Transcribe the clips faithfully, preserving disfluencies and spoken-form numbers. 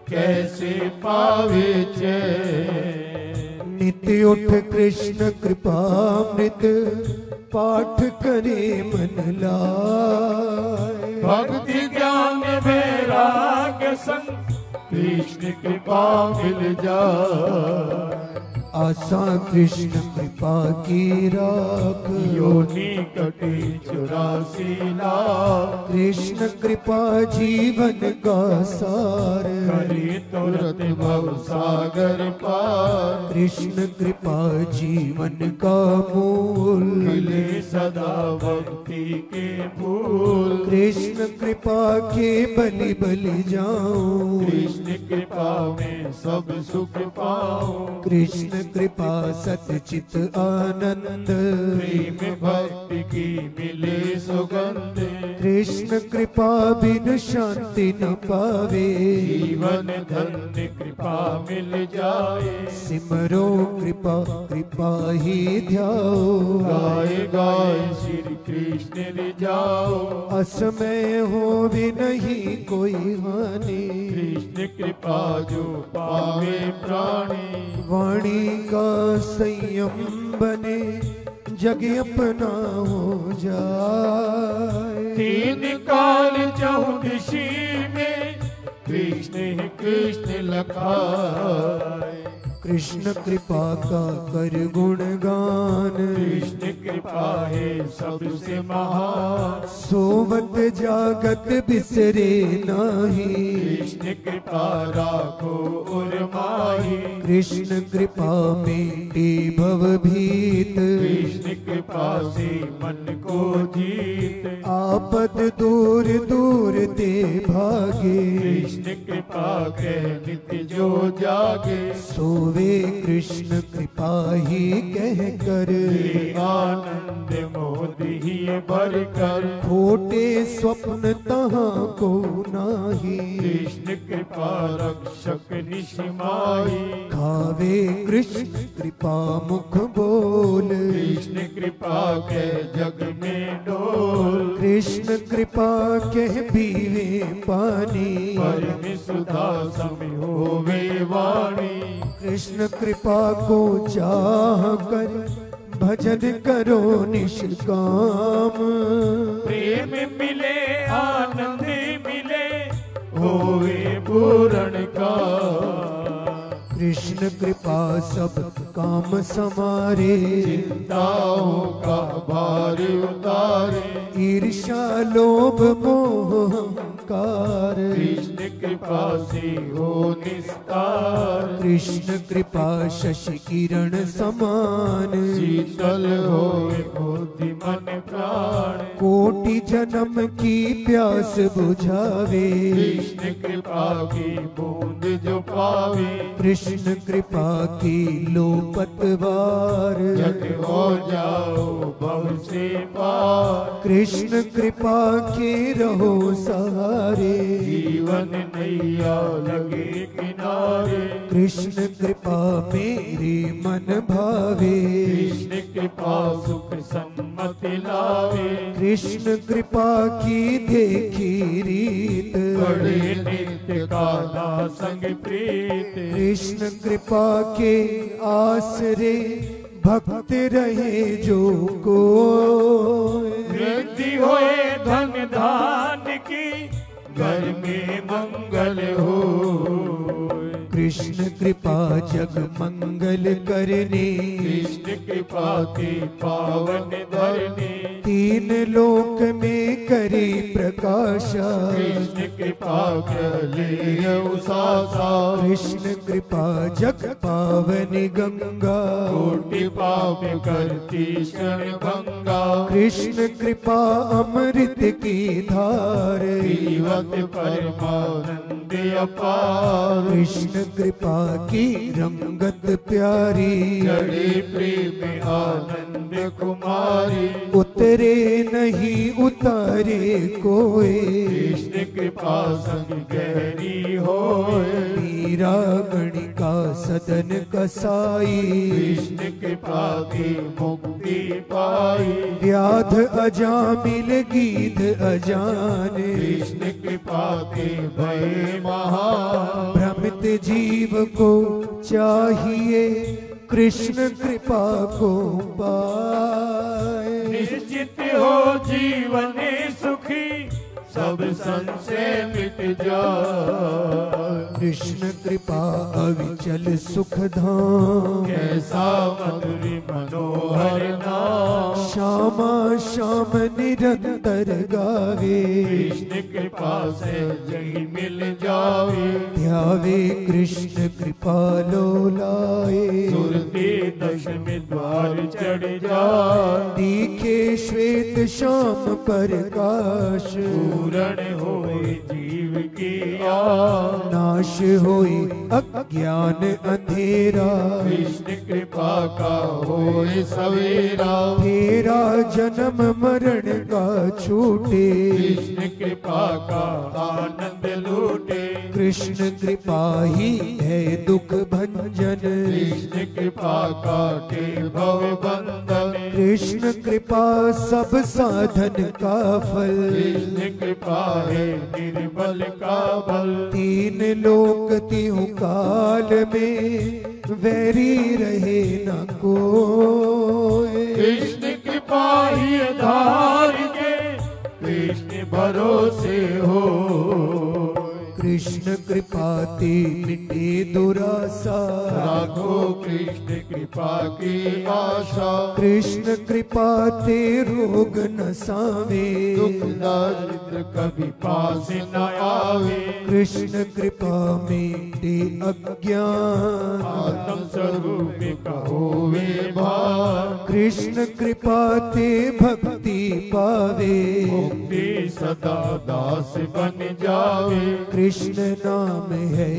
कैसे पावे चैन। नित्य उठ कृष्ण कृपामृत पाठ करे मन लाए। भक्ति ज्ञान वैराग्य संग कृष्ण कृपा मिल जाए। आशा कृष्ण कृपा की राख योनि कटे चौरासी लाख। कृष्ण कृपा जीवन का सार करे तुरंत भव सागर पार। कृष्ण कृपा जीवन का मूल मिले सदा भक्ति के फूल। कृष्ण कृपा के बलि बलि जाऊं कृष्ण कृपा में सब सुख पाऊं। कृष्ण कृपा सतचित आनंद प्रेम भक्ति की मिले सुगंध। कृष्ण कृपा बिन शांति न पावे जीवन धन्य कृपा मिल जाए। सिमरो कृपा कृपा ही ध्याओ गाय गाय श्री कृष्ण रिझाओ। असमय हो भी नहीं कोई हानि कृष्ण कृपा जो पावे प्राणी। वाणी का संयम बने जग अपना हो जाए। तीन काल चौदशी में कृष्ण ही कृष्ण लखाए। कृष्ण कृपा का कर गुणगान कृष्ण कृपा है सबसे महान। सोवत जागत बिसरे नाही कृष्ण कृपा राखो उर माही। कृष्ण कृपा मेटे भव भीत कृष्ण कृपा से मन को जीत। आपद दूर दूर ते भागे कृष्ण कृपा के नित्य जो जागे। सोवे कृष्ण कृपा ही कह कर आनंद मोदी ही भर कर। खोटे स्वप्न तहाँ को नाही कृष्ण कृपा रक्षक निशिमाई। खावे कृष्ण कृपा मुख बोल कृष्ण कृपा के जग में डोल। कृष्ण कृपा कह पीवे पानी परम सुधा सम होवे वाणी। कृष्ण कृपा को चाह कर भजन करो निष्काम प्रेम मिले आनंद मिले होवे पूर्ण का। कृष्ण कृपा सब काम समारे चिंताओं का भार उतारे। ईर्ष्या लोभ मोह अहंकार कृष्ण कृपा से हो निस्तार। कृष्ण कृपा शशि किरण समान शीतल होए बुद्धि मन प्राण। कोटि जन्म की प्यास बुझावे कृष्ण कृपा की बूंद जो पावे। कृष्ण कृपा की लो पतवार जग हो जाओ भव से पार। कृष्ण कृपा के रहो सहारे जीवन नैया लगे किनारे। कृष्ण कृपा मेरे मन भावे कृष्ण कृपा सुख सम्मति लावे। कृष्ण कृपा की देखी रीत बड़े नित्य का संग प्रीत। कृष्ण कृपा के आसरे भक्त रहे जो को वृद्धि होए धन धान की घर में मंगल हो। कृष्ण कृपा जग मंगल करने कृष्ण कृपा के पावन धरने। तीन लोक में करी प्रकाशा कृष्ण कृपा के उसासा। कृष्ण कृपा जग पावन गंगा कोटि पाप करती क्षण भंगा। कृष्ण कृपा अमृत की धार जीवत परमानंद अपार। कृष्ण कृपा की रंगत प्यारी जड़े प्रेम आनंद कुमारी। उतरे नहीं उतारे कोई कृष्ण कृपा संग गहरी होए। मीरा गणिका सदन कसाई कृष्ण कृपा की मुक्ति पाई। व्याध अजामिल गीध अजान कृष्ण कृपा के भय महान। भ्रम शांत जीव को चाहिए कृष्ण कृपा को पाए। निश्चित हो जीवन सुखी सब संशय मिट जाए। कृष्ण कृपा अविचल सुख धाम कैसा मधुर मनोहर नाम श्यामा श्याम निरंतर गावे। कृष्ण कृपा से जही मिल जावे। ध्यावे कृष्ण कृपा लोलाए। सुरती दशमी द्वार चढ़ जाए। दिखे श्वेत श्याम प्रकाश पूर्ण होए जीव की आस। नाश होए अज्ञान अंधेरा कृष्ण कृपा का होए सवेरा। तेरा जन्म मरण का छूटे कृष्ण कृपा का आनंद लूटे। कृष्ण कृपा ही है दुख भंजन कृष्ण कृपा काटे भव बंधन। कृष्ण कृपा सब साधन का फल कृष्ण कृपा है निर्बल का बल। तीन लोक तीहु काल में वैरी रहे न कोई। कृष्ण कृपा ही आधार के कृष्ण भरोसे हो। कृष्ण कृपा ते मिटे दुरासा राखो कृष्ण कृपा की आशा। कृष्ण कृपा ते रोग न सावे दुख दारिद्र कभी पास न आवे। कृष्ण कृपा मिटे अज्ञान आत्म स्वरूप कहो वे भान। कृष्ण कृपा ते भक्ति पावे मुक्ति सदा दास बन जावे। कृष्ण नाम है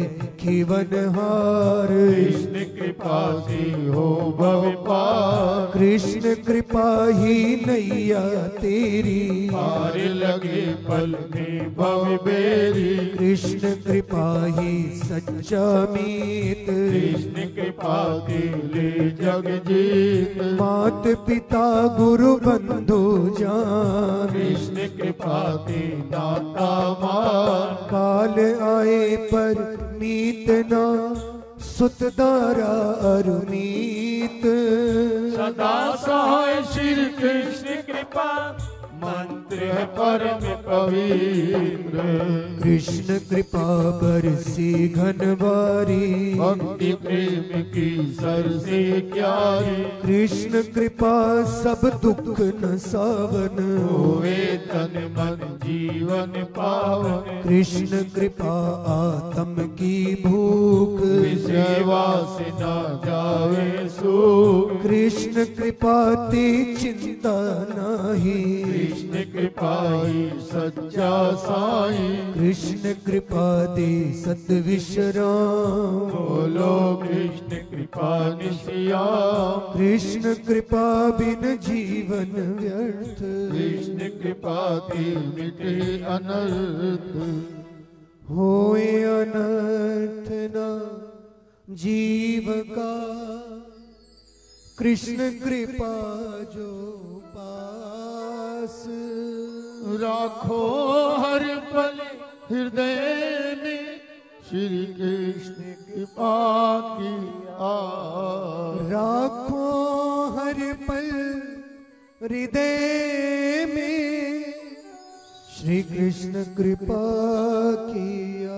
जीवनहार कृष्ण कृपा से हो भव पार। कृष्ण कृपा ही नैया तेरी पार लगे पल में भव बेरी। कृष्ण कृपा ही सच्चा मीत कृष्ण कृपा के ले जग जीत। मात पिता गुरु बंधु जान कृष्ण कृपा के दाता मान। काल आए पर मीत ना सुत दारा अरुमीत सदा सहाय श्री कृष्ण कृपा मंत्र है परम पवित्र। कृष्ण कृपा बरसी घनवारी भक्ति प्रेम की सर से क्यारी। कृष्ण कृपा सब दुख न सावन होवे तन मन जीवन पावन। कृष्ण कृपा आत्म की भूख विषय वासना जावे सुख। कृष्ण कृपा ते चिंता नाही कृष्ण कृपा ही सच्चा साई। कृष्ण कृपा दे सत विश्राम बोलो कृष्ण कृपा निश्याम। कृष्ण कृपा बिन जीवन व्यर्थ कृष्ण कृपा की मिटे अनर्थ। होए अनर्थ न जीव का कृष्ण कृपा जो पास राखो हर पल हृदय में श्री कृष्ण कृपा की आस। राखो हर पल हृदय में श्री कृष्ण कृपा किया।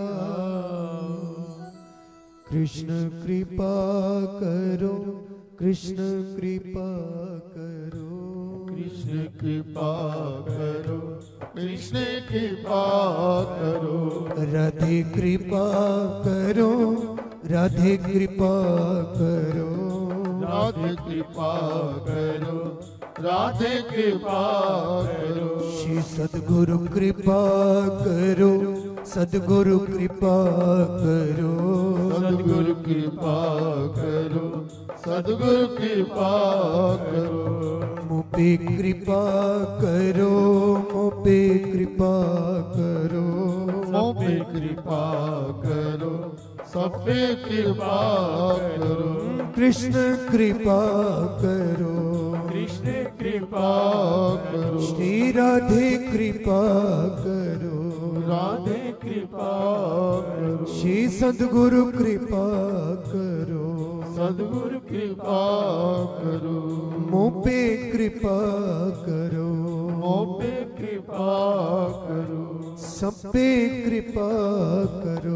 कृष्ण कृपा करो कृष्ण कृपा करो कृष्ण कृपा करो कृष्ण कृपा करो। राधे कृपा करो राधे कृपा करो राधे कृपा करो राधे कृपा करो। श्री सद्गुरु कृपा करो सद्गुरु कृपा करो सद्गुरु कृपा करो सद्गुरु कृपा करो। मुझ पे कृपा करो मुझ पे कृपा करो मुझ पे कृपा करो सब पे कृपा करो। कृष्ण कृपा करो कृष्ण कृपा करो श्री राधे कृपा करो राधे कृपा करो। श्री सद्गुरु कृपा करो, सद्गुरु कृपा करो, मुँह पे कृपा करो, मुँह पे कृपा करो, सब पे कृपा करो।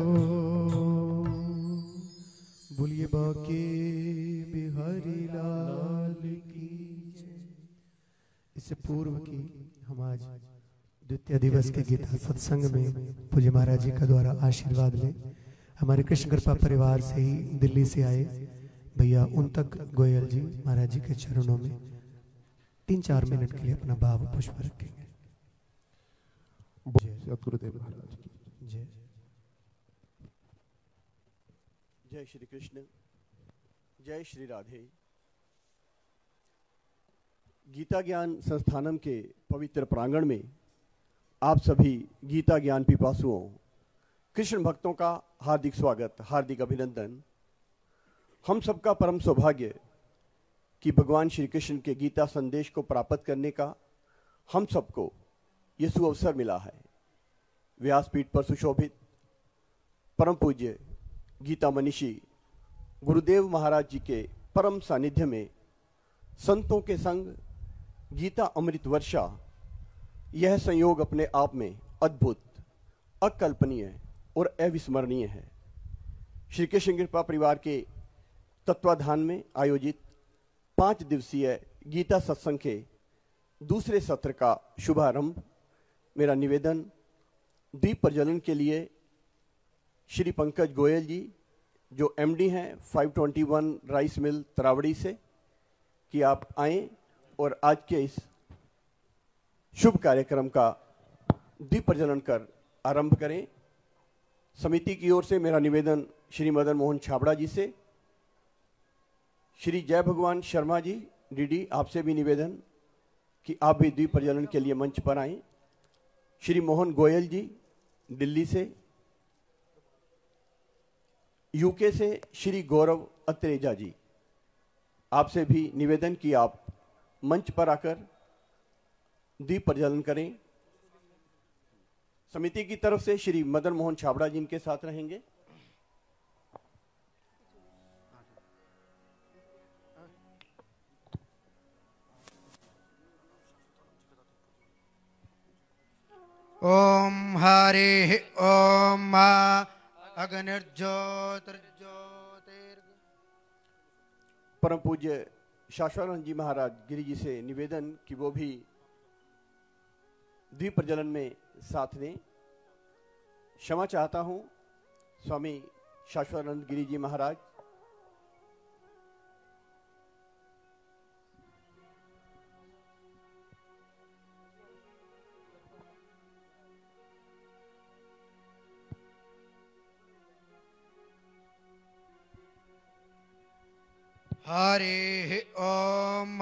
बोलिए बाके बिहारी लाल की जय। इससे पूर्व की हम आज द्वितीय दिवस के गीता सत्संग में पूज्य महाराज जी का द्वारा आशीर्वाद ले हमारे कृष्ण कृपा परिवार से ही दिल्ली से आए भैया उन तक गोयल जी महाराज जी के चरणों में तीन चार मिनट के लिए अपना भाव पुष्प रखेंगे। सतगुरुदेव महाराज की जय। जय श्री कृष्ण, जय श्री राधे। गीता ज्ञान संस्थानम के पवित्र प्रांगण में आप सभी गीता ज्ञान पिपासुओं, कृष्ण भक्तों का हार्दिक स्वागत, हार्दिक अभिनंदन। हम सबका परम सौभाग्य कि भगवान श्री कृष्ण के गीता संदेश को प्राप्त करने का हम सबको ये सुअवसर मिला है। व्यासपीठ पर सुशोभित परम पूज्य गीता मनीषी गुरुदेव महाराज जी के परम सानिध्य में संतों के संग गीता अमृत वर्षा, यह संयोग अपने आप में अद्भुत, अकल्पनीय और अविस्मरणीय है। श्री कृष्ण कृपा परिवार के तत्वाधान में आयोजित पांच दिवसीय गीता सत्संग के दूसरे सत्र का शुभारंभ मेरा निवेदन दीप प्रज्वलन के लिए श्री पंकज गोयल जी जो एमडी हैं पाँच सौ इक्कीस राइस मिल तरावड़ी से, कि आप आएं और आज के इस शुभ कार्यक्रम का दीप प्रज्वलन कर आरंभ करें। समिति की ओर से मेरा निवेदन श्री मदन मोहन छाबड़ा जी से, श्री जय भगवान शर्मा जी डीडी आपसे भी निवेदन कि आप भी दीप प्रज्वलन के लिए मंच पर आएं। श्री मोहन गोयल जी दिल्ली से, यूके से श्री गौरव अत्रेजा जी आपसे भी निवेदन कि आप मंच पर आकर दीप प्रज्वलन करें। समिति की तरफ से श्री मदन मोहन छाबड़ा जी इनके साथ रहेंगे। ओम हरि ओम अग्निर्ज्योतिर्ज्योतिर्। परम पूज्य शाश्वतानंद जी महाराज गिरी जी से निवेदन कि वो भी दीप प्रज्वलन में साथ दें। क्षमा चाहता हूं स्वामी शाश्वतानंद गिरी जी महाराज। हरि ओम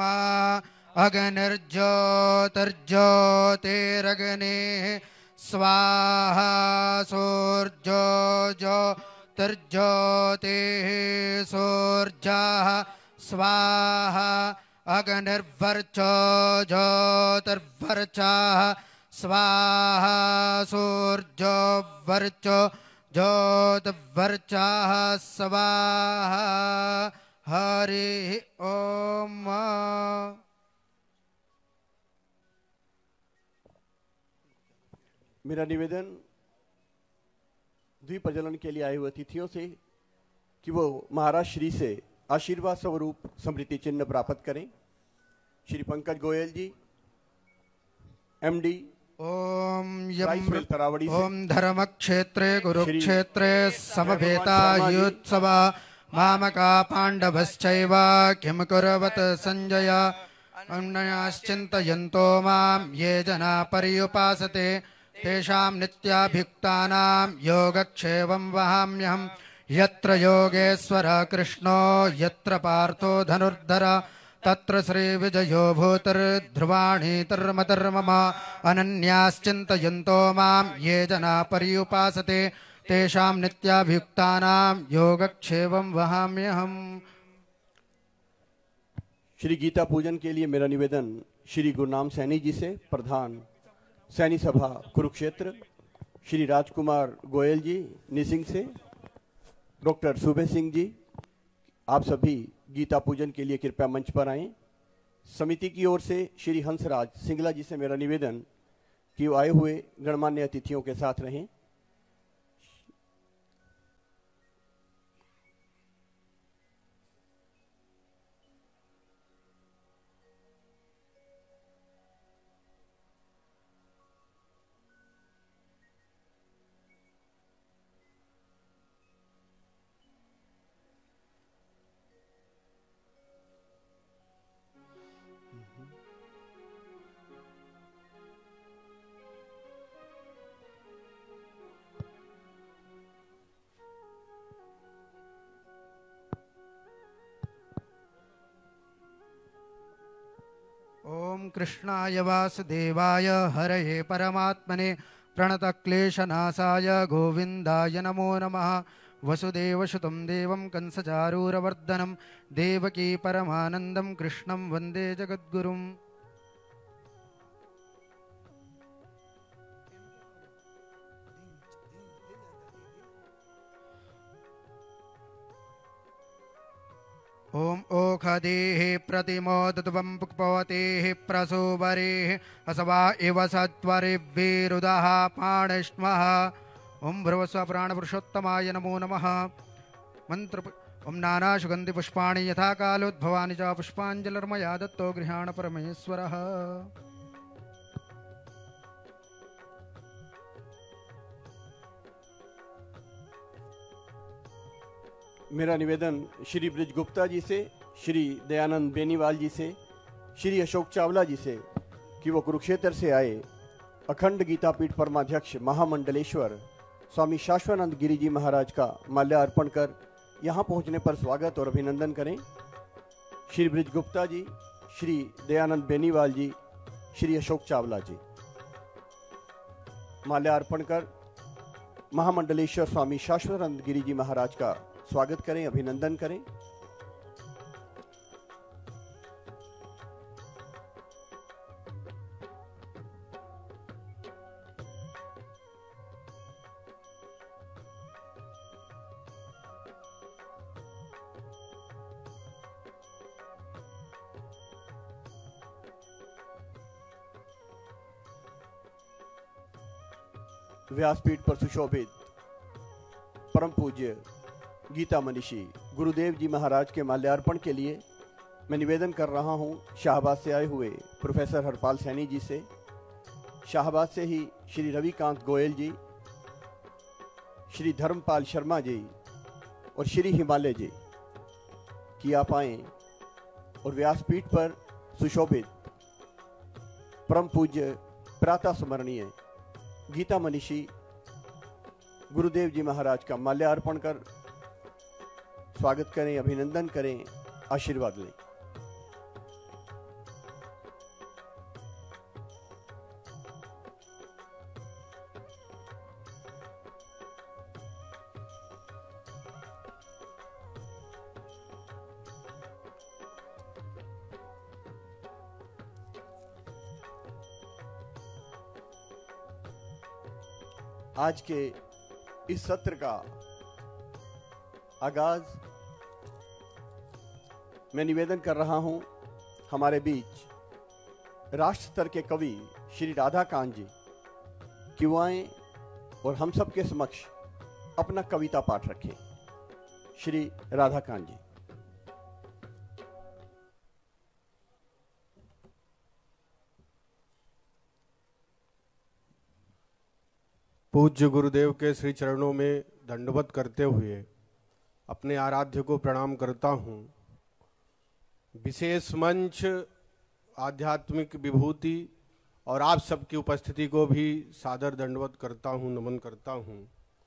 अग्निर्ज्योतिर्ज्योतिरग्ने स्वाहा सूर्यो ज्योतिर्ज्योतिः सूर्यः स्वाहा अग्निर्वर्चो ज्योतिर्वर्चः स्वाहा सूर्यो वर्चो ज्योतिर्वर्चः स्वाहा। हरि ओम। मेरा निवेदन द्वीप प्रज्वलन के लिए आए हुए अतिथियों से कि वो महाराज श्री से आशीर्वाद स्वरूप स्मृति चिन्ह प्राप्त करें। Shri Pankaj Goyal ji MD Om rice mill Taraori से। ओम धर्म क्षेत्रे कुरुक्षेत्रे समवेता युत्सव मामका पांडवश्चैव किम कुर्वत संजय अन्याश्चिन्तयन्तो मां ये जना पर्युपासते तेषां नित्याभियुक्तानां योगक्षेमं वहाम्यहं। यत्र योगेश्वर कृष्णो यत्र पार्थो धनुर्धर तत्र श्रीविजयो भूतिर्ध्रुवाणीतिर्मतिर्मम। अनन्याश्चिन्तयन्तो मां ये जना पर्युपासते तेषां नित्याभियुक्तानां योगक्षेमं वहाम्यहम्। श्री गीता पूजन के लिए मेरा निवेदन श्री गुरुनाम सैनी जी से, प्रधान सैनी सभा कुरुक्षेत्र, श्री राजकुमार गोयल जी निसिंग से, डॉक्टर सुबे सिंह जी, आप सभी गीता पूजन के लिए कृपया मंच पर आएं। समिति की ओर से श्री हंसराज सिंगला जी से मेरा निवेदन कि वो आए हुए गणमान्य अतिथियों के साथ रहें। ओम कृष्णाय वासुदेवाय हरये परमात्मने प्रणतक्लेशनाशाय गोविन्दाय नमो नमः। वसुदेवसुतं देवं कंसचारूरवर्धनं देवकी परमानन्दं कृष्णं वन्दे जगद्गुरुम्। ओम ओखदेः प्रतिमोदत्वं पुष्पवतेः प्रसोवरेः असवा इव सत्वरिवीरुदः पाणिष्मः। ओम भ्रुवस्व प्राणपुरुषोत्तमाय नमो नमः। मंत्र ओम नाना सुगंधि पुष्पाणि यथा कालोद्भवानि च पुष्पाञ्जलिर्मया दत्तो गृहाण परमेश्वरः। मेरा निवेदन श्री ब्रिज गुप्ता जी से, श्री दयानंद बेनीवाल जी से, श्री अशोक चावला जी से कि वो कुरुक्षेत्र से आए अखंड गीता पीठ परमाध्यक्ष महामंडलेश्वर स्वामी शाश्वतानंद गिरी जी महाराज का माल्यार्पण कर यहाँ पहुँचने पर स्वागत और अभिनंदन करें। श्री ब्रिज गुप्ता जी, श्री दयानंद बेनीवाल जी, श्री अशोक चावला जी माल्यार्पण कर महामंडलेश्वर स्वामी शाश्वतानंद गिरी जी महाराज का स्वागत करें, अभिनंदन करें। व्यासपीठ पर सुशोभित परम पूज्य गीता मनीषी गुरुदेव जी महाराज के माल्यार्पण के लिए मैं निवेदन कर रहा हूं शाहबाद से आए हुए प्रोफेसर हरपाल सैनी जी से, शाहबाद से ही श्री रविकांत गोयल जी, श्री धर्मपाल शर्मा जी और श्री हिमालय जी कि आप आए और व्यासपीठ पर सुशोभित परम पूज्य प्रातः स्मरणीय गीता मनीषी गुरुदेव जी महाराज का माल्यार्पण कर स्वागत करें, अभिनंदन करें, आशीर्वाद लें। आज के इस सत्र का आगाज मैं निवेदन कर रहा हूं हमारे बीच राष्ट्र स्तर के कवि श्री राधाकांत जी कि वो आएं और हम सब के समक्ष अपना कविता पाठ रखें। श्री राधाकांत जी। पूज्य गुरुदेव के श्री चरणों में दंडवत करते हुए अपने आराध्य को प्रणाम करता हूँ। विशेष मंच, आध्यात्मिक विभूति और आप सबकी उपस्थिति को भी सादर दंडवत करता हूँ, नमन करता हूँ।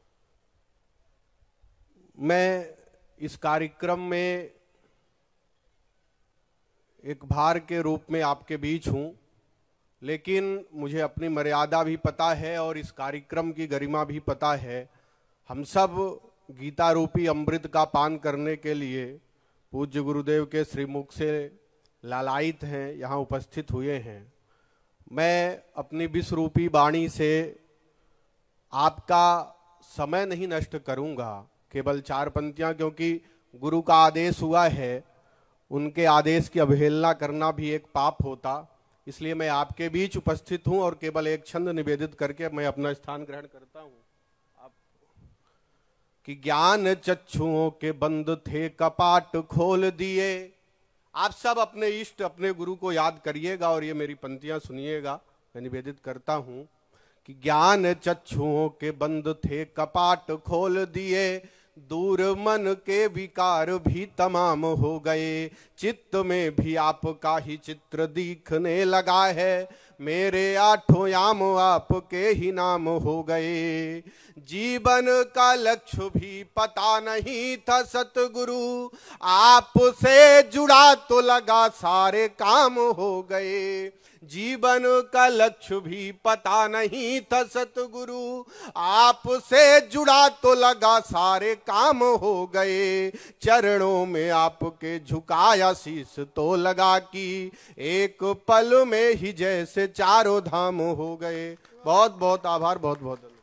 मैं इस कार्यक्रम में एक भार के रूप में आपके बीच हूँ, लेकिन मुझे अपनी मर्यादा भी पता है और इस कार्यक्रम की गरिमा भी पता है। हम सब गीता रूपी अमृत का पान करने के लिए पूज्य गुरुदेव के श्रीमुख से लालायित हैं, यहाँ उपस्थित हुए हैं। मैं अपनी विश्व रूपी वाणी से आपका समय नहीं नष्ट करूँगा, केवल चार पंक्तियां, क्योंकि गुरु का आदेश हुआ है, उनके आदेश की अवहेलना करना भी एक पाप होता। इसलिए मैं आपके बीच उपस्थित हूं और केवल एक छंद निवेदित करके मैं अपना स्थान ग्रहण करता हूं। आप कि ज्ञान चक्षुओं के बंद थे, कपाट खोल दिए। आप सब अपने इष्ट, अपने गुरु को याद करिएगा और ये मेरी पंक्तियां सुनिएगा। मैं निवेदित करता हूं कि ज्ञान चक्षुओं के बंद थे, कपाट खोल दिए। दूर मन के विकार भी तमाम हो गए, चित्त में भी आपका ही चित्र दिखने लगा है। मेरे आठों याम आपके ही नाम हो गए। जीवन का लक्ष्य भी पता नहीं था सतगुरु, आपसे जुड़ा तो लगा सारे काम हो गए। जीवन का लक्ष्य भी पता नहीं था सतगुरु, आपसे जुड़ा तो लगा सारे काम हो गए। चरणों में आपके झुकाया शीश तो लगा कि एक पल में ही जैसे चारों धाम हो गए। बहुत बहुत आभार, बहुत बहुत धन्यवाद।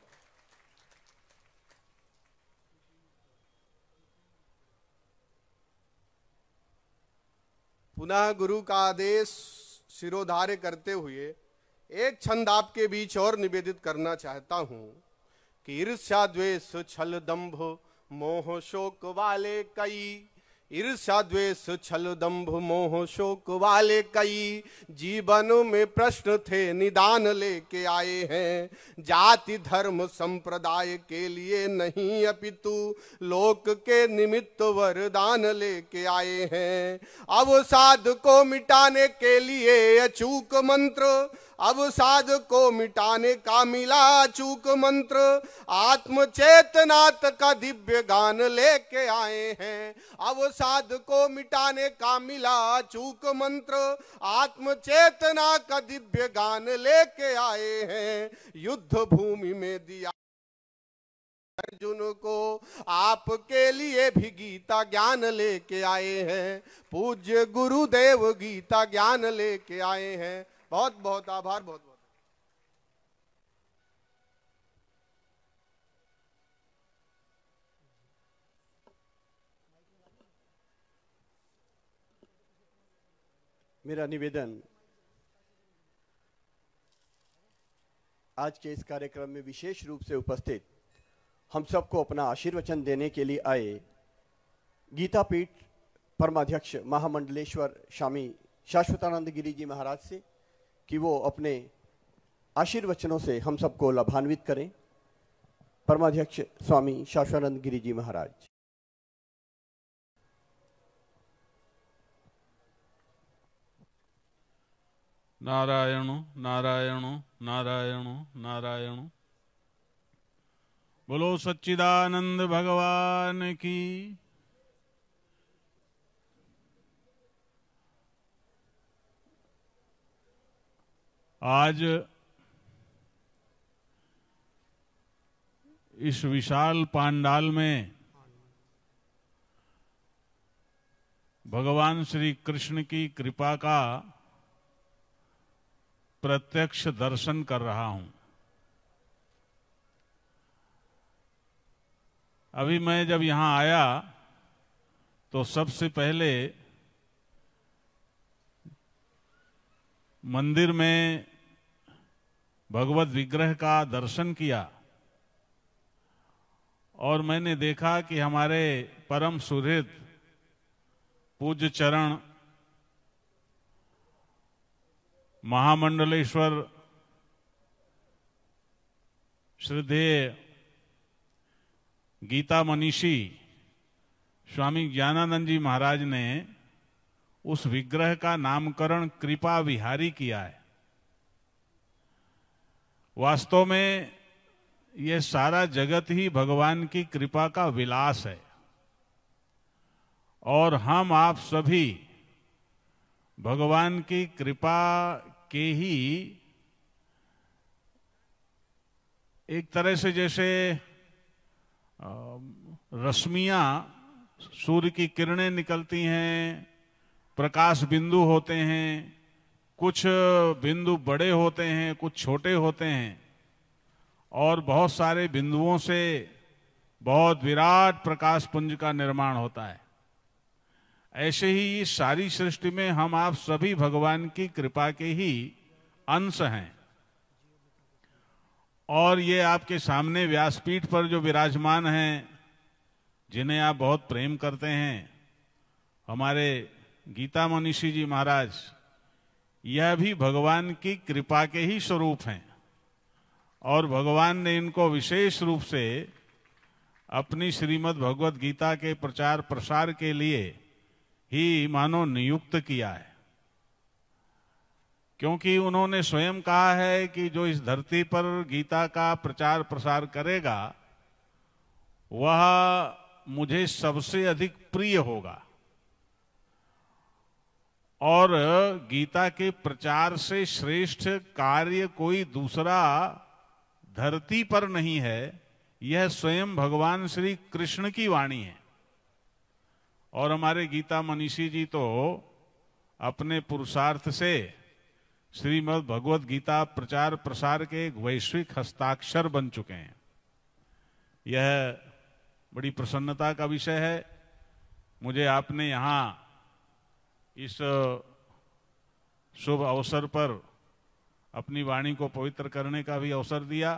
पुनः गुरु का आदेश शिरोधार्य करते हुए एक छंद आपके बीच और निवेदित करना चाहता हूं कि ईर्ष्या द्वेष छल दंभ मोह शोक वाले कई। ईर्ष्या द्वेष छल दंभ मोह शोक वाले कई, जीवन में प्रश्न थे निदान लेके आए हैं। जाति धर्म संप्रदाय के लिए नहीं अपितु लोक के निमित्त वरदान लेके आए हैं। अवसाद को मिटाने के लिए अचूक मंत्र, अवसाद को मिटाने का मिला अचूक मंत्र। आत्म चेतनात का दिव्य गान लेके आए हैं। अवसाद को मिटाने का मिला अचूक मंत्र, आत्म चेतना का दिव्य गान लेके आए हैं। युद्ध भूमि में दिया अर्जुन को, आपके लिए भी गीता ज्ञान लेके आए हैं। पूज्य गुरुदेव गीता ज्ञान लेके आए हैं। बहुत बहुत आभार, बहुत बहुत। मेरा निवेदन आज के इस कार्यक्रम में विशेष रूप से उपस्थित हम सबको अपना आशीर्वचन देने के लिए आए गीता पीठ परमाध्यक्ष महामंडलेश्वर स्वामी शाश्वतानंद गिरी जी महाराज से कि वो अपने आशीर्वचनों से हम सबको लाभान्वित करें। परमाध्यक्ष स्वामी शाश्वतानंद गिरी जी महाराज। नारायण नारायण नारायण नारायण। बोलो सच्चिदानंद भगवान की। आज इस विशाल पांडाल में भगवान श्री कृष्ण की कृपा का प्रत्यक्ष दर्शन कर रहा हूं। अभी मैं जब यहां आया तो सबसे पहले मंदिर में भगवत विग्रह का दर्शन किया और मैंने देखा कि हमारे परम सुहृद पूज्य चरण महामंडलेश्वर श्रद्धेय गीता मनीषी स्वामी ज्ञानानंद जी महाराज ने उस विग्रह का नामकरण कृपा विहारी किया है। वास्तव में यह सारा जगत ही भगवान की कृपा का विलास है और हम आप सभी भगवान की कृपा के ही एक तरह से जैसे रश्मियां सूर्य की किरणें निकलती हैं, प्रकाश बिंदु होते हैं, कुछ बिंदु बड़े होते हैं, कुछ छोटे होते हैं और बहुत सारे बिंदुओं से बहुत विराट प्रकाश पुंज का निर्माण होता है। ऐसे ही इस सारी सृष्टि में हम आप सभी भगवान की कृपा के ही अंश हैं। और ये आपके सामने व्यासपीठ पर जो विराजमान हैं, जिन्हें आप बहुत प्रेम करते हैं, हमारे गीता मनीषी जी महाराज, यह भी भगवान की कृपा के ही स्वरूप हैं। और भगवान ने इनको विशेष रूप से अपनी श्रीमद् भगवत गीता के प्रचार प्रसार के लिए ही मानो नियुक्त किया है। क्योंकि उन्होंने स्वयं कहा है कि जो इस धरती पर गीता का प्रचार प्रसार करेगा वह मुझे सबसे अधिक प्रिय होगा। और गीता के प्रचार से श्रेष्ठ कार्य कोई दूसरा धरती पर नहीं है। यह स्वयं भगवान श्री कृष्ण की वाणी है। और हमारे गीता मनीषी जी तो अपने पुरुषार्थ से श्रीमद् भगवत गीता प्रचार प्रसार के एक वैश्विक हस्ताक्षर बन चुके हैं। यह बड़ी प्रसन्नता का विषय है। मुझे आपने यहाँ इस शुभ अवसर पर अपनी वाणी को पवित्र करने का भी अवसर दिया।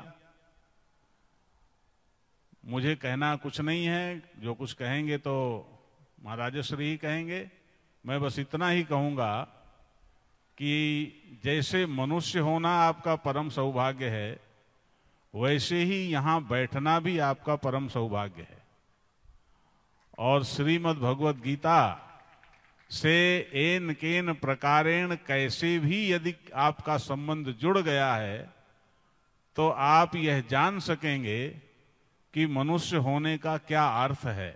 मुझे कहना कुछ नहीं है, जो कुछ कहेंगे तो महाराजश्री ही कहेंगे। मैं बस इतना ही कहूंगा कि जैसे मनुष्य होना आपका परम सौभाग्य है, वैसे ही यहाँ बैठना भी आपका परम सौभाग्य है। और श्रीमद् भगवत गीता से एन केन प्रकारेण कैसे भी यदि आपका संबंध जुड़ गया है, तो आप यह जान सकेंगे कि मनुष्य होने का क्या अर्थ है।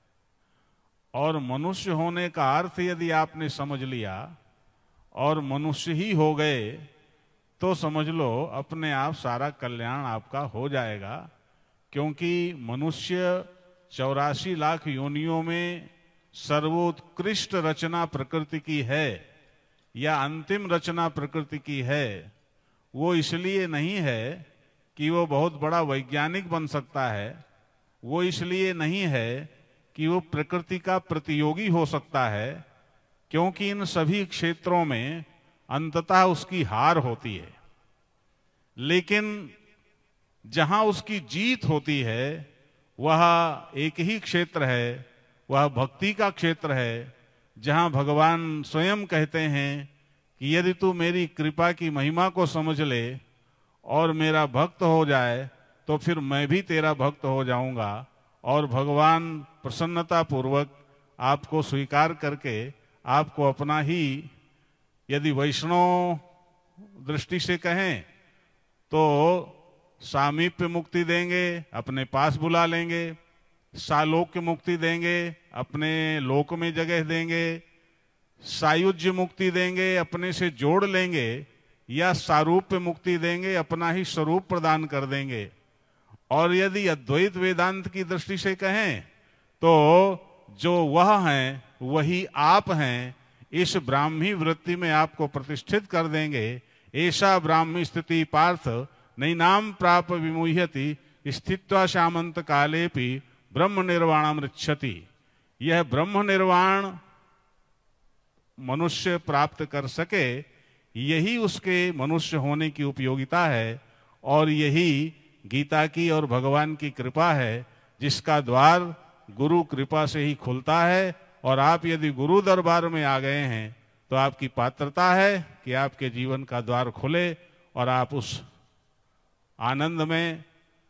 और मनुष्य होने का अर्थ यदि आपने समझ लिया और मनुष्य ही हो गए, तो समझ लो अपने आप सारा कल्याण आपका हो जाएगा। क्योंकि मनुष्य चौरासी लाख योनियों में सर्वोत्कृष्ट रचना प्रकृति की है या अंतिम रचना प्रकृति की है। वो इसलिए नहीं है कि वो बहुत बड़ा वैज्ञानिक बन सकता है, वो इसलिए नहीं है कि वो प्रकृति का प्रतियोगी हो सकता है, क्योंकि इन सभी क्षेत्रों में अंततः उसकी हार होती है। लेकिन जहां उसकी जीत होती है वह एक ही क्षेत्र है, वह भक्ति का क्षेत्र है, जहां भगवान स्वयं कहते हैं कि यदि तू मेरी कृपा की महिमा को समझ ले और मेरा भक्त हो जाए तो फिर मैं भी तेरा भक्त हो जाऊंगा। और भगवान प्रसन्नता पूर्वक आपको स्वीकार करके आपको अपना ही, यदि वैष्णव दृष्टि से कहें तो सामीप्य मुक्ति देंगे, अपने पास बुला लेंगे। सालोक्य मुक्ति देंगे, अपने लोक में जगह देंगे। सायुज्य मुक्ति देंगे, अपने से जोड़ लेंगे। या सारूप्य मुक्ति देंगे, अपना ही स्वरूप प्रदान कर देंगे। और यदि अद्वैत वेदांत की दृष्टि से कहें तो जो वह हैं वही आप हैं, इस ब्राह्मी वृत्ति में आपको प्रतिष्ठित कर देंगे। ऐसा ब्राह्मी स्थिति पार्थ नैनाम प्राप विमुह्यति स्थित्वा शामंत कालेपि ब्रह्म निर्वाणम ऋच्छति। यह ब्रह्म निर्वाण मनुष्य प्राप्त कर सके, यही उसके मनुष्य होने की उपयोगिता है। और यही गीता की और भगवान की कृपा है, जिसका द्वार गुरु कृपा से ही खुलता है। और आप यदि गुरु दरबार में आ गए हैं तो आपकी पात्रता है कि आपके जीवन का द्वार खुले और आप उस आनंद में,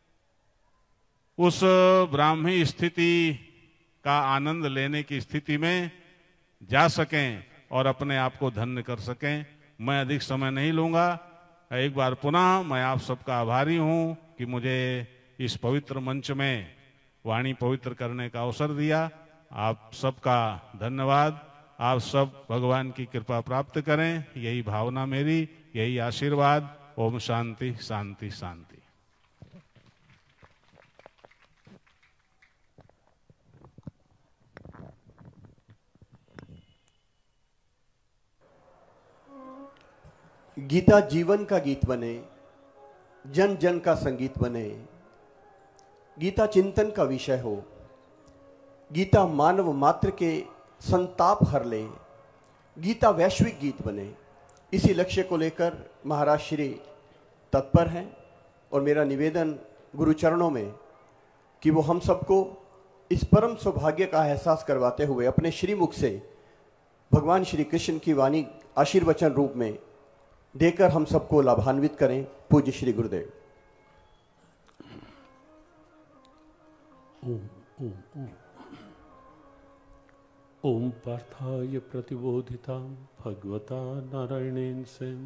उस ब्राह्मी स्थिति का आनंद लेने की स्थिति में जा सकें और अपने आप को धन्य कर सकें। मैं अधिक समय नहीं लूंगा। एक बार पुनः मैं आप सबका आभारी हूं कि मुझे इस पवित्र मंच में वाणी पवित्र करने का अवसर दिया। आप सबका धन्यवाद। आप सब भगवान की कृपा प्राप्त करें, यही भावना मेरी, यही आशीर्वाद। ओम शांति शांति शांति। गीता जीवन का गीत बने, जन जन का संगीत बने। गीता चिंतन का विषय हो, गीता मानव मात्र के संताप हर ले, गीता वैश्विक गीत बने, इसी लक्ष्य को लेकर महाराज श्री तत्पर हैं। और मेरा निवेदन गुरुचरणों में कि वो हम सबको इस परम सौभाग्य का एहसास करवाते हुए अपने श्रीमुख से भगवान श्री कृष्ण की वाणी आशीर्वचन रूप में देकर हम सबको लाभान्वित करें। पूज्य श्री गुरुदेव। ओम ओम ओम ओम पार्थाय प्रतिबोधितां भगवता नारायणेन स्वयं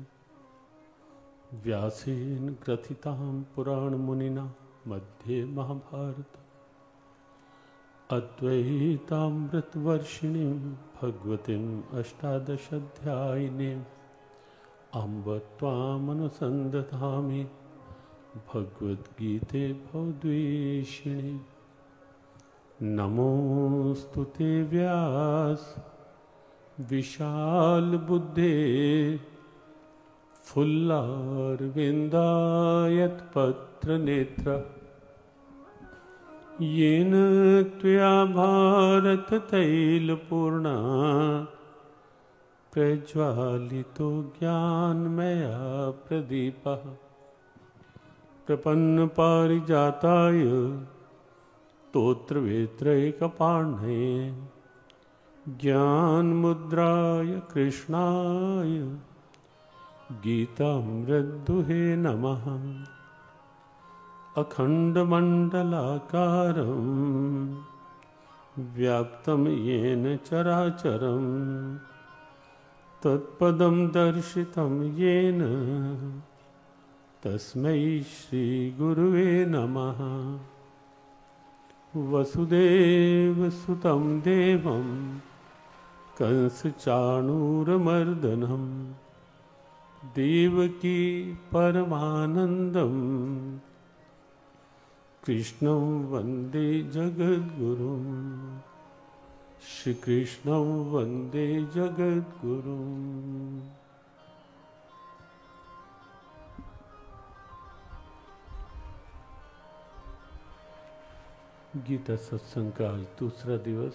व्यासेन ग्रथितां पुराणमुनिना मध्ये महाभारत अद्वैतामृतवर्षिणीं भगवतीम् अष्टादशाध्यायिनीम् अम्ब त्वामनुसन्दधामि भगवद्गीते भवद्वेषिणे। नमोऽस्तु ते व्यास विशाल बुद्धे फुल्लारविन्दायतपत्र नेत्र येन त्वया भारत तैलपूर्णा प्रज्वालितो ज्ञानमया प्रदीपः प्रपन्नपारिजाताय स्तोत्रवेत्रैकपाण्डे ज्ञानमुद्राय कृष्णाय गीतामृतदुहे नमः। अखण्डमण्डलाकारं व्याप्तं येन चराचरं तत्पदं दर्शितं येन तस्मै श्रीगुरुवे नमः। वसुदेवसुतं देवं कंसचाणूरमर्दनं देवकी परमानन्दं कृष्णं वन्दे जगद्गुरुं श्रीकृष्णं वन्दे जगद्गुरुं। गीता सत्संग का आज दूसरा दिवस।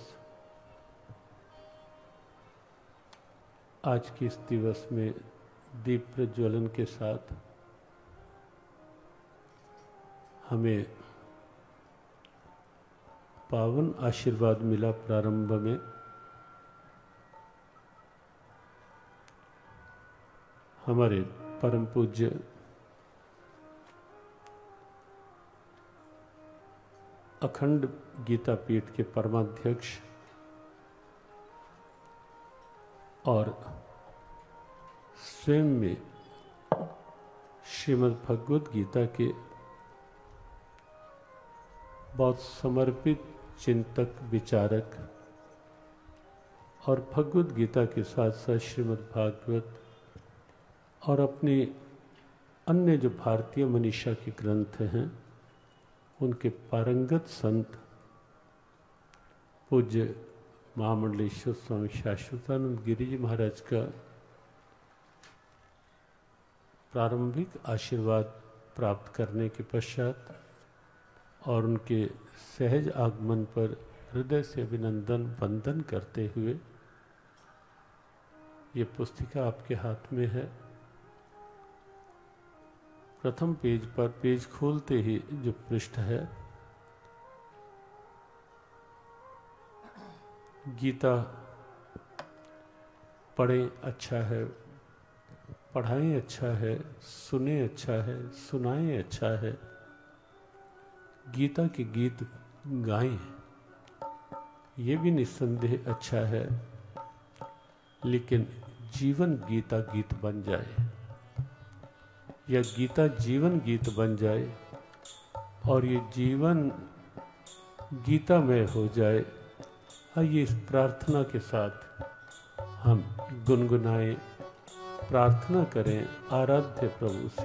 आज के इस दिवस में दीप प्रज्वलन के साथ हमें पावन आशीर्वाद मिला। प्रारंभ में हमारे परम पूज्य अखंड गीता पीठ के परमाध्यक्ष और स्वयं में श्रीमद् भगवद गीता के बहुत समर्पित चिंतक विचारक और भगवद गीता के साथ साथ श्रीमद् भागवत और अपनी अन्य जो भारतीय मनीषा के ग्रंथ हैं उनके पारंगत संत पूज्य महामंडलेश्वर स्वामी शाश्वतानंद गिरि जी महाराज का प्रारंभिक आशीर्वाद प्राप्त करने के पश्चात और उनके सहज आगमन पर हृदय से अभिनंदन वंदन करते हुए ये पुस्तिका आपके हाथ में है। प्रथम पेज पर पेज खोलते ही जो पृष्ठ है, गीता पढ़ें अच्छा है, पढ़ाएं अच्छा है, सुने अच्छा है, सुनाएं अच्छा है, गीता के गीत गाएं ये भी निस्संदेह अच्छा है, लेकिन जीवन गीता गीत बन जाए या गीता जीवन गीत बन जाए और ये जीवन गीतामय हो जाए। आइए इस प्रार्थना के साथ हम गुनगुनाएं, प्रार्थना करें आराध्य प्रभु से।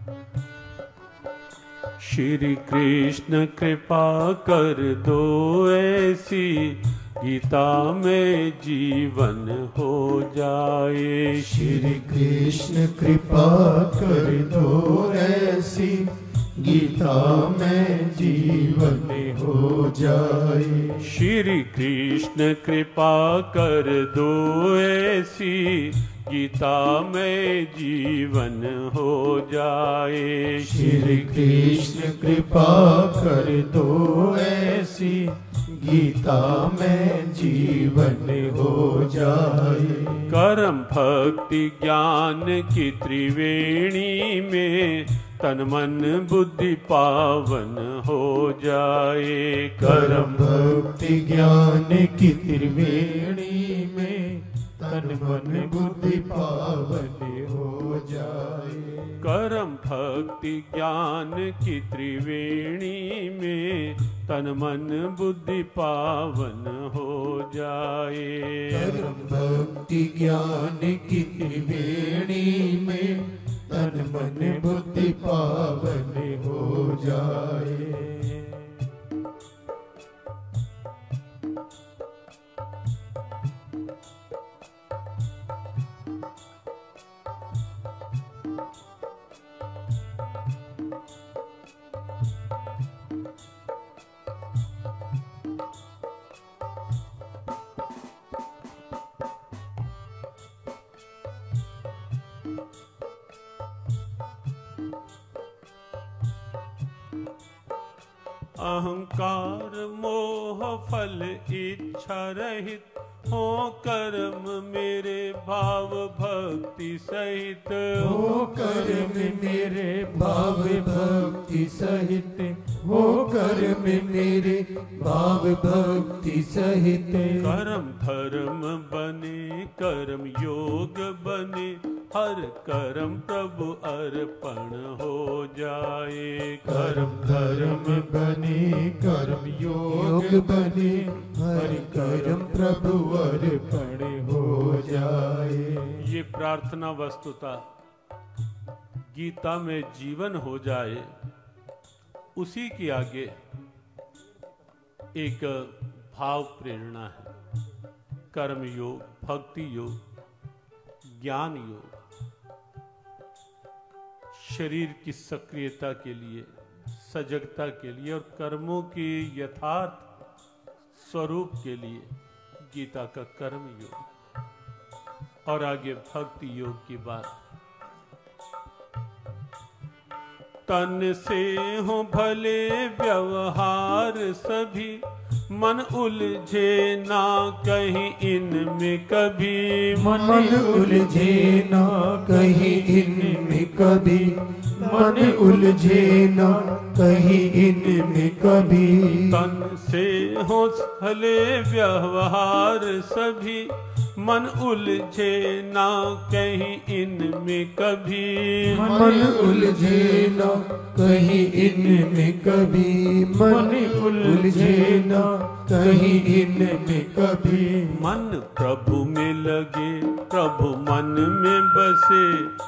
श्री कृष्ण कृपा कर दो ऐसी गीता में जीवन हो जाए। श्री कृष्ण कृपा कर दो ऐसी गीता में जीवन हो जाए। श्री कृष्ण कृपा कर दो ऐसी गीता में जीवन हो जाए। श्री कृष्ण कृपा कर दो ऐसी गीता में जीवन हो जाए। कर्म भक्ति ज्ञान की त्रिवेणी में तन मन बुद्धि पावन हो जाए। कर्म भक्ति ज्ञान की त्रिवेणी में तन मन बुद्धि पावन हो जाए। कर्म भक्ति ज्ञान की त्रिवेणी में तन मन बुद्धि पावन हो जाए। कर्म भक्ति ज्ञान की त्रिवेणी में तन मन बुद्धि पावन हो जाए। अहंकार मोह फल इच्छा रहित हो कर्म मेरे भाव भक्ति सहित। हो कर्म मेरे भाव भक्ति सहित। हो कर्म मेरे भाव भक्ति सहित। कर्म धर्म बने कर्म योग बने हर कर्म प्रभु अर्पण हो जाए। कर्म धर्म बने कर्म योग बने हर कर्म प्रभु अर्पण हो जाए। ये प्रार्थना वस्तुता गीता में जीवन हो जाए, उसी के आगे एक भाव प्रेरणा है। कर्म योग, भक्ति योग, ज्ञान योग शरीर की सक्रियता के लिए, सजगता के लिए और कर्मों के यथार्थ स्वरूप के लिए गीता का कर्म योग। और आगे भक्ति योग की बात। तन से हो भले व्यवहार सभी मन उलझे ना कहीं इनमें कभी। मन उलझे ना कहीं इनमें कभी। मन उलझे ना कहीं इनमें कभी। तन से हो भले व्यवहार सभी मन उलझे ना कहीं इनमें कभी। मन उलझे ना कहीं इनमें कभी। मन उलझे ना कहीं इनमें कभी। मन प्रभु में लगे प्रभु मन में बसे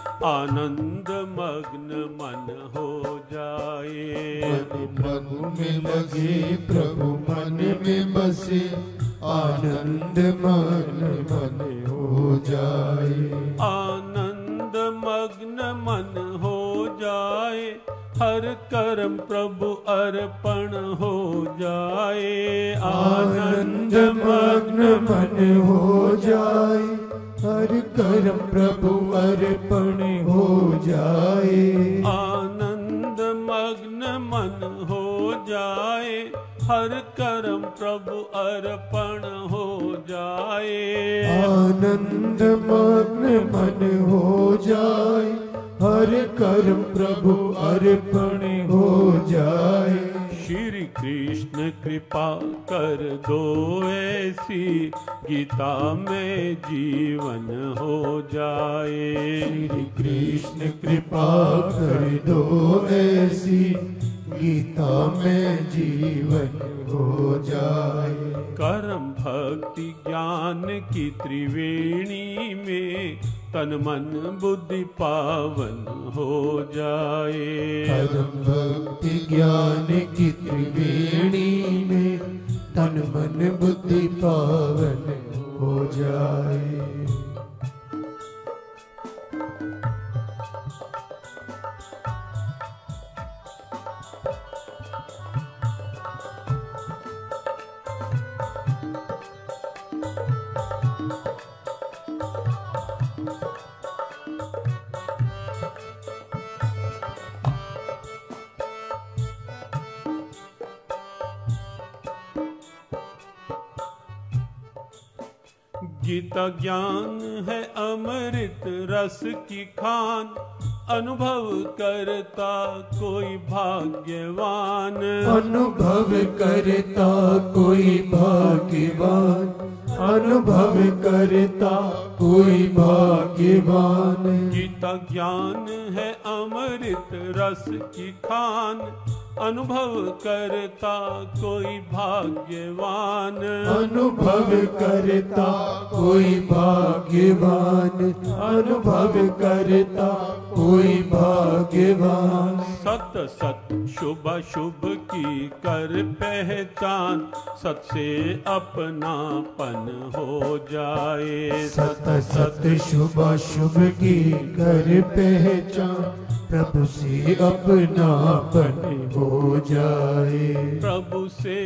आनंद मग्न मन हो जाए। मन प्रभु में लगे प्रभु मन में बसे आनंद मग्न मन हो जाए। आनंद मग्न मन हो जाए हर कर्म प्रभु अर्पण हो जाए। आनंद मग्न मन हो जाए हर कर्म प्रभु अर्पण हो जाए। आनंद मग्न मन हो जाए हर कर्म प्रभु अर्पण हो जाए। आनंद मग्न मन हो जाए हर कर्म प्रभु अर्पण हो जाए। श्री कृष्ण कृपा कर दो ऐसी गीता में जीवन हो जाए। श्री कृष्ण कृपा कर दो ऐसी गीता में जीवन हो जाए। कर्म भक्ति ज्ञान की त्रिवेणी में तन मन बुद्धि पावन हो जाए। कर्म भक्ति ज्ञान की त्रिवेणी में तन मन बुद्धि पावन हो जाए। गीता ज्ञान है अमृत रस की खान, अनुभव करता कोई भाग्यवान। अनुभव करता कोई भाग्यवान, अनुभव करता कोई भाग्यवान। गीता ज्ञान है अमृत रस की खान, अनुभव करता कोई भाग्यवान। अनुभव करता कोई भाग्यवान, अनुभव करता कोई भाग्यवान। सत सत शुभ शुभ की कर पहचान, सत से अपनापन हो जाए। सत सत शुभ शुभ की कर पहचान, प्रभु से अपनापन हो जाए। प्रभु से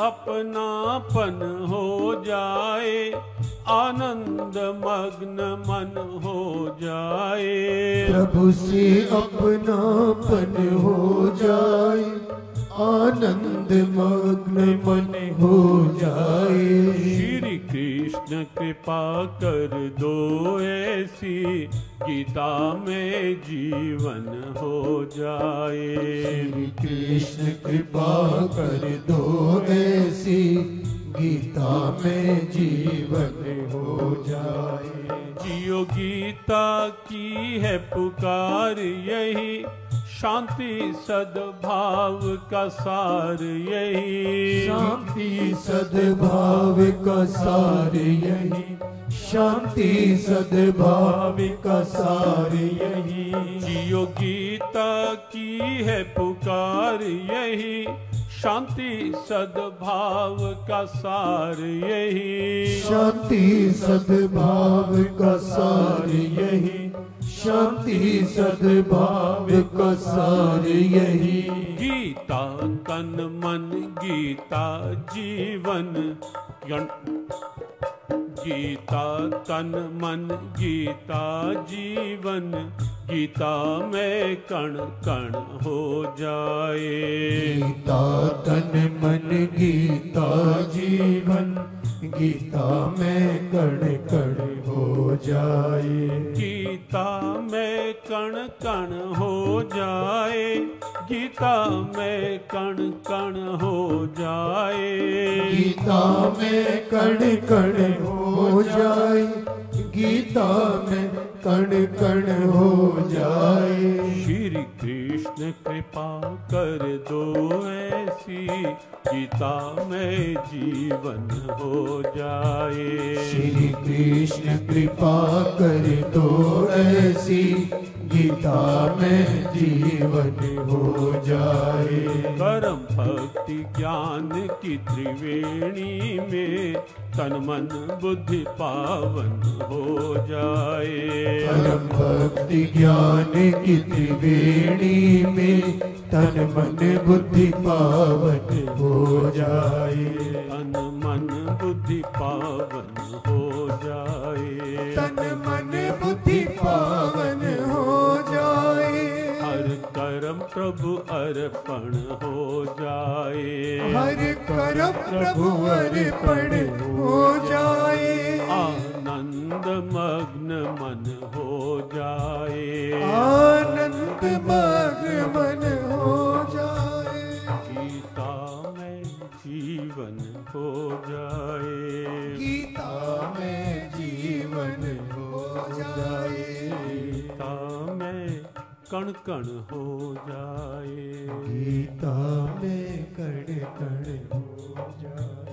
अपनापन हो जाए, आनंद मग्न मन हो जाए। प्रभु से अपनापन हो जाए, आनंद मग्न मन हो जाए। श्री कृष्ण कृपा कर दो ऐसी, गीता में जीवन हो जाए। श्री कृष्ण कृपा कर दो ऐसी, गीता में जीवन हो जाए। जियो गीता की है पुकार यही, शांति सद्भाव का सार यही। शांति सद्भाव का सार यही, शांति सद्भाव का सार यही। जियो गीता की है पुकार यही, शांति सद्भाव का सार यही। शांति सद्भाव का सार यही, शांति सद्भाव का सार यही। गीता तन मन गीता जीवन, गीता तन मन गीता जीवन, गीता में कण कण हो जाए। गीता तन मन गीता जीवन, गीता में कण कण हो जाए। गीता में कण कण हो जाए, गीता में कण कण हो जाए। गीता में कण कण हो जाए, गीता में कण कण हो जाए। श्री कृष्ण कृपा कर दो ऐसी, गीता में जीवन हो जाए। श्री कृष्ण कृपा कर दो ऐसी, गीता में जीवन हो जाए। कर्म भक्ति ज्ञान की त्रिवेणी में, तन मन बुद्धि पावन हो जाए। परम भक्ति ज्ञान की त्रिवेणी में, तन मन बुद्धि पावन हो जाए। तन मन बुद्धि पावन हो जाए। तन मन बुद्धि पावन हो जाए। हर कर्म प्रभु अर्पण हो जाए। हर कर्म प्रभु अर्पण हो जाए। आनंद मग्न मन हो जाए। आनंद मग्न मन हो जाए। गीता में जीवन हो जाए। गीता में जीवन हो जाए। गीता में कण कण हो जाए। गीता में कण कण हो जाए।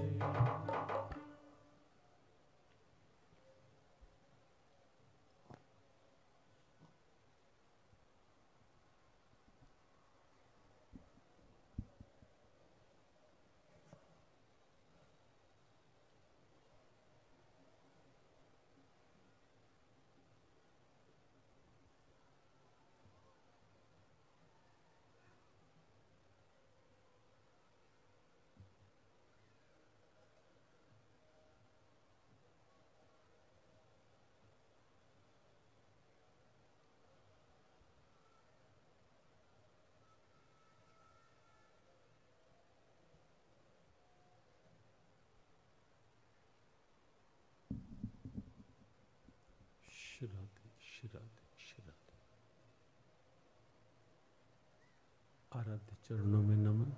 चरणों में नमन,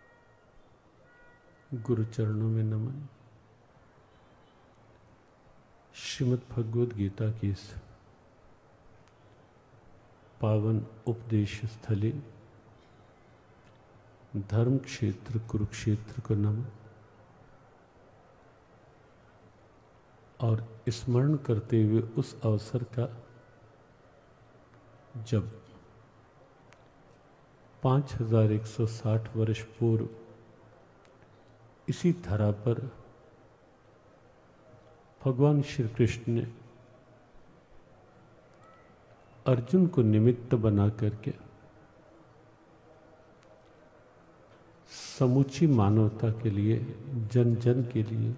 गुरु चरणों में नमन। श्रीमद् भगवद गीता की इस पावन उपदेश स्थली धर्म क्षेत्र कुरुक्षेत्र को नमन और स्मरण करते हुए उस अवसर का जब पाँच हजार एक सौ साठ वर्ष पूर्व इसी धरा पर भगवान श्री कृष्ण ने अर्जुन को निमित्त बना करके समूची मानवता के लिए, जन जन के लिए,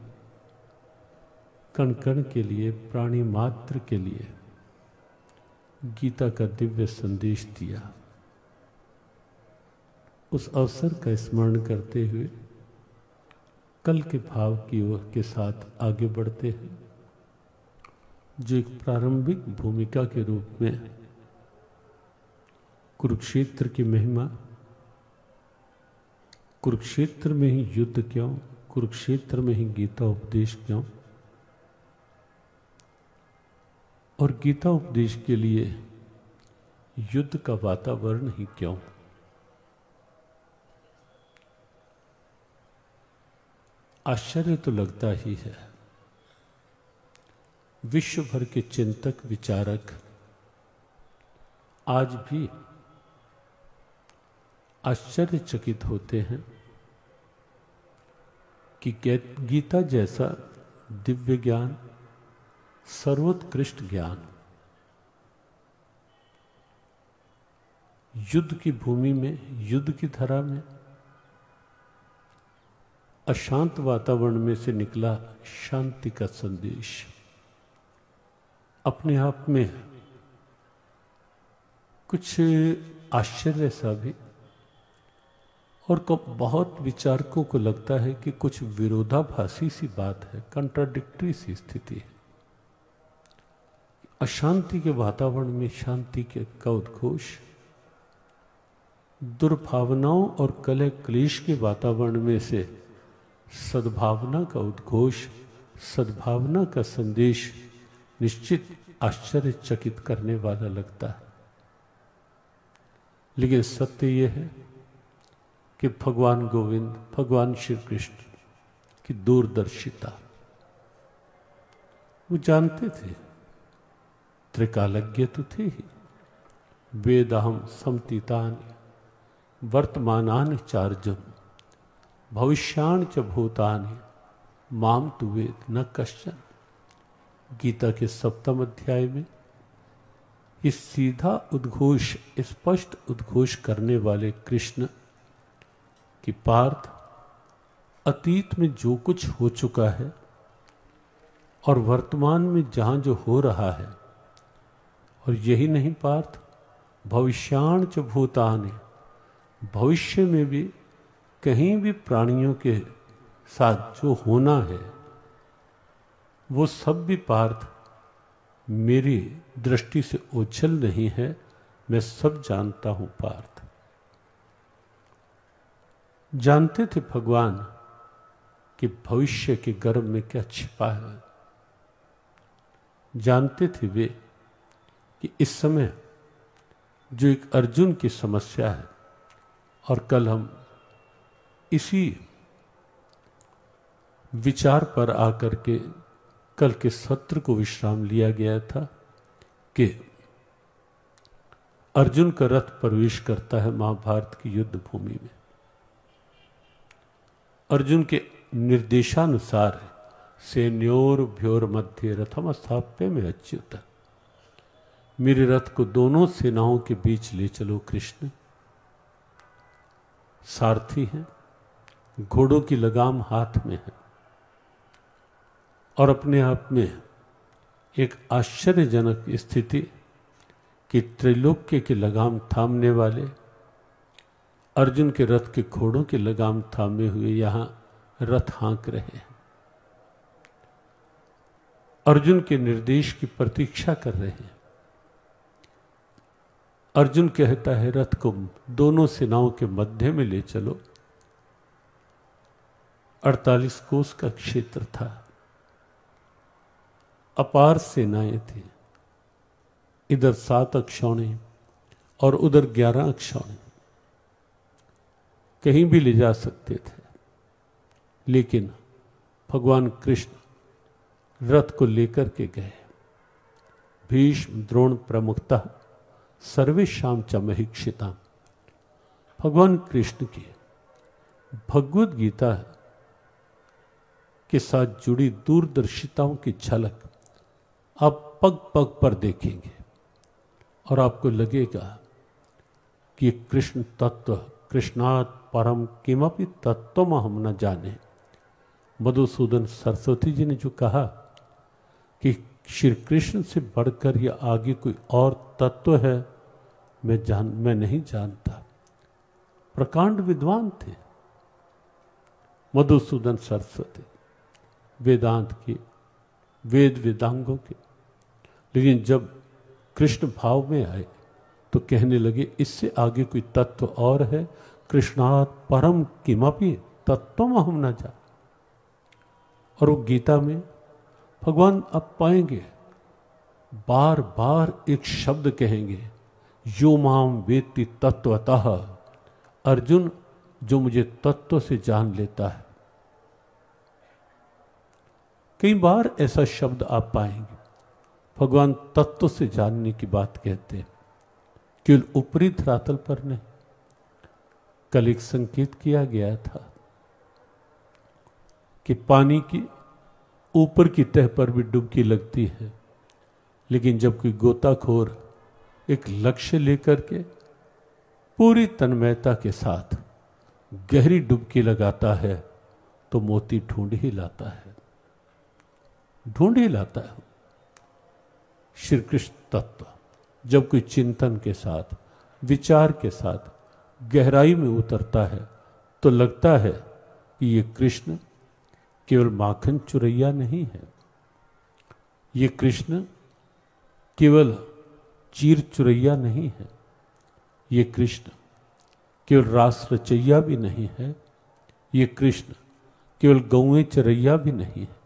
कण कण के लिए, प्राणी मात्र के लिए गीता का दिव्य संदेश दिया। उस अवसर का स्मरण करते हुए कल के भाव की ओर के साथ आगे बढ़ते हैं, जो एक प्रारंभिक भूमिका के रूप में कुरुक्षेत्र की महिमा, कुरुक्षेत्र में ही युद्ध क्यों, कुरुक्षेत्र में ही गीता उपदेश क्यों, और गीता उपदेश के लिए युद्ध का वातावरण ही क्यों। आश्चर्य तो लगता ही है। विश्व भर के चिंतक विचारक आज भी आश्चर्यचकित होते हैं कि गीता जैसा दिव्य ज्ञान, सर्वोत्कृष्ट ज्ञान युद्ध की भूमि में, युद्ध की धरा में, अशांत वातावरण में से निकला शांति का संदेश अपने आप में कुछ आश्चर्य सा भी, और कब बहुत विचारकों को लगता है कि कुछ विरोधाभासी सी बात है, कंट्राडिक्टरी सी स्थिति है। अशांति के वातावरण में शांति के का उद्घोष, दुर्भावनाओं और कलह क्लेश के वातावरण में से सद्भावना का उद्घोष, सद्भावना का संदेश निश्चित आश्चर्यचकित करने वाला लगता है। लेकिन सत्य यह है कि भगवान गोविंद, भगवान श्री कृष्ण की दूरदर्शिता, वो जानते थे, त्रिकालज्ञ तो थे ही। वेदाहम समतीतानि वर्तमानानि चार्जुन भविष्याणि च भूतानि माम तु वेद न कश्चन। गीता के सप्तम अध्याय में इस सीधा उद्घोष, स्पष्ट उद्घोष करने वाले कृष्ण कि पार्थ, अतीत में जो कुछ हो चुका है और वर्तमान में जहां जो हो रहा है, और यही नहीं पार्थ, भविष्याणि च भूतानि, भविष्य में भी कहीं भी प्राणियों के साथ जो होना है वो सब भी पार्थ मेरी दृष्टि से ओझल नहीं है, मैं सब जानता हूं पार्थ। जानते थे भगवान कि भविष्य के गर्भ में क्या छिपा है। जानते थे वे कि इस समय जो एक अर्जुन की समस्या है, और कल हम इसी विचार पर आकर के कल के सत्र को विश्राम लिया गया था कि अर्जुन का रथ प्रवेश करता है महाभारत की युद्ध भूमि में। अर्जुन के निर्देशानुसार सेन्योर भ्योर मध्य रथम स्थाप्य में अच्युत, मेरे रथ को दोनों सेनाओं के बीच ले चलो कृष्ण। सारथी हैं, घोड़ों की लगाम हाथ में है, और अपने आप में एक आश्चर्यजनक स्थिति कि त्रैलोक्य की लगाम थामने वाले अर्जुन के रथ के घोड़ों की लगाम थामे हुए यहां रथ हाँक रहे हैं, अर्जुन के निर्देश की प्रतीक्षा कर रहे हैं। अर्जुन कहता है रथ को दोनों सेनाओं के मध्य में ले चलो। अड़तालीस कोस का क्षेत्र था, अपार सेनाएं थी, इधर सात अक्षौणे और उधर ग्यारह अक्षौणे, कहीं भी ले जा सकते थे। लेकिन भगवान कृष्ण रथ को लेकर के गए। भीष्म द्रोण प्रमुखतः सर्वेशाम च महीक्षिता। भगवान कृष्ण की भगवद गीता के साथ जुड़ी दूरदर्शिताओं की झलक आप पग पग पर देखेंगे और आपको लगेगा कि कृष्ण तत्व, कृष्णात् परम किमपि तत्व हम न जाने। मधुसूदन सरस्वती जी ने जो कहा कि श्री कृष्ण से बढ़कर या आगे कोई और तत्व है, मैं जान मैं नहीं जानता। प्रकांड विद्वान थे मधुसूदन सरस्वती, वेदांत के, वेद वेदांगों के। लेकिन जब कृष्ण भाव में आए तो कहने लगे इससे आगे कोई तत्व और है, कृष्णात् परम किमपि तत्वम हम न जान। और वो गीता में भगवान अब पाएंगे बार बार एक शब्द कहेंगे, यो माम वेत्ति तत्वतः। अर्जुन जो मुझे तत्व से जान लेता है। कई बार ऐसा शब्द आप पाएंगे, भगवान तत्व से जानने की बात कहते हैं, केवल ऊपरी धरातल पर नहीं। कल एक संकेत किया गया था कि पानी की ऊपर की तह पर भी डुबकी लगती है, लेकिन जब कोई गोताखोर एक लक्ष्य लेकर के पूरी तन्मयता के साथ गहरी डुबकी लगाता है तो मोती ढूंढ ही लाता है, ढूंढ ही लाता है। श्री कृष्ण तत्व जब कोई चिंतन के साथ, विचार के साथ गहराई में उतरता है तो लगता है कि ये कृष्ण केवल माखन चुरैया नहीं है, ये कृष्ण केवल चीर चुरैया नहीं है, ये कृष्ण केवल रास रचैया भी नहीं है, ये कृष्ण केवल गौएं चरैया भी नहीं है,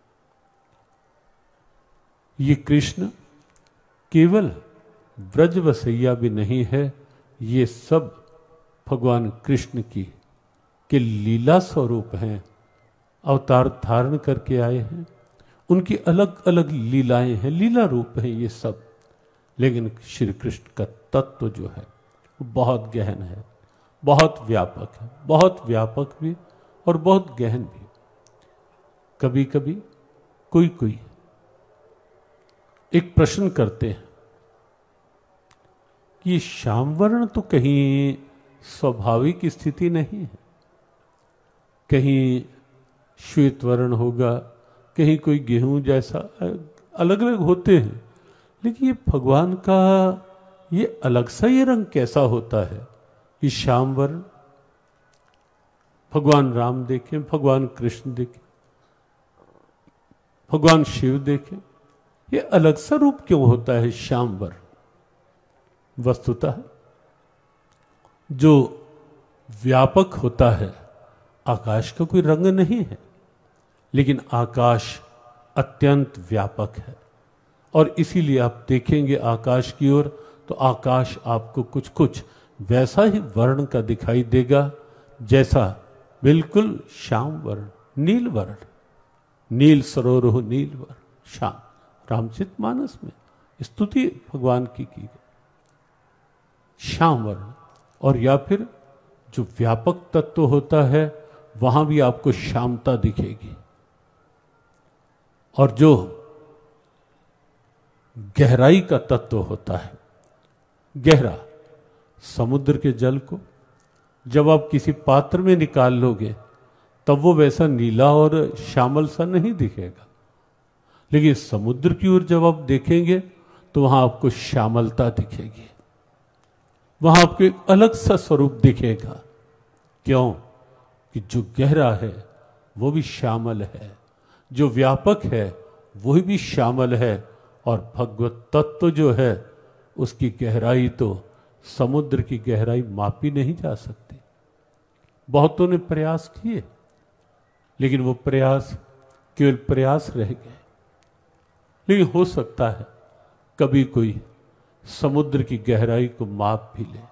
ये कृष्ण केवल ब्रज वसैया भी नहीं है। ये सब भगवान कृष्ण की के लीला स्वरूप हैं, अवतार धारण करके आए हैं, उनकी अलग अलग लीलाएं हैं, लीला रूप हैं ये सब। लेकिन श्री कृष्ण का तत्व जो है वो बहुत गहन है, बहुत व्यापक है, बहुत व्यापक भी और बहुत गहन भी। कभी कभी कोई कोई एक प्रश्न करते हैं कि ये श्याम वर्ण तो कहीं स्वाभाविक स्थिति नहीं है, कहीं श्वेत वर्ण होगा, कहीं कोई गेहूं जैसा, अलग अलग होते हैं। लेकिन ये भगवान का ये अलग सा ये रंग कैसा होता है? ये श्याम वर्ण। भगवान राम देखें, भगवान कृष्ण देखें, भगवान शिव देखें, ये अलग सा रूप क्यों होता है श्याम वर्ण? वस्तुतः जो व्यापक होता है, आकाश का कोई रंग नहीं है, लेकिन आकाश अत्यंत व्यापक है। और इसीलिए आप देखेंगे आकाश की ओर तो आकाश आपको कुछ कुछ वैसा ही वर्ण का दिखाई देगा जैसा बिल्कुल श्याम वर्ण, नील वर्ण, नील सरोरुह नील वर्ण, श्याम। रामचरितमानस में स्तुति भगवान की की गई, श्याम वर्ण। और या फिर जो व्यापक तत्व होता है वहां भी आपको श्यामता दिखेगी। और जो गहराई का तत्व होता है, गहरा, समुद्र के जल को जब आप किसी पात्र में निकाल लोगे तब वो वैसा नीला और श्यामल सा नहीं दिखेगा, लेकिन समुद्र की ओर जब आप देखेंगे तो वहां आपको श्यामलता दिखेगी, वहां आपको एक अलग सा स्वरूप दिखेगा। क्यों? कि जो गहरा है वो भी श्यामल है, जो व्यापक है वही भी श्यामल है, और भगवत तत्व जो है उसकी गहराई तो समुद्र की गहराई मापी नहीं जा सकती। बहुतों ने प्रयास किए, लेकिन वो प्रयास केवल प्रयास रह गए। लेकिन हो सकता है कभी कोई समुद्र की गहराई को माप भी ले।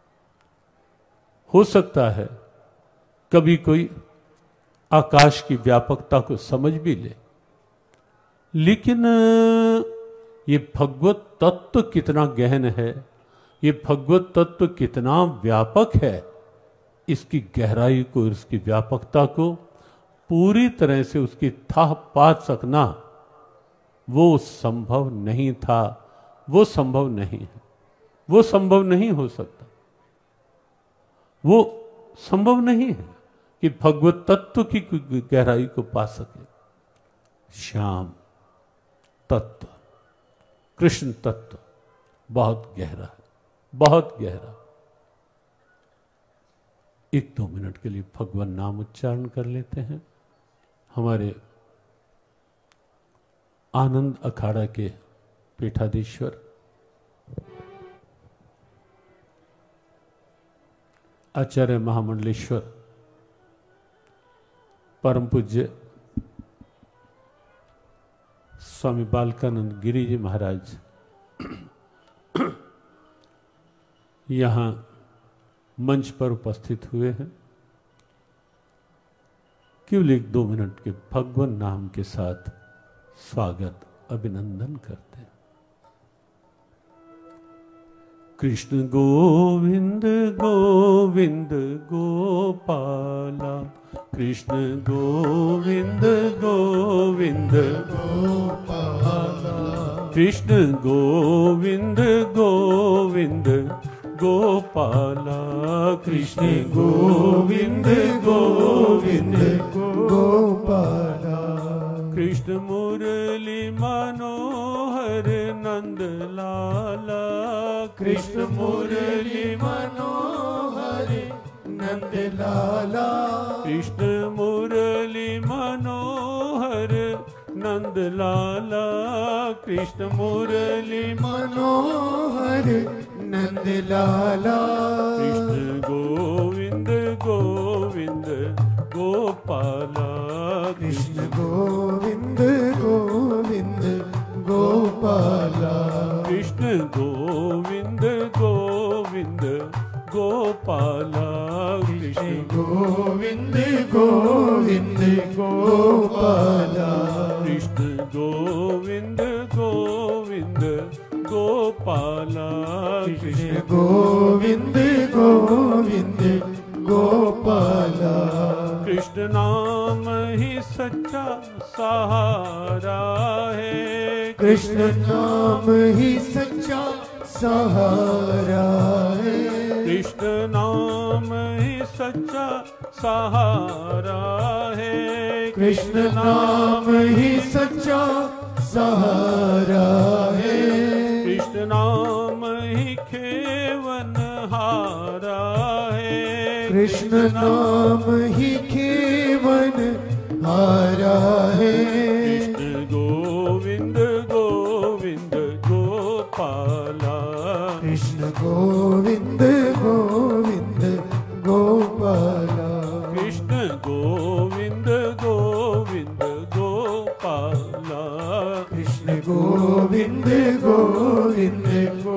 हो सकता है कभी कोई आकाश की व्यापकता को समझ भी ले। लेकिन ये भगवत तत्व कितना गहन है, ये भगवत तत्व कितना व्यापक है, इसकी गहराई को, इसकी व्यापकता को पूरी तरह से उसकी थाह पा सकना वो संभव नहीं था, वो संभव नहीं है, वो संभव नहीं हो सकता। वो संभव नहीं है कि भगवत तत्व की गहराई को पा सके। श्याम तत्व, कृष्ण तत्व बहुत गहरा है, बहुत गहरा। एक दो मिनट के लिए भगवान नाम उच्चारण कर लेते हैं। हमारे आनंद अखाड़ा के पीठाधीश्वर आचार्य महामंडलेश्वर परम पूज्य स्वामी बालकानंद गिरी जी महाराज यहाँ मंच पर उपस्थित हुए हैं। केवल एक दो मिनट के भगवान नाम के साथ स्वागत अभिनंदन करते हैं। कृष्ण गोविंद गोविंद गोपाला, कृष्ण गोविंद गोविंद गोपाला, कृष्ण गोविंद गोविंद गोपाला, कृष्ण गोविंद गोविंद गोपाला, कृष्ण मुरली मनोहर नंद लाला, कृष्ण मुरली मनोहर नंद लाला, कृष्ण मुरली मनोहर नंद लाला, कृष्ण मुरली मनोहर नंद लाला, कृष्ण गोविंद गोविंद गोपाला, कृष्ण गोविंद गोविंद गोपाला, कृष्ण गोविंद गोविंद गोपाला, कृष्ण गोविंद गोविंद गोपाला, कृष्ण गोविंद गोविंद गोपाला, कृष्ण गोविंद गोविंद गोपाला, कृष्ण नाम ही सच्चा सहारा है, कृष्ण नाम ही सच्चा सहारा है, कृष्ण नाम ही सच्चा सहारा है, कृष्ण नाम ही सच्चा सहारा है, कृष्ण नाम ही खेवन हारा है, कृष्ण नाम ही खेवन हारा है, कृष्ण गोविंद गोविंद गोपाला, कृष्ण गोविंद गोविंद गोपाला, कृष्ण गोविंद गोविंद गोपाला, कृष्ण गोविंद गोविंद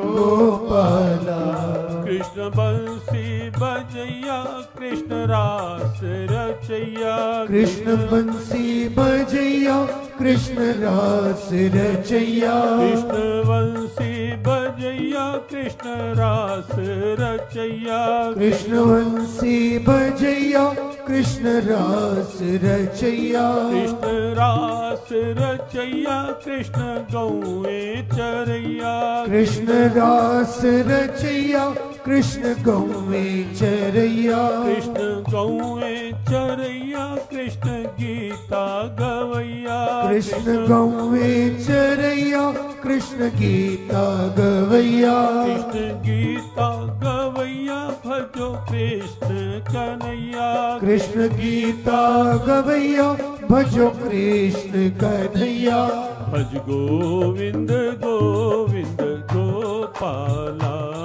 गोपाला, कृष्ण बंसी बजैया कृष्ण रास रचैया, कृष्ण बंसी बजैया कृष्ण रास रचैया, कृष्ण बंसी बजैया कृष्ण रास रचैया, कृष्ण बंसी बजैया कृष्ण रास रचैया, कृष्ण रास रचैया कृष्ण गौए चरैया, कृष्ण रास रचैया कृष्ण गौए चरैया, कृष्ण गौए चरैया कृष्ण गीता गवैया, कृष्ण गौए चरैया कृष्ण गीता गवैया, कृष्ण गीता गवैया भजो कृष्ण कन्हैया, कृष्ण गीता गवैया भजो कृष्ण कन्हैया, भज गोविंद गोविंद गोपाला,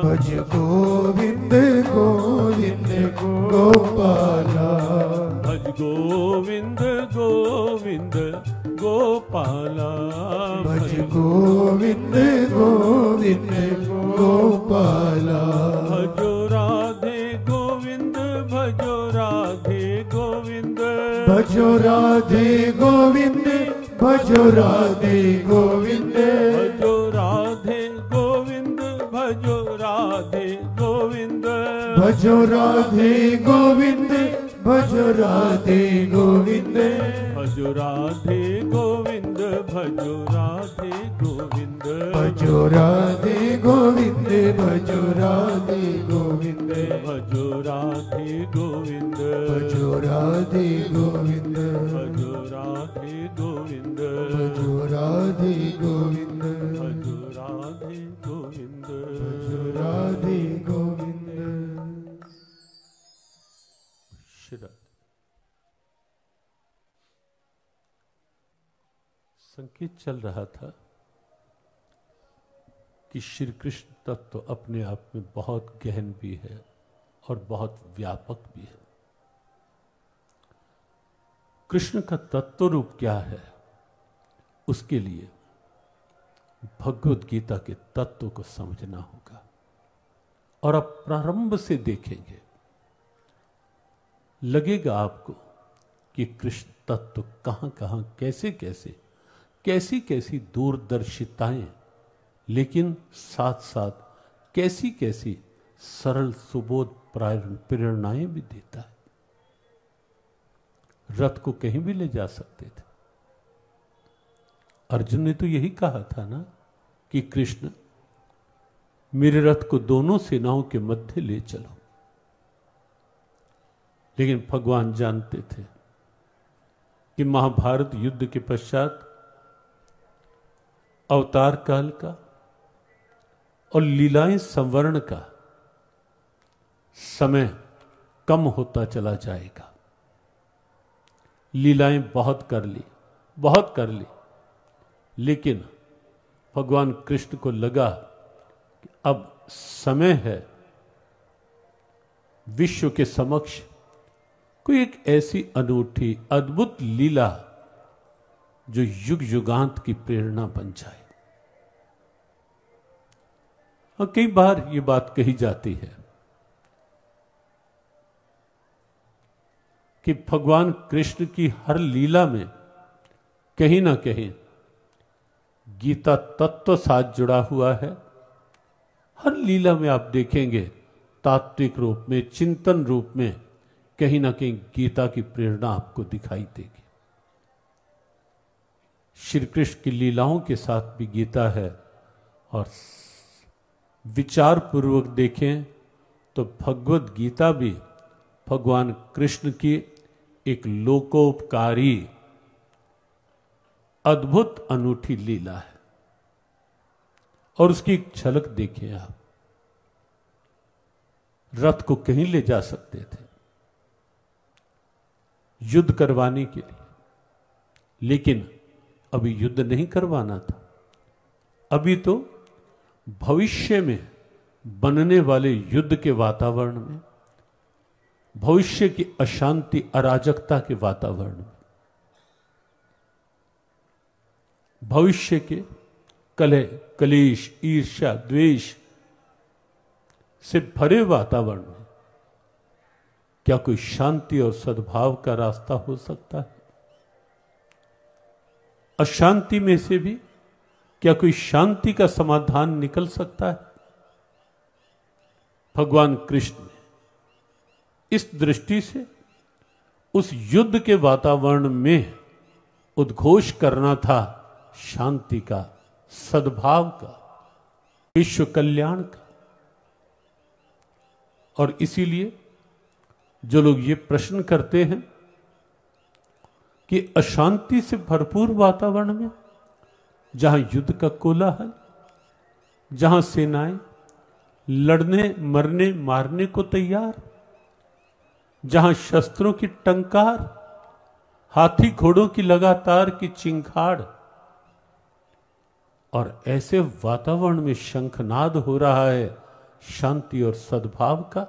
भज गोविंद गोविंद गोपाला भज गोविंद गोविंद गोपाला भज गोविंद गोविंद गोपाला भजो राधे गोविंद भजो राधे गोविंद भजो राधे गोविंद भजो राधे गोविंद भजो राधे गोविंद भजो राधे गोविंद भजो राधे गोविंद भजो राधे गोविंद भजो राधे गोविंद भजो राधे गोविंद भजो राधे गोविंद भजो राधे गोविंद भजो राधे गोविंद भजो राधे गोविंद भजो राधे गोविंद भजो राधे गोविंद भजो राधे गोविंद भजो राधे गोविंद। श्रद्धा संकेत चल रहा था कि श्री कृष्ण तत्व तो अपने आप में बहुत गहन भी है और बहुत व्यापक भी है। कृष्ण का तत्व रूप क्या है, उसके लिए भगवत गीता के तत्व को समझना होगा। और अब प्रारंभ से देखेंगे, लगेगा आपको कि कृष्ण तत्व कहां कहां कैसे कैसे कैसी कैसी दूरदर्शिताएं, लेकिन साथ साथ कैसी कैसी सरल सुबोध प्रेरणाएं भी देता है। रथ को कहीं भी ले जा सकते थे। अर्जुन ने तो यही कहा था ना कि कृष्ण मेरे रथ को दोनों सेनाओं के मध्य ले चलो। लेकिन भगवान जानते थे कि महाभारत युद्ध के पश्चात अवतार काल का और लीलाएं संवरण का समय कम होता चला जाएगा। लीलाएं बहुत कर ली बहुत कर ली लेकिन भगवान कृष्ण को लगा कि अब समय है विश्व के समक्ष कोई एक ऐसी अनूठी अद्भुत लीला जो युग युगांत की प्रेरणा बन जाए। और कई बार ये बात कही जाती है कि भगवान कृष्ण की हर लीला में कहीं ना कहीं गीता तत्व साथ जुड़ा हुआ है। हर लीला में आप देखेंगे तात्विक रूप में, चिंतन रूप में कहीं ना कहीं गीता की प्रेरणा आपको दिखाई देगी। श्री कृष्ण की लीलाओं के साथ भी गीता है। और विचार पूर्वक देखें तो भगवत गीता भी भगवान कृष्ण की एक लोकोपकारी अद्भुत अनूठी लीला है। और उसकी एक झलक देखें आप। रथ को कहीं ले जा सकते थे युद्ध करवाने के लिए, लेकिन अभी युद्ध नहीं करवाना था। अभी तो भविष्य में बनने वाले युद्ध के वातावरण में, भविष्य की अशांति अराजकता के वातावरण में, भविष्य के कलह कलेश ईर्ष्या द्वेष से भरे वातावरण में क्या कोई शांति और सद्भाव का रास्ता हो सकता है? अशांति में से भी क्या कोई शांति का समाधान निकल सकता है? भगवान कृष्ण ने इस दृष्टि से उस युद्ध के वातावरण में उद्घोष करना था शांति का, सद्भाव का, विश्व कल्याण का। और इसीलिए जो लोग ये प्रश्न करते हैं कि अशांति से भरपूर वातावरण में, जहां युद्ध का कोलाहल, जहां सेनाएं लड़ने मरने मारने को तैयार, जहां शस्त्रों की टंकार, हाथी घोड़ों की लगातार की चिंगाड़, और ऐसे वातावरण में शंखनाद हो रहा है शांति और सद्भाव का,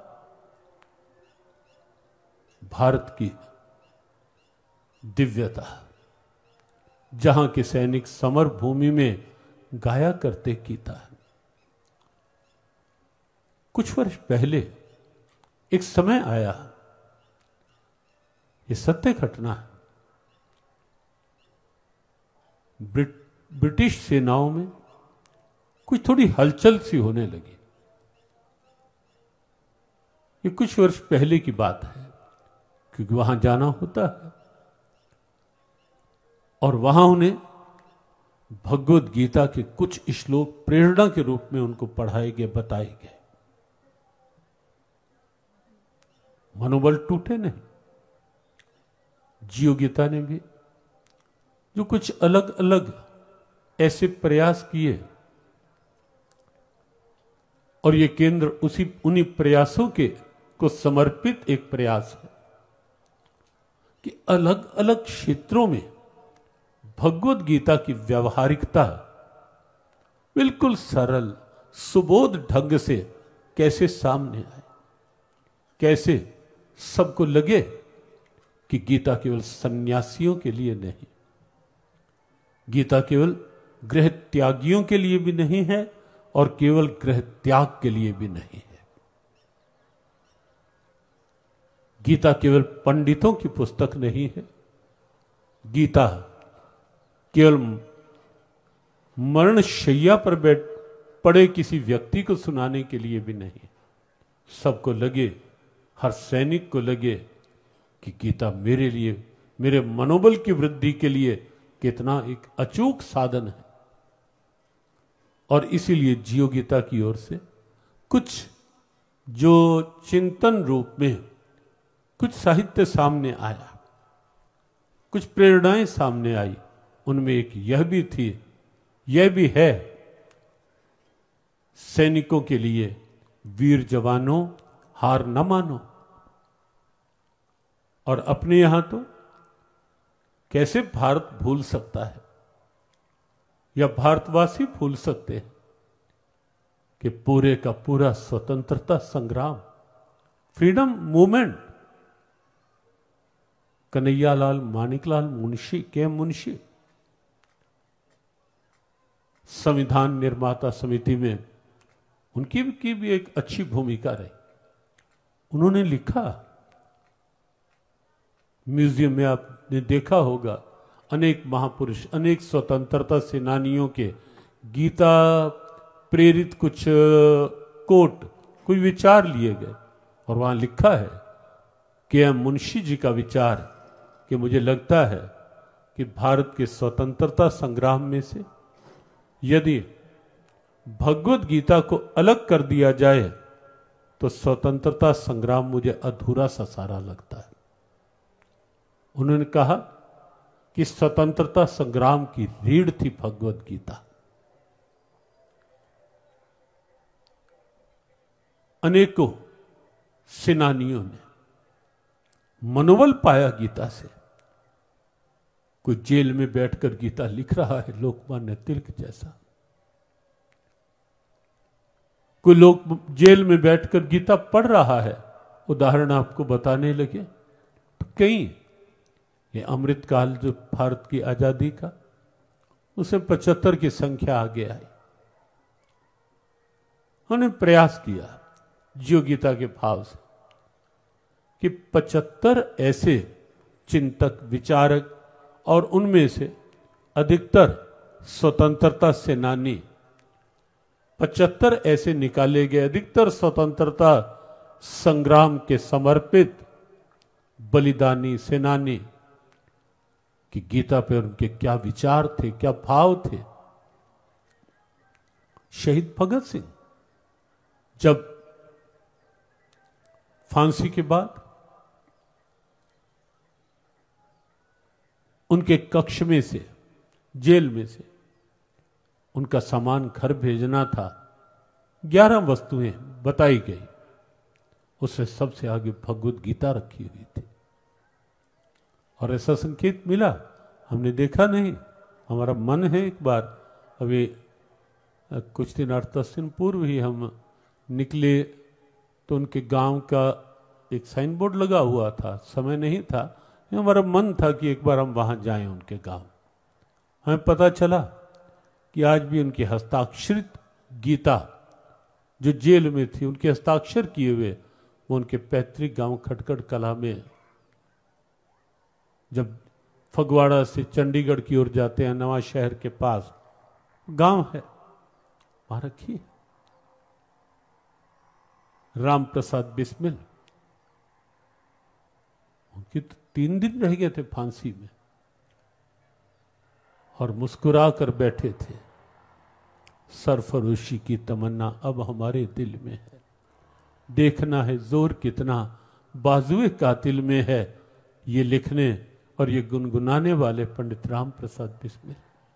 भारत की दिव्यता, जहां के सैनिक समर भूमि में गाया करते गीता। कुछ वर्ष पहले एक समय आया, ये सत्य घटना है, ब्रिट, ब्रिटिश सेनाओं में कुछ थोड़ी हलचल सी होने लगी। ये कुछ वर्ष पहले की बात है, क्योंकि वहां जाना होता है, और वहां उन्हें भगवत गीता के कुछ श्लोक प्रेरणा के रूप में उनको पढ़ाए गए, बताए गए। मनोबल टूटे नहीं। जियो गीता ने भी जो कुछ अलग अलग ऐसे प्रयास किए, और ये केंद्र उसी उन्हीं प्रयासों के को समर्पित एक प्रयास है कि अलग अलग क्षेत्रों में भगवत गीता की व्यावहारिकता बिल्कुल सरल सुबोध ढंग से कैसे सामने आए, कैसे सबको लगे कि गीता केवल सन्यासियों के लिए नहीं, गीता केवल गृह त्यागियों के लिए भी नहीं है, और केवल गृह त्याग के लिए भी नहीं है। गीता केवल पंडितों की पुस्तक नहीं है, गीता केवल मरणशैया पर बैठ पड़े किसी व्यक्ति को सुनाने के लिए भी नहीं। सबको लगे, हर सैनिक को लगे कि गीता मेरे लिए, मेरे मनोबल की वृद्धि के लिए कितना एक अचूक साधन है। और इसीलिए जियो गीता की ओर से कुछ जो चिंतन रूप में कुछ साहित्य सामने आया, कुछ प्रेरणाएं सामने आई, उनमें एक यह भी थी, यह भी है, सैनिकों के लिए वीर जवानों हार न मानो। और अपने यहां तो कैसे भारत भूल सकता है, या भारतवासी भूल सकते हैं कि पूरे का पूरा स्वतंत्रता संग्राम, फ्रीडम मूवमेंट, कन्हैयालाल मानिकलाल मुंशी के मुंशी संविधान निर्माता समिति में उनकी की भी एक अच्छी भूमिका रही। उन्होंने लिखा, म्यूजियम में आपने देखा होगा, अनेक महापुरुष, अनेक स्वतंत्रता सेनानियों के गीता प्रेरित कुछ कोट, कोई विचार लिए गए, और वहां लिखा है कि एम मुंशी जी का विचार कि मुझे लगता है कि भारत के स्वतंत्रता संग्राम में से यदि भगवत गीता को अलग कर दिया जाए तो स्वतंत्रता संग्राम मुझे अधूरा सा सारा लगता है। उन्होंने कहा कि स्वतंत्रता संग्राम की रीढ़ थी भगवत गीता। अनेकों सेनानियों ने मनोबल पाया गीता से। कोई जेल में बैठकर गीता लिख रहा है, लोकमान्य तिलक जैसा। कोई लोग जेल में बैठकर गीता पढ़ रहा है। उदाहरण आपको बताने लगे तो कई, ये अमृतकाल जो भारत की आजादी का, उसे पचहत्तर की संख्या आगे आई। उन्होंने प्रयास किया जियो गीता के भाव से कि पचहत्तर ऐसे चिंतक, विचारक, और उनमें से अधिकतर स्वतंत्रता सेनानी, पचहत्तर ऐसे निकाले गए अधिकतर स्वतंत्रता संग्राम के समर्पित बलिदानी सेनानी, कि गीता पर उनके क्या विचार थे, क्या भाव थे। शहीद भगत सिंह जब फांसी के बाद उनके कक्ष में से, जेल में से उनका सामान घर भेजना था, ग्यारह वस्तुएं बताई गई, उससे सबसे आगे भगवत गीता रखी हुई थी। और ऐसा संकेत मिला, हमने देखा नहीं, हमारा मन है एक बार, अभी कुछ दिन आठ दस दिन पूर्व ही हम निकले तो उनके गांव का एक साइन बोर्ड लगा हुआ था, समय नहीं था, हमारा मन था कि एक बार हम वहां जाएं उनके गांव। हमें पता चला कि आज भी उनकी हस्ताक्षरित गीता जो जेल में थी, उनके हस्ताक्षर किए हुए, वो उनके पैतृक गांव खटखट कला में, जब फगवाड़ा से चंडीगढ़ की ओर जाते हैं, नवा शहर के पास गांव है, वहां रखी है। राम प्रसाद बिस्मिल, उनकी तो तीन दिन रह गए थे फांसी में और मुस्कुरा कर बैठे थे। सरफरोशी की तमन्ना अब हमारे दिल में है, देखना है जोर कितना बाजुए कातिल में है, ये लिखने और ये गुनगुनाने वाले पंडित राम प्रसाद बिस्मिल।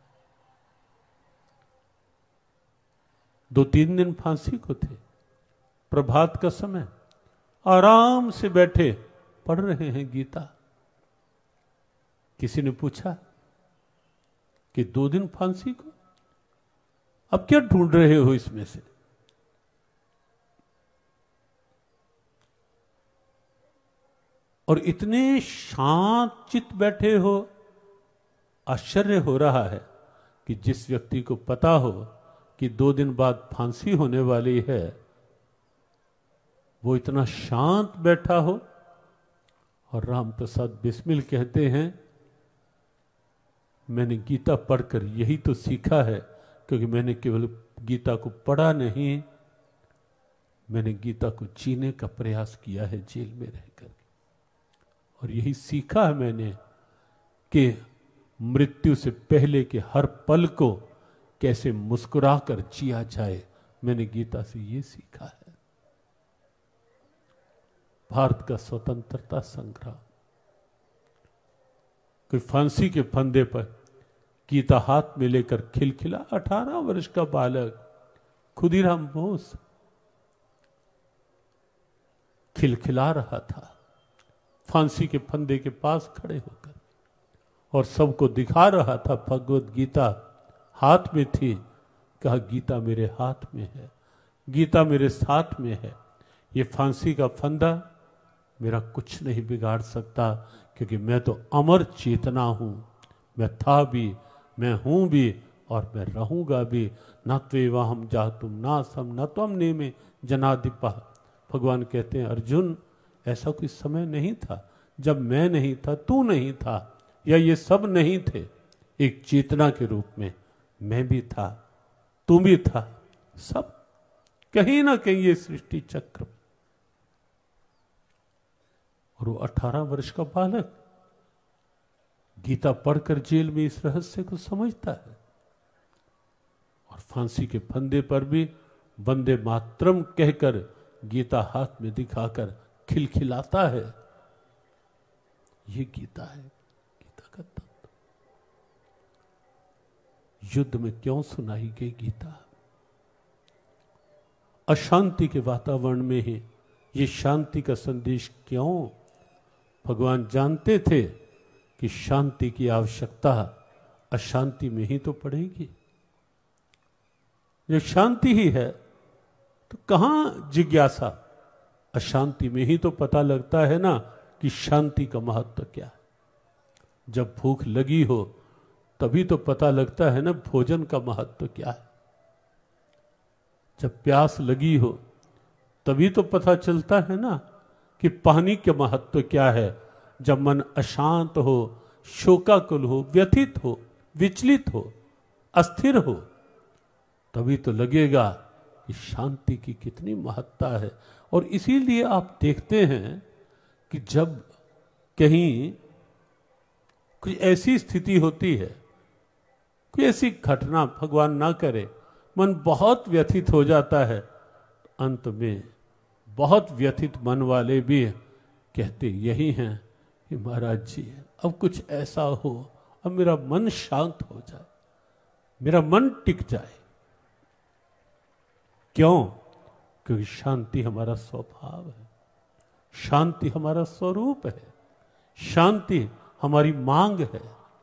दो तीन दिन फांसी को थे, प्रभात का समय, आराम से बैठे पढ़ रहे हैं गीता। किसी ने पूछा कि दो दिन फांसी को, अब क्या ढूंढ रहे हो इसमें से? और इतने शांत चित बैठे हो, आश्चर्य हो रहा है कि जिस व्यक्ति को पता हो कि दो दिन बाद फांसी होने वाली है, वो इतना शांत बैठा हो। और राम प्रसाद बिस्मिल कहते हैं, मैंने गीता पढ़कर यही तो सीखा है, क्योंकि मैंने केवल गीता को पढ़ा नहीं, मैंने गीता को जीने का प्रयास किया है जेल में रहकर, और यही सीखा है मैंने कि मृत्यु से पहले के हर पल को कैसे मुस्कुरा कर जिया जाए। मैंने गीता से ये सीखा है। भारत का स्वतंत्रता संग्राम, कोई फांसी के फंदे पर गीता हाथ में लेकर खिलखिला, अठारह वर्ष का बालक खुदीराम बोस खिलखिला रहा था फांसी के फंदे के पास खड़े होकर, और सबको दिखा रहा था भगवत गीता हाथ में थी। कहा, गीता मेरे हाथ में है, गीता मेरे साथ में है, ये फांसी का फंदा मेरा कुछ नहीं बिगाड़ सकता, क्योंकि मैं तो अमर चेतना हूं। मैं था भी, मैं हूं भी, और मैं रहूंगा भी। न त्वेवा हम जातुम ना सम न त्वम नेमे जनाधिपा। भगवान कहते हैं, अर्जुन, ऐसा कोई समय नहीं था जब मैं नहीं था, तू नहीं था, या ये सब नहीं थे। एक चेतना के रूप में मैं भी था, तू भी था, सब कहीं ना कहीं ये सृष्टि चक्र। और वो अठारह वर्ष का बालक गीता पढ़कर जेल में इस रहस्य को समझता है, और फांसी के फंदे पर भी वंदे मातरम कहकर गीता हाथ में दिखाकर खिलखिलाता है। ये गीता है, गीता का तत्व। युद्ध में क्यों सुनाई गई गीता? अशांति के वातावरण में ही ये शांति का संदेश क्यों? भगवान जानते थे कि शांति की आवश्यकता अशांति में ही तो पड़ेगी। जब शांति ही है तो कहां जिज्ञासा? अशांति में ही तो पता लगता है ना कि शांति का महत्व क्या है। जब भूख लगी हो तभी तो पता लगता है ना भोजन का महत्व क्या है। जब प्यास लगी हो तभी तो पता चलता है ना कि पानी के महत्व क्या है। जब मन अशांत हो, शोकाकुल हो, व्यथित हो, विचलित हो, अस्थिर हो, तभी तो लगेगा कि शांति की कितनी महत्ता है। और इसीलिए आप देखते हैं कि जब कहीं कोई ऐसी स्थिति होती है, कोई ऐसी घटना भगवान ना करे, मन बहुत व्यथित हो जाता है, अंत में बहुत व्यथित मन वाले भी कहते यही हैं कि महाराज जी अब कुछ ऐसा हो, अब मेरा मन शांत हो जाए, मेरा मन टिक जाए। क्यों? क्योंकि शांति हमारा स्वभाव है, शांति हमारा स्वरूप है, शांति हमारी मांग है।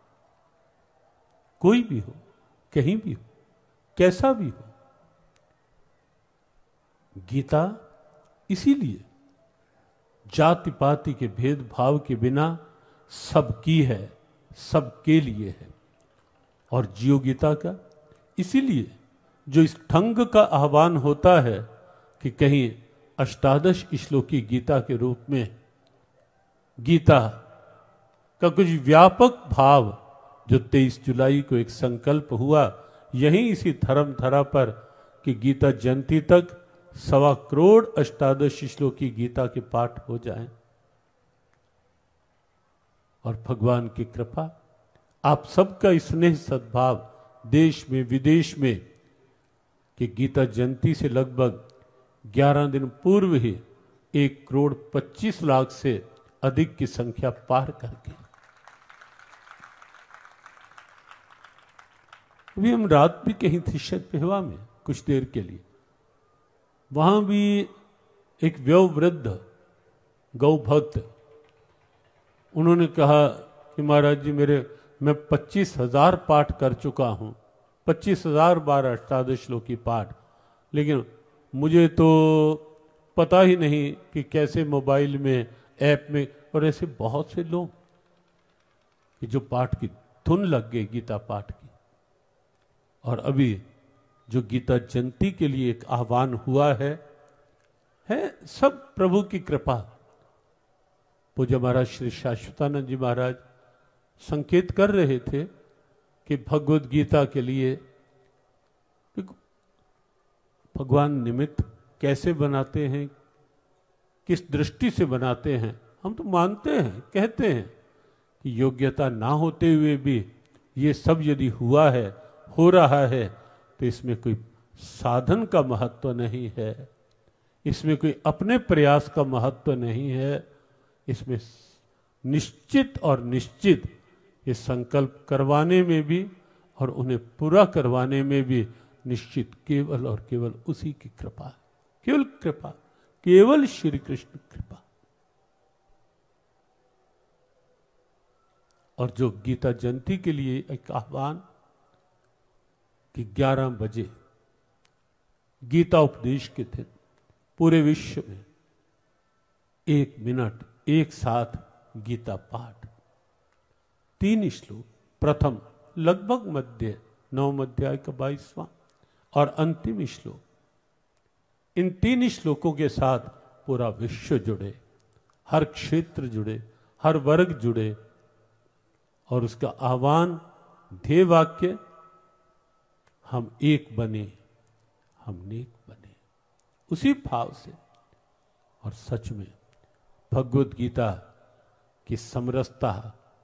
कोई भी हो, कहीं भी हो, कैसा भी हो, गीता इसीलिए जाति पाति के भेदभाव के बिना सबकी है, सबके लिए है। और जियो गीता का इसीलिए जो इस ढंग का आह्वान होता है कि कहीं अष्टादश श्लोकी गीता के रूप में गीता का कुछ व्यापक भाव जो तेईस जुलाई को एक संकल्प हुआ यहीं इसी धर्म धरा पर कि गीता जयंती तक सवा करोड़ अष्टादश श्लोकी गीता के पाठ हो जाएं। और भगवान की कृपा, आप सबका स्नेह सद्भाव देश में विदेश में कि गीता जयंती से लगभग ग्यारह दिन पूर्व ही एक करोड़ पच्चीस लाख से अधिक की संख्या पार करके अभी हम रात भी कहीं थी शतपेहवा में कुछ देर के लिए, वहां भी एक वयोवृद्ध गौ भक्त उन्होंने कहा कि महाराज जी मेरे मैं पच्चीस हजार पाठ कर चुका हूं, पच्चीस हजार बार अष्टादश श्लोकी पाठ, लेकिन मुझे तो पता ही नहीं कि कैसे मोबाइल में ऐप में। और ऐसे बहुत से लोग कि जो पाठ की धुन लग गई गीता पाठ की। और अभी जो गीता जयंती के लिए एक आह्वान हुआ है है सब प्रभु की कृपा। पूज्य महाराज श्री शाश्वतानंद जी महाराज संकेत कर रहे थे कि भगवत गीता के लिए भगवान निमित्त कैसे बनाते हैं, किस दृष्टि से बनाते हैं। हम तो मानते हैं, कहते हैं कि योग्यता ना होते हुए भी ये सब यदि हुआ है, हो रहा है, तो इसमें कोई साधन का महत्व नहीं है, इसमें कोई अपने प्रयास का महत्व नहीं है। इसमें निश्चित और निश्चित ये संकल्प करवाने में भी और उन्हें पूरा करवाने में भी निश्चित केवल और केवल उसी की कृपा है, केवल कृपा, केवल श्री कृष्ण कृपा। और जो गीता जयंती के लिए एक आह्वान कि ग्यारह बजे गीता उपदेश के दिन पूरे विश्व में एक मिनट एक साथ गीता पाठ, तीन श्लोक, प्रथम लगभग मध्य नवम अध्याय का बाईसवां और अंतिम श्लोक, इन तीन श्लोकों के साथ पूरा विश्व जुड़े, हर क्षेत्र जुड़े, हर वर्ग जुड़े। और उसका आह्वान ध्येय वाक्य, हम एक बने, हम नेक बने, उसी भाव से। और सच में भगवत गीता की समरसता,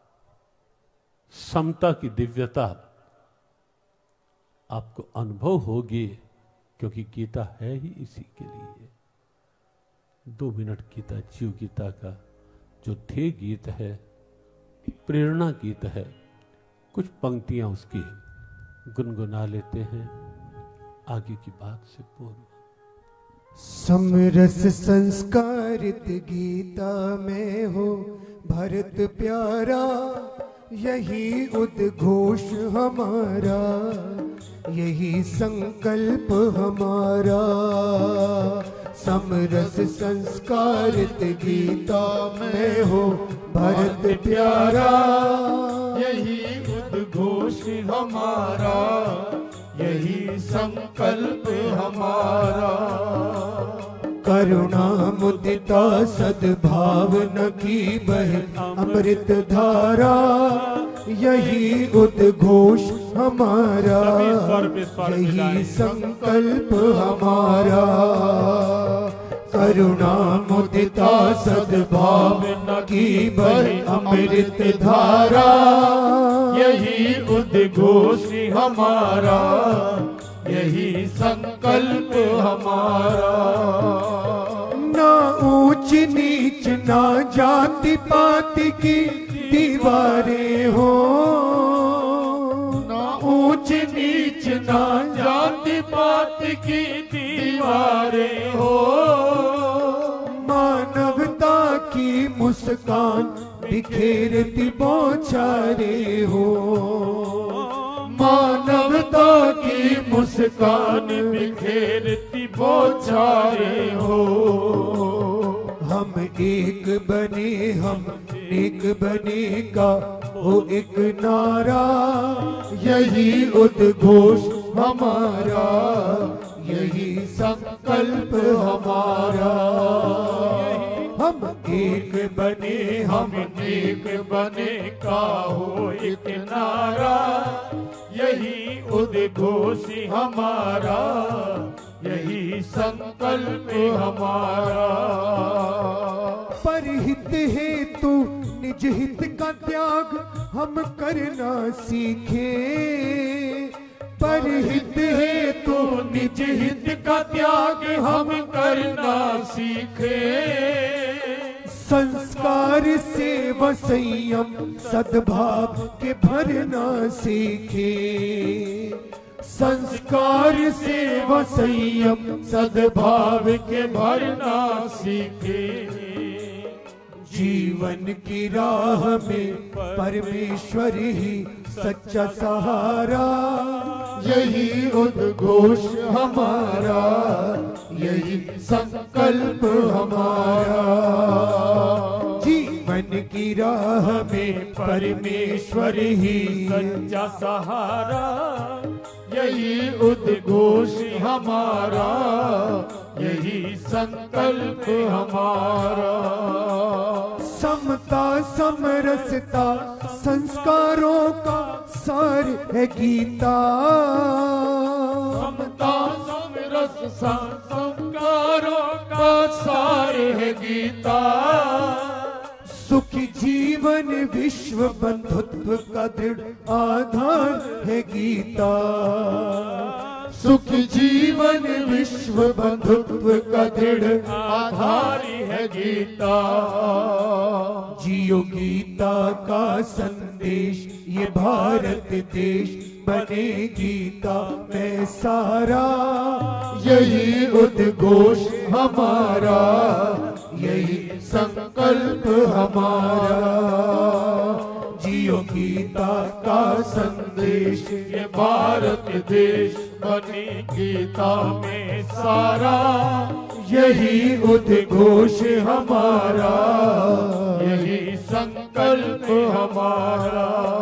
समता की दिव्यता आपको अनुभव होगी, क्योंकि गीता है ही इसी के लिए। दो मिनट गीता, जीव गीता का जो ध्येय गीत है, प्रेरणा गीत है, कुछ पंक्तियां उसकी गुनगुना लेते हैं आगे की बात से पूर्व। समरस संस्कारित गीता में हो भरत प्यारा, यही उद्घोष हमारा, यही संकल्प हमारा। समरस संस्कारित गीता में हो भरत प्यारा, यही उद्घोष हमारा, यही संकल्प हमारा। करुणा मुदिता सद्भावना की बहे अमृत धारा, यही उद्घोष हमारा, यही संकल्प हमारा। करुणा मुदिता सद्भावना की बहे अमृत धारा, यही उद्घोष हमारा, यही संकल्प हमारा। ना ऊंच नीच ना जाति पाति की दीवारें हो, ना ऊंच नीच ना जाति पाति की दीवारें हो। मानवता की मुस्कान बिखेरती बौछारें हो, मानवता की मुस्कान बिखेरती बौछारें हो। हम एक बने हम एक बने का हो एक नारा, यही उद्घोष हमारा, यही संकल्प हमारा। हम एक बने हम एक बने का हो एक नारा, यही उद्घोष हमारा, यही संकल्प हमारा। परहित हेतु निज हित का त्याग हम करना सीखे। परहित हेतु निज हित का त्याग हम करना सीखे। संस्कार से व संयम सद्भाव के भरना सीखे। संस्कार से व संयम सद्भाव के भरना सीखे। जीवन की राह में परमेश्वर ही सच्चा सहारा, यही उद्घोष हमारा, यही संकल्प हमारा। जीवन की राह में परमेश्वर ही सच्चा सहारा, यही उद्घोष हमारा, यही संकल्प हमारा। समता समरसता संस्कारों का सार है गीता। समता समरस संस्कारों का सार है गीता। सुखी जीवन विश्व बंधुत्व का दृढ़ आधार है गीता। सुख जीवन विश्व बंधुत्व का दृढ़ आधार है गीता। जियो गीता का संदेश ये भारत देश बने गीता में सारा। यही उद्घोष हमारा, यही संकल्प हमारा। जियो गीता का संदेश ये भारत देश बने गीता में सारा। यही उद्घोष हमारा, यही संकल्प हमारा।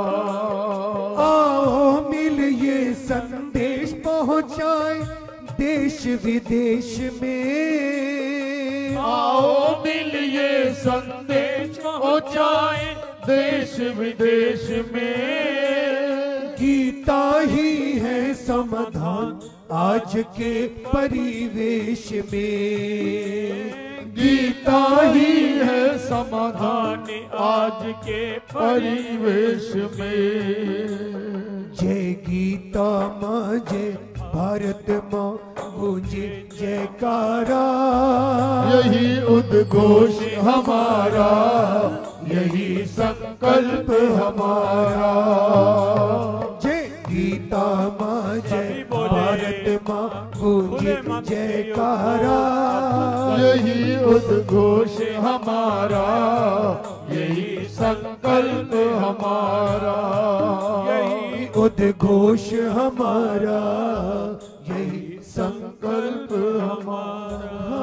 आओ मिल ये संदेश पहुंचाए देश विदेश में। आओ मिल ये संदेश पहुंचाए देश विदेश में। गीता ही है समाधान आज के परिवेश में। गीता ही है समाधान आज के परिवेश में। जय गीता माँ जय भारत माँ गूंजे जयकारा। यही उद्घोष हमारा, यही संकल्प हमारा। जय गीता माँ जय भारत माँ गूंजे जयकारा। यही उद्घोष हमारा, यही संकल्प हमारा। यही उद्घोष हमारा, यही संकल्प हमारा।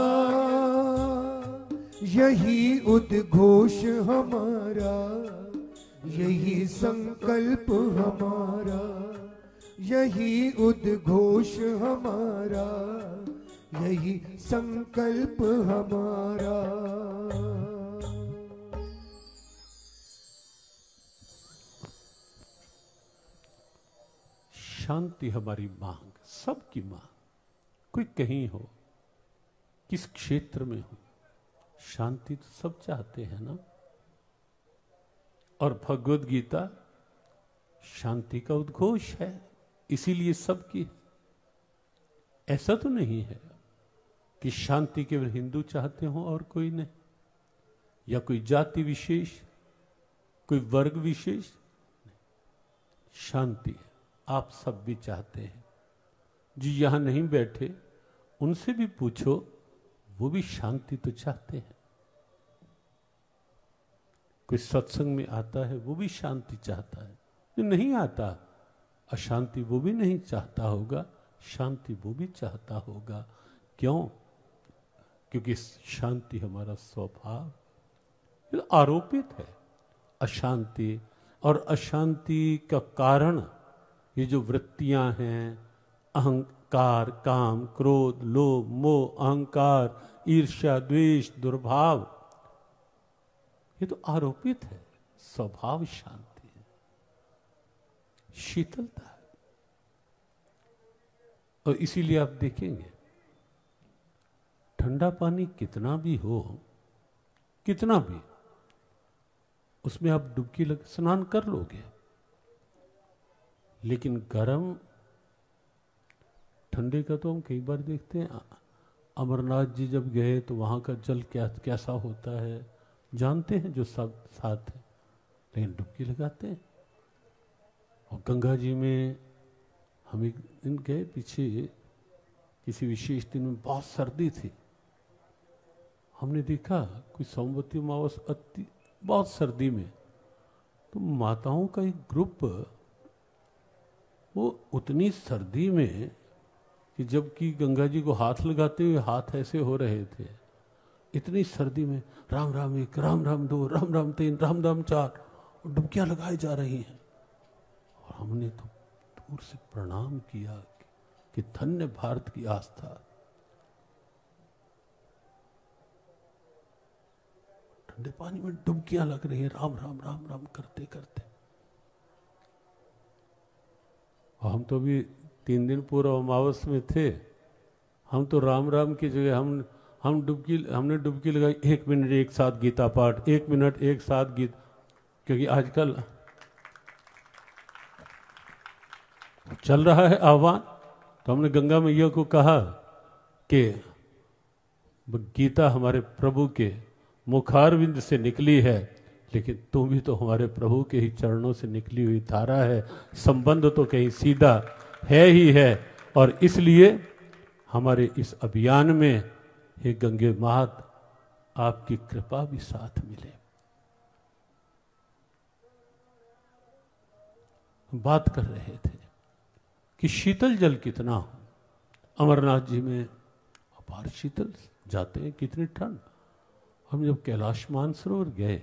यही उद्घोष हमारा, यही संकल्प हमारा। यही उद्घोष हमारा, यही संकल्प हमारा। शांति हमारी मांग, सबकी मांग। कोई कहीं हो, किस क्षेत्र में हो, शांति तो सब चाहते हैं ना। और भगवद गीता शांति का उद्घोष है, इसीलिए सबकी। ऐसा तो नहीं है कि शांति केवल हिंदू चाहते हो और कोई नहीं, या कोई जाति विशेष, कोई वर्ग विशेष। शांति आप सब भी चाहते हैं। जो यहां नहीं बैठे उनसे भी पूछो, वो भी शांति तो चाहते हैं। कोई सत्संग में आता है वो भी शांति चाहता है। जो नहीं आता, अशांति वो भी नहीं चाहता होगा, शांति वो भी चाहता होगा। क्यों? क्योंकि शांति हमारा स्वभाव आरोपित है। अशांति और अशांति का कारण ये जो वृत्तियां हैं, अहंकार, काम, क्रोध, लोभ, मोह, अहंकार, ईर्ष्या, द्वेष, दुर्भाव, ये तो आरोपित है। स्वभाव शांति है, शीतलता है। और इसीलिए आप देखेंगे ठंडा पानी कितना भी हो, कितना भी, उसमें आप डुबकी लग स्नान कर लोगे, लेकिन गर्म ठंडे का तो हम कई बार देखते हैं। अमरनाथ जी जब गए तो वहां का जल क्या कैसा होता है जानते हैं, जो सब साथ है, लेकिन डुबकी लगाते हैं। और गंगा जी में हम एक दिन गए पीछे, किसी विशेष दिन में बहुत सर्दी थी। हमने देखा कोई सोमवती अमावस अति बहुत सर्दी में, तो माताओं का एक ग्रुप वो उतनी सर्दी में कि जबकि गंगा जी को हाथ लगाते हुए हाथ ऐसे हो रहे थे, इतनी सर्दी में राम राम एक, राम राम दो, राम राम तीन, राम राम चार, डुबकियां लगाई जा रही हैं। और हमने तो दूर से प्रणाम किया कि धन्य भारत की आस्था। ठंडे पानी में डुबकियां लग रही है, राम राम राम राम करते करते। और हम तो भी तीन दिन पूर्व अमावस में थे, हम तो राम राम की जगह हम हम डुबकी हमने डुबकी लगाई, एक मिनट एक साथ गीता पाठ, एक मिनट एक साथ गीत, क्योंकि आजकल चल रहा है आह्वान। तो हमने गंगा मैया को कहा कि गीता हमारे प्रभु के मुखारविंद से निकली है, लेकिन तुम भी तो हमारे प्रभु के ही चरणों से निकली हुई धारा है, संबंध तो कहीं सीधा है ही है। और इसलिए हमारे इस अभियान में हे गंगे मात आपकी कृपा भी साथ मिले। बात कर रहे थे कि शीतल जल कितना हो। अमरनाथ जी में अपार शीतल जाते हैं, कितनी ठंड। हम जब कैलाश मानसरोवर गए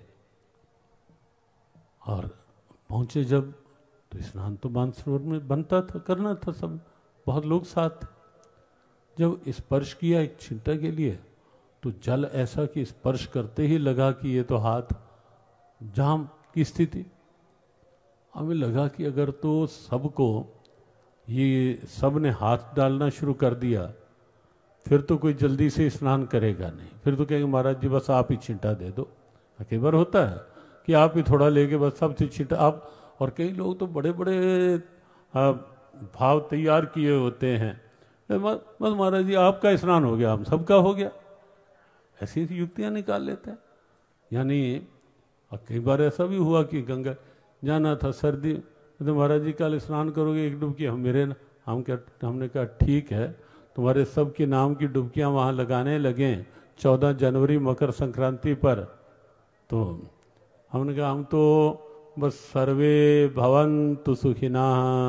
और पहुंचे जब, तो स्नान तो मानसरोवर में बनता था, करना था, सब बहुत लोग साथ थे। जब स्पर्श किया एक छिंटा के लिए, तो जल ऐसा कि स्पर्श करते ही लगा कि ये तो हाथ जाम की स्थिति। हमें लगा कि अगर तो सबको ये सब ने हाथ डालना शुरू कर दिया, फिर तो कोई जल्दी से स्नान करेगा नहीं, फिर तो कहेंगे महाराज जी बस आप ही छिंटा दे दो। कई बार होता है कि आप ही थोड़ा लेके बस सब छिंटा आप। और कई लोग तो बड़े बड़े भाव तैयार किए होते हैं, बस महाराज जी आपका स्नान हो गया, हम सबका हो गया, ऐसी युक्तियां निकाल लेते हैं। यानी कई बार ऐसा भी हुआ कि गंगा जाना था सर्दी, तो महाराज जी कल स्नान करोगे एक डुबकी, हम मेरे हम क्या हमने कहा ठीक है, तुम्हारे सब के नाम की डुबकियां वहां लगाने लगे चौदह जनवरी मकर संक्रांति पर। तो हमने कहा हम तो बस सर्वे भवन्तु सुखिना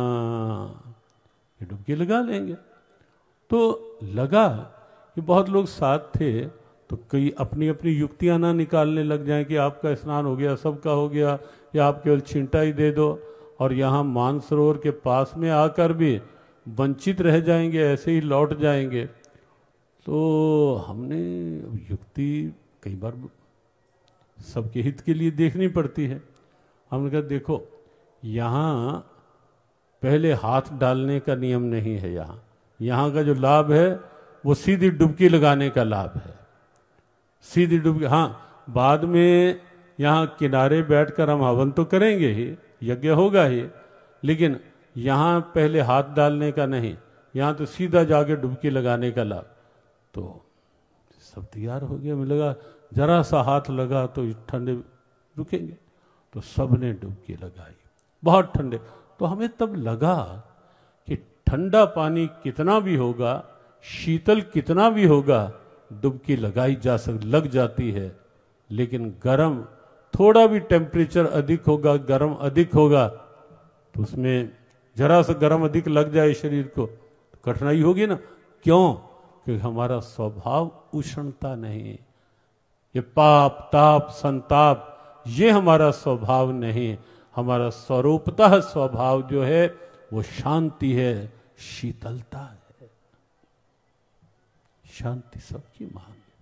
ये डुबकी लगा लेंगे। तो लगा कि बहुत लोग साथ थे, तो कई अपनी अपनी युक्तियां ना निकालने लग जाएं कि आपका स्नान हो गया, सबका हो गया, या आप केवल छिंटा ही दे दो, और यहाँ मानसरोवर के पास में आकर भी वंचित रह जाएंगे, ऐसे ही लौट जाएंगे। तो हमने युक्ति कई बार सबके हित के लिए देखनी पड़ती है। हमने कहा देखो यहाँ पहले हाथ डालने का नियम नहीं है, यहाँ यहाँ का जो लाभ है वो सीधी डुबकी लगाने का लाभ है, सीधी डुबकी। हाँ, बाद में यहाँ किनारे बैठकर हम हवन तो करेंगे ही, यज्ञ होगा ही, लेकिन यहाँ पहले हाथ डालने का नहीं, यहाँ तो सीधा जाके डुबकी लगाने का लाभ। तो सब तैयार हो गया, मुझे लगा जरा सा हाथ लगा तो ठंडे रुकेंगे, तो सब ने डुबकी लगाई, बहुत ठंडे। तो हमें तब लगा कि ठंडा पानी कितना भी होगा, शीतल कितना भी होगा, डुबकी लगाई जा सक लग जाती है। लेकिन गर्म थोड़ा भी टेम्परेचर अधिक होगा, गर्म अधिक होगा, तो उसमें जरा सा गर्म अधिक लग जाए शरीर को तो कठिनाई होगी ना। क्यों? क्योंकि हमारा स्वभाव उष्णता नहीं है। ये पाप ताप संताप ये हमारा स्वभाव नहीं। हमारा स्वरूपतः स्वभाव जो है वो शांति है, शीतलता है। शांति सबकी मांग है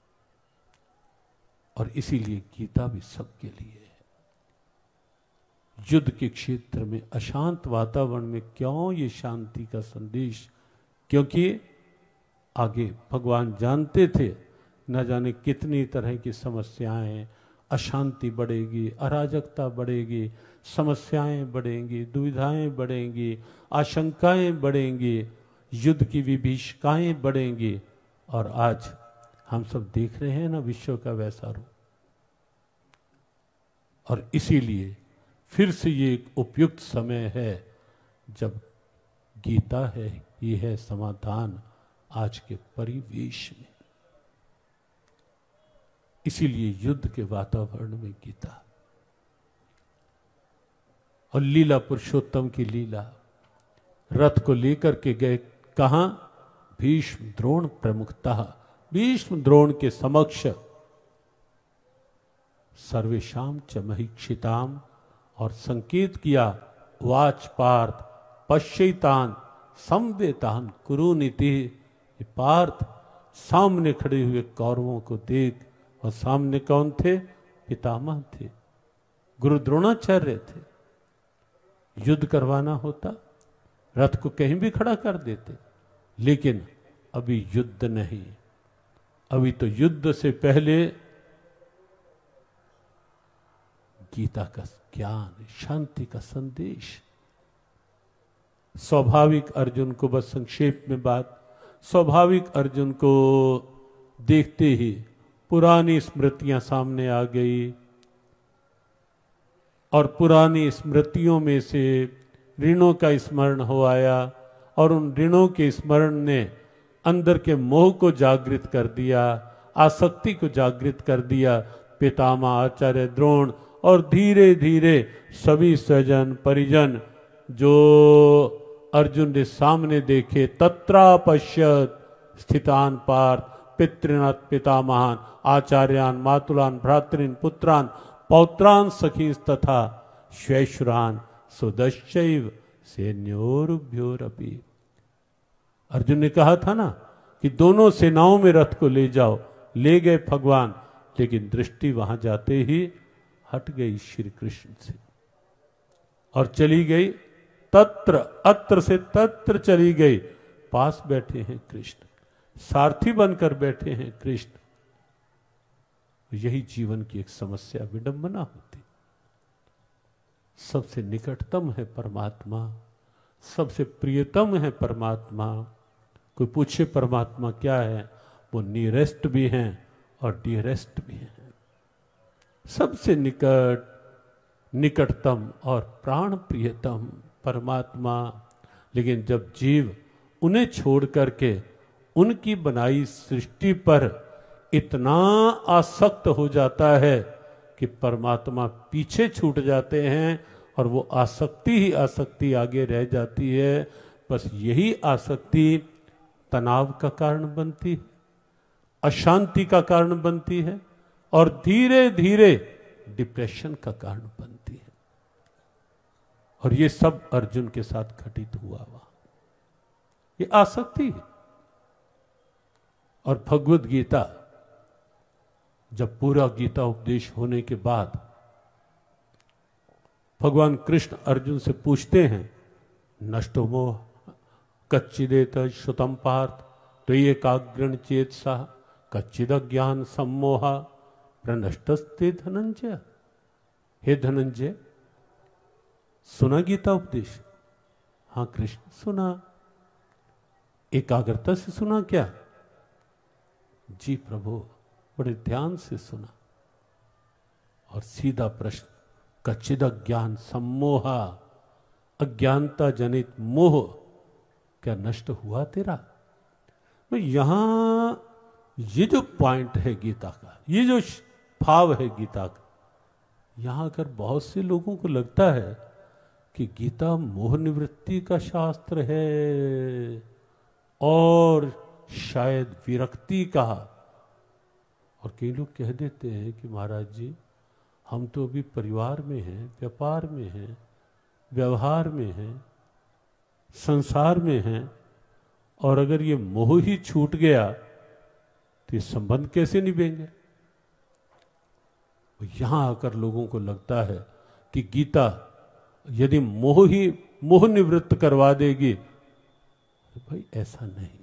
और इसीलिए गीता भी सबके लिए है। युद्ध के क्षेत्र में अशांत वातावरण में क्यों ये शांति का संदेश? क्योंकि आगे भगवान जानते थे न जाने कितनी तरह की समस्याएं, अशांति बढ़ेगी, अराजकता बढ़ेगी, समस्याएं बढ़ेंगी, दुविधाएं बढ़ेंगी, आशंकाएं बढ़ेंगी, युद्ध की विभीषिकाएं बढ़ेंगी। और आज हम सब देख रहे हैं ना विश्व का वैसा रूप। और इसीलिए फिर से ये एक उपयुक्त समय है जब गीता है, ये है समाधान आज के परिवेश में। इसीलिए युद्ध के वातावरण में गीता और लीला पुरुषोत्तम की लीला। रथ को लेकर के गए कहां? भीष्म द्रोण प्रमुखतः। भीष्म द्रोण के समक्ष सर्वेशाम च महिक्षिताम और संकेत किया वाच पार्थ पश्यतान संवेतान कुरुनीति। पार्थ सामने खड़े हुए कौरवों को देख, और सामने कौन थे? पितामह थे, गुरु द्रोणाचार्य थे। युद्ध करवाना होता रथ को कहीं भी खड़ा कर देते, लेकिन अभी युद्ध नहीं। अभी तो युद्ध से पहले गीता का ज्ञान, शांति का संदेश। स्वाभाविक अर्जुन को, बस संक्षेप में बात, स्वाभाविक अर्जुन को देखते ही पुरानी स्मृतियां सामने आ गई और पुरानी स्मृतियों में से ऋणों का स्मरण हो आया और उन ऋणों के स्मरण ने अंदर के मोह को जागृत कर दिया, आसक्ति को जागृत कर दिया। पितामह आचार्य द्रोण और धीरे धीरे सभी स्वजन परिजन जो अर्जुन ने सामने देखे, तत्रा पश्यत स्थितान पार्थ पितृनाथ पितामहान आचार्यान मातुलान भ्रातृन पुत्रान पौत्रान सखी तथा श्वैशुरान सुदश्चैव सैन्योरुभ्योरपि। अर्जुन ने कहा था ना कि दोनों सेनाओं में रथ को ले जाओ, ले गए भगवान, लेकिन दृष्टि वहां जाते ही हट गई श्री कृष्ण से और चली गई तत्र, अत्र से तत्र चली गई। पास बैठे हैं कृष्ण, सारथी बनकर बैठे हैं कृष्ण। यही जीवन की एक समस्या, विडंबना होती। सबसे निकटतम है परमात्मा, सबसे प्रियतम है परमात्मा। कोई पूछे परमात्मा क्या है, वो नियरेस्ट भी हैं और डियरेस्ट भी हैं। सबसे निकट, निकटतम और प्राण प्रियतम परमात्मा। लेकिन जब जीव उन्हें छोड़ करके उनकी बनाई सृष्टि पर इतना आसक्त हो जाता है कि परमात्मा पीछे छूट जाते हैं और वो आसक्ति ही आसक्ति आगे रह जाती है। बस यही आसक्ति तनाव का कारण बनती है, अशांति का कारण बनती है और धीरे धीरे डिप्रेशन का कारण बनती है। और ये सब अर्जुन के साथ घटित हुआ वहां, ये आसक्ति है। और भगवत गीता, जब पूरा गीता उपदेश होने के बाद भगवान कृष्ण अर्जुन से पूछते हैं, नष्टो मोह कच्चिदेत श्रुतम पार्थ तो एकाग्रण चेतसा कच्चिद ज्ञान सम्मोहा प्रनष्टस्ते धनंजय। हे धनंजय, सुना गीता उपदेश? हाँ कृष्ण सुना। एकाग्रता से सुना क्या? जी प्रभु, बड़े ध्यान से सुना। और सीधा प्रश्न, कच्चिद ज्ञान सम्मोहा, अज्ञानता जनित मोह क्या नष्ट हुआ तेरा? मैं यहां ये जो पॉइंट है गीता का, ये जो भाव है गीता का, यहां अगर बहुत से लोगों को लगता है कि गीता मोह निवृत्ति का शास्त्र है और शायद विरक्ति का। और कई लोग कह देते हैं कि महाराज जी हम तो अभी परिवार में हैं, व्यापार में हैं, व्यवहार में हैं, संसार में हैं, और अगर ये मोह ही छूट गया तो ये संबंध कैसे निभेंगे। यहां आकर लोगों को लगता है कि गीता यदि मोह ही मोह निवृत्त करवा देगी, तो भाई ऐसा नहीं।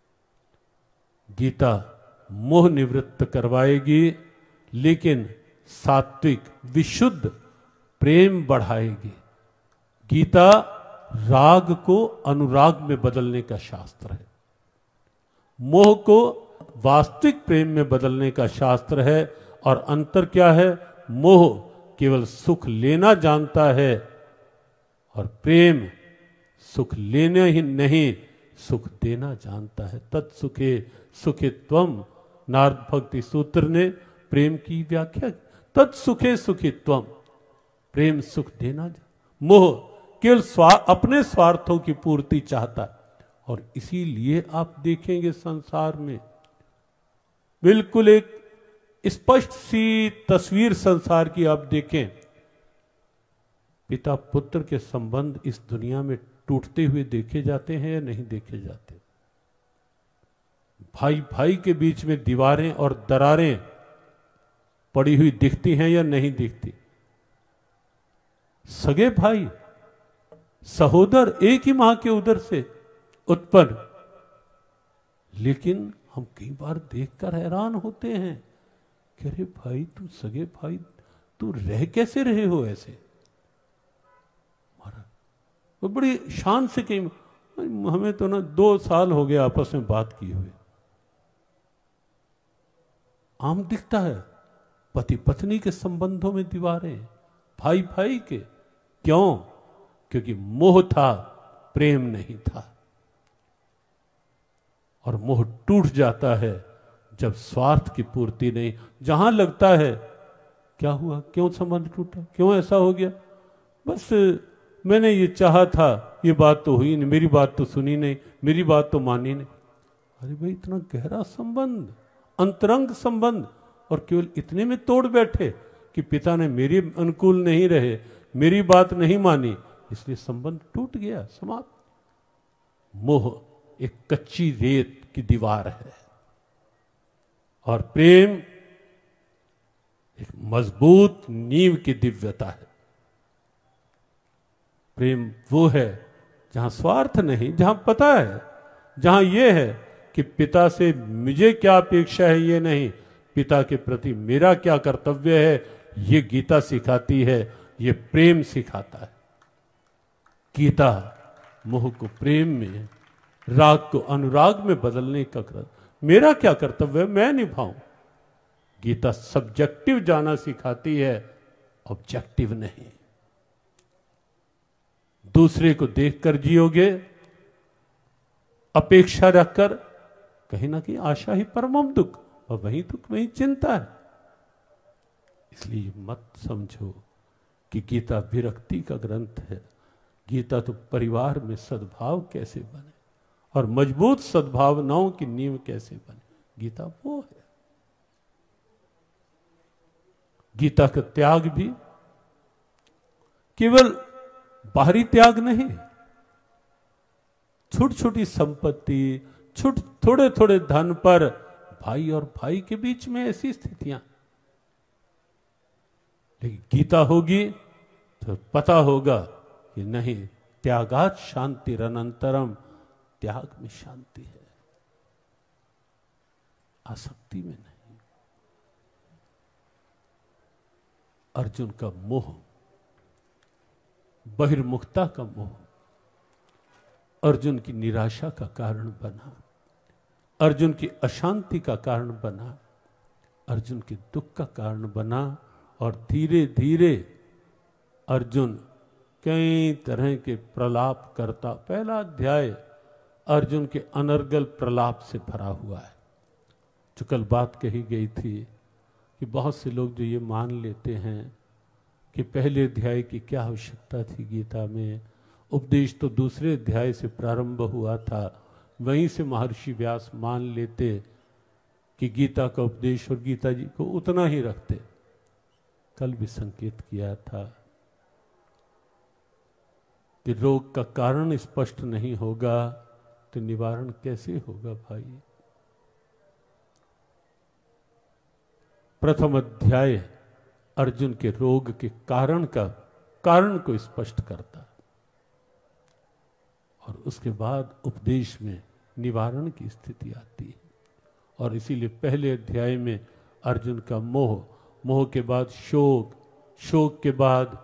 गीता मोह निवृत्त करवाएगी, लेकिन सात्विक विशुद्ध प्रेम बढ़ाएगी। गीता राग को अनुराग में बदलने का शास्त्र है, मोह को वास्तविक प्रेम में बदलने का शास्त्र है। और अंतर क्या है? मोह केवल सुख लेना जानता है और प्रेम सुख लेना ही नहीं, सुख देना जानता है। तत्सुखे सुखित्वम, नारद भक्ति सूत्र ने प्रेम की व्याख्या। तत्सुखे सुखित्वम, प्रेम सुख देना। मोह केवल स्वा, अपने स्वार्थों की पूर्ति चाहता है। और इसीलिए आप देखेंगे संसार में बिल्कुल एक स्पष्ट सी तस्वीर संसार की आप देखें। पिता पुत्र के संबंध इस दुनिया में टूटते हुए देखे जाते हैं या नहीं देखे जाते? भाई भाई के बीच में दीवारें और दरारें पड़ी हुई दिखती हैं या नहीं दिखती? सगे भाई सहोदर एक ही मां के उदर से उत्पन्न, लेकिन हम कई बार देखकर हैरान होते हैं कि अरे भाई तू सगे भाई तू रह कैसे रहे हो ऐसे। वो बड़ी शान से कहीं, हमें तो ना दो साल हो गए आपस में बात किए हुए। आम दिखता है पति पत्नी के संबंधों में दीवारें, भाई भाई के। क्यों? क्योंकि मोह था, प्रेम नहीं था। और मोह टूट जाता है जब स्वार्थ की पूर्ति नहीं। जहां लगता है क्या हुआ, क्यों संबंध टूटा, क्यों ऐसा हो गया, बस मैंने ये चाहा था, ये बात तो हुई नहीं, मेरी बात तो सुनी नहीं, मेरी बात तो मानी नहीं। अरे भाई इतना गहरा संबंध, अंतरंग संबंध, और केवल इतने में तोड़ बैठे कि पिता ने मेरी अनुकूल नहीं रहे, मेरी बात नहीं मानी, इसलिए संबंध टूट गया, समाप्त। मोह एक कच्ची रेत की दीवार है और प्रेम एक मजबूत नींव की दिव्यता है। प्रेम वो है जहां स्वार्थ नहीं, जहां पता है, जहां यह है कि पिता से मुझे क्या अपेक्षा है ये नहीं, पिता के प्रति मेरा क्या कर्तव्य है ये गीता सिखाती है, ये प्रेम सिखाता है। गीता मोह को प्रेम में, राग को अनुराग में बदलने का कर्तव्य, मेरा क्या कर्तव्य है मैं निभाऊं। गीता सब्जेक्टिव जाना सिखाती है, ऑब्जेक्टिव नहीं। दूसरे को देखकर जियोगे अपेक्षा रखकर, कहीं ना कहीं आशा ही परमम दुख, और वही दुख वही चिंता है। इसलिए मत समझो कि गीता विरक्ति का ग्रंथ है। गीता तो परिवार में सद्भाव कैसे बने और मजबूत सद्भावनाओं की नींव कैसे बने, गीता वो है। गीता का त्याग भी केवल बाहरी त्याग नहीं, छोटी छोटी संपत्ति, छोट थोड़े थोड़े धन पर भाई और भाई के बीच में ऐसी स्थितियां, लेकिन गीता होगी तो पता होगा कि नहीं, त्यागात शांतिरनंतरम, त्याग में शांति है, आसक्ति में नहीं। अर्जुन का मोह, बहिर्मुखता का मोह अर्जुन की निराशा का कारण बना, अर्जुन की अशांति का कारण बना, अर्जुन के दुख का कारण बना। और धीरे धीरे अर्जुन कई तरह के प्रलाप करता। पहला अध्याय अर्जुन के अनर्गल प्रलाप से भरा हुआ है। जो कल बात कही गई थी कि बहुत से लोग जो ये मान लेते हैं कि पहले अध्याय की क्या आवश्यकता थी गीता में। उपदेश तो दूसरे अध्याय से प्रारंभ हुआ था, वहीं से महर्षि व्यास मान लेते कि गीता का उपदेश और गीता जी को उतना ही रखते। कल भी संकेत किया था कि रोग का कारण स्पष्ट नहीं होगा तो निवारण कैसे होगा भाई। प्रथम अध्याय अर्जुन के रोग के कारण का कारण को स्पष्ट करता और उसके बाद उपदेश में निवारण की स्थिति आती है। और इसीलिए पहले अध्याय में अर्जुन का मोह, मोह के बाद शोक, शोक के बाद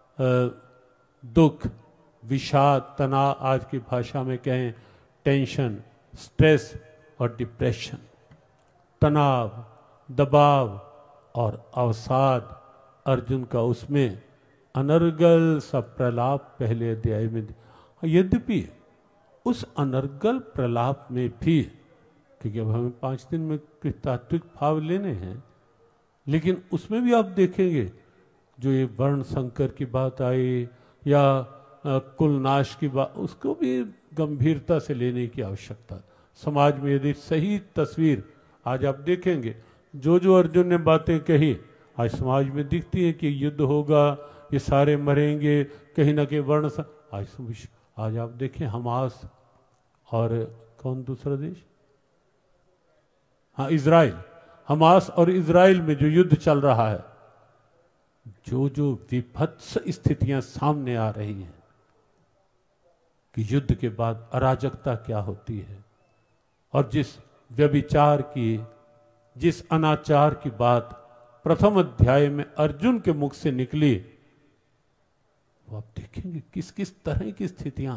दुख, विषाद, तनाव, आज की भाषा में कहें टेंशन, स्ट्रेस और डिप्रेशन, तनाव, दबाव और अवसाद, अर्जुन का उसमें अनर्गल सा प्रलाप पहले अध्याय में। यद्यपि उस अनर्गल प्रलाप में भी, क्योंकि अब हमें पांच दिन में तात्विक भाव लेने हैं, लेकिन उसमें भी आप देखेंगे जो ये वर्ण संकर की बात आई या कुल नाश की बात, उसको भी गंभीरता से लेने की आवश्यकता। समाज में यदि सही तस्वीर आज आप देखेंगे, जो जो अर्जुन ने बातें कही आज समाज में दिखती है कि युद्ध होगा, ये सारे मरेंगे, कहीं ना कहीं वर्ण सा, आज आज आप देखें हमास और कौन दूसरा देश, हाँ इजराइल, हमास और इजराइल में जो युद्ध चल रहा है, जो जो विभत्स स्थितियां सामने आ रही हैं कि युद्ध के बाद अराजकता क्या होती है, और जिस व्यभिचार की, जिस अनाचार की बात प्रथम अध्याय में अर्जुन के मुख से निकली, वो आप देखेंगे किस किस तरह की स्थितियां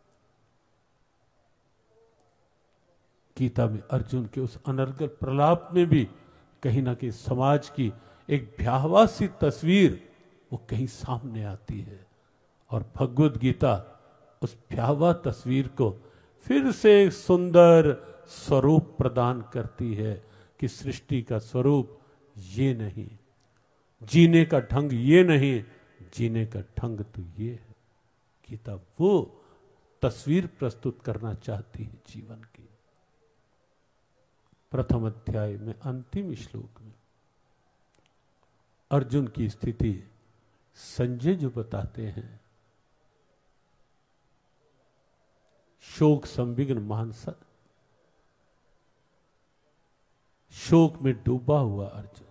गीता में अर्जुन के उस अनर्गल प्रलाप में भी कहीं ना कहीं समाज की एक भयावह सी तस्वीर वो कहीं सामने आती है। और भगवद गीता उस भयावह तस्वीर को फिर से सुंदर स्वरूप प्रदान करती है कि सृष्टि का स्वरूप ये नहीं, जीने का ढंग ये नहीं, जीने का ढंग तो ये है। गीता वो तस्वीर प्रस्तुत करना चाहती है जीवन की। प्रथम अध्याय में अंतिम श्लोक में अर्जुन की स्थिति संजय जो बताते हैं, शोक संविघ्न मानसा, शोक में डूबा हुआ अर्जुन,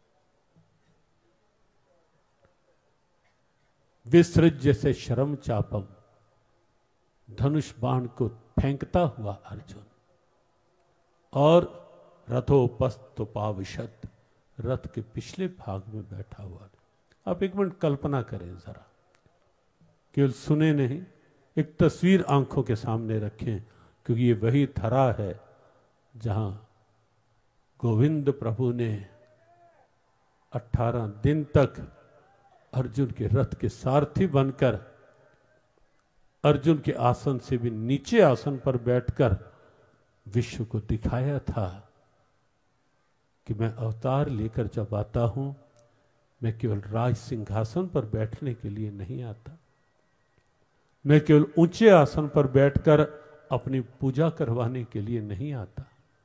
विसृज्य से शरम चापम, धनुष बाण को फेंकता हुआ अर्जुन, और रथोपस्तुपाविशत, रथ के पिछले भाग में बैठा हुआ। आप एक मिनट कल्पना करें जरा, केवल सुने नहीं, एक तस्वीर आंखों के सामने रखें, क्योंकि ये वही धरा है जहां गोविंद प्रभु ने अठारह दिन तक अर्जुन के रथ के सारथी बनकर, अर्जुन के आसन से भी नीचे आसन पर बैठकर विश्व को दिखाया था कि मैं अवतार लेकर जब आता हूं, मैं केवल राज सिंहासन पर बैठने के लिए नहीं आता, मैं केवल ऊंचे आसन पर बैठकर अपनी पूजा करवाने के लिए नहीं आता।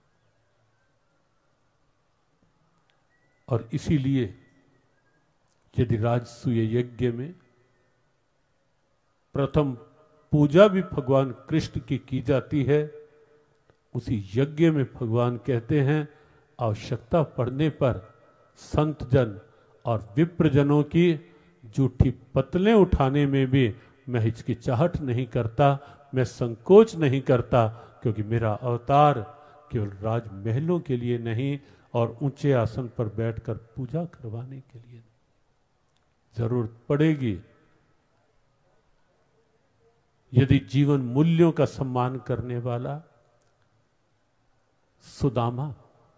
और इसीलिए यदि राजसूय यज्ञ में प्रथम पूजा भी भगवान कृष्ण की की जाती है, उसी यज्ञ में भगवान कहते हैं आवश्यकता पड़ने पर संत जन और विप्रजनों की जूठी पतलें उठाने में भी मैं हिचकिचाहट नहीं करता, मैं संकोच नहीं करता, क्योंकि मेरा अवतार केवल राजमहलों के लिए नहीं और ऊंचे आसन पर बैठकर पूजा करवाने के लिए नहीं। जरूरत पड़ेगी यदि जीवन मूल्यों का सम्मान करने वाला सुदामा,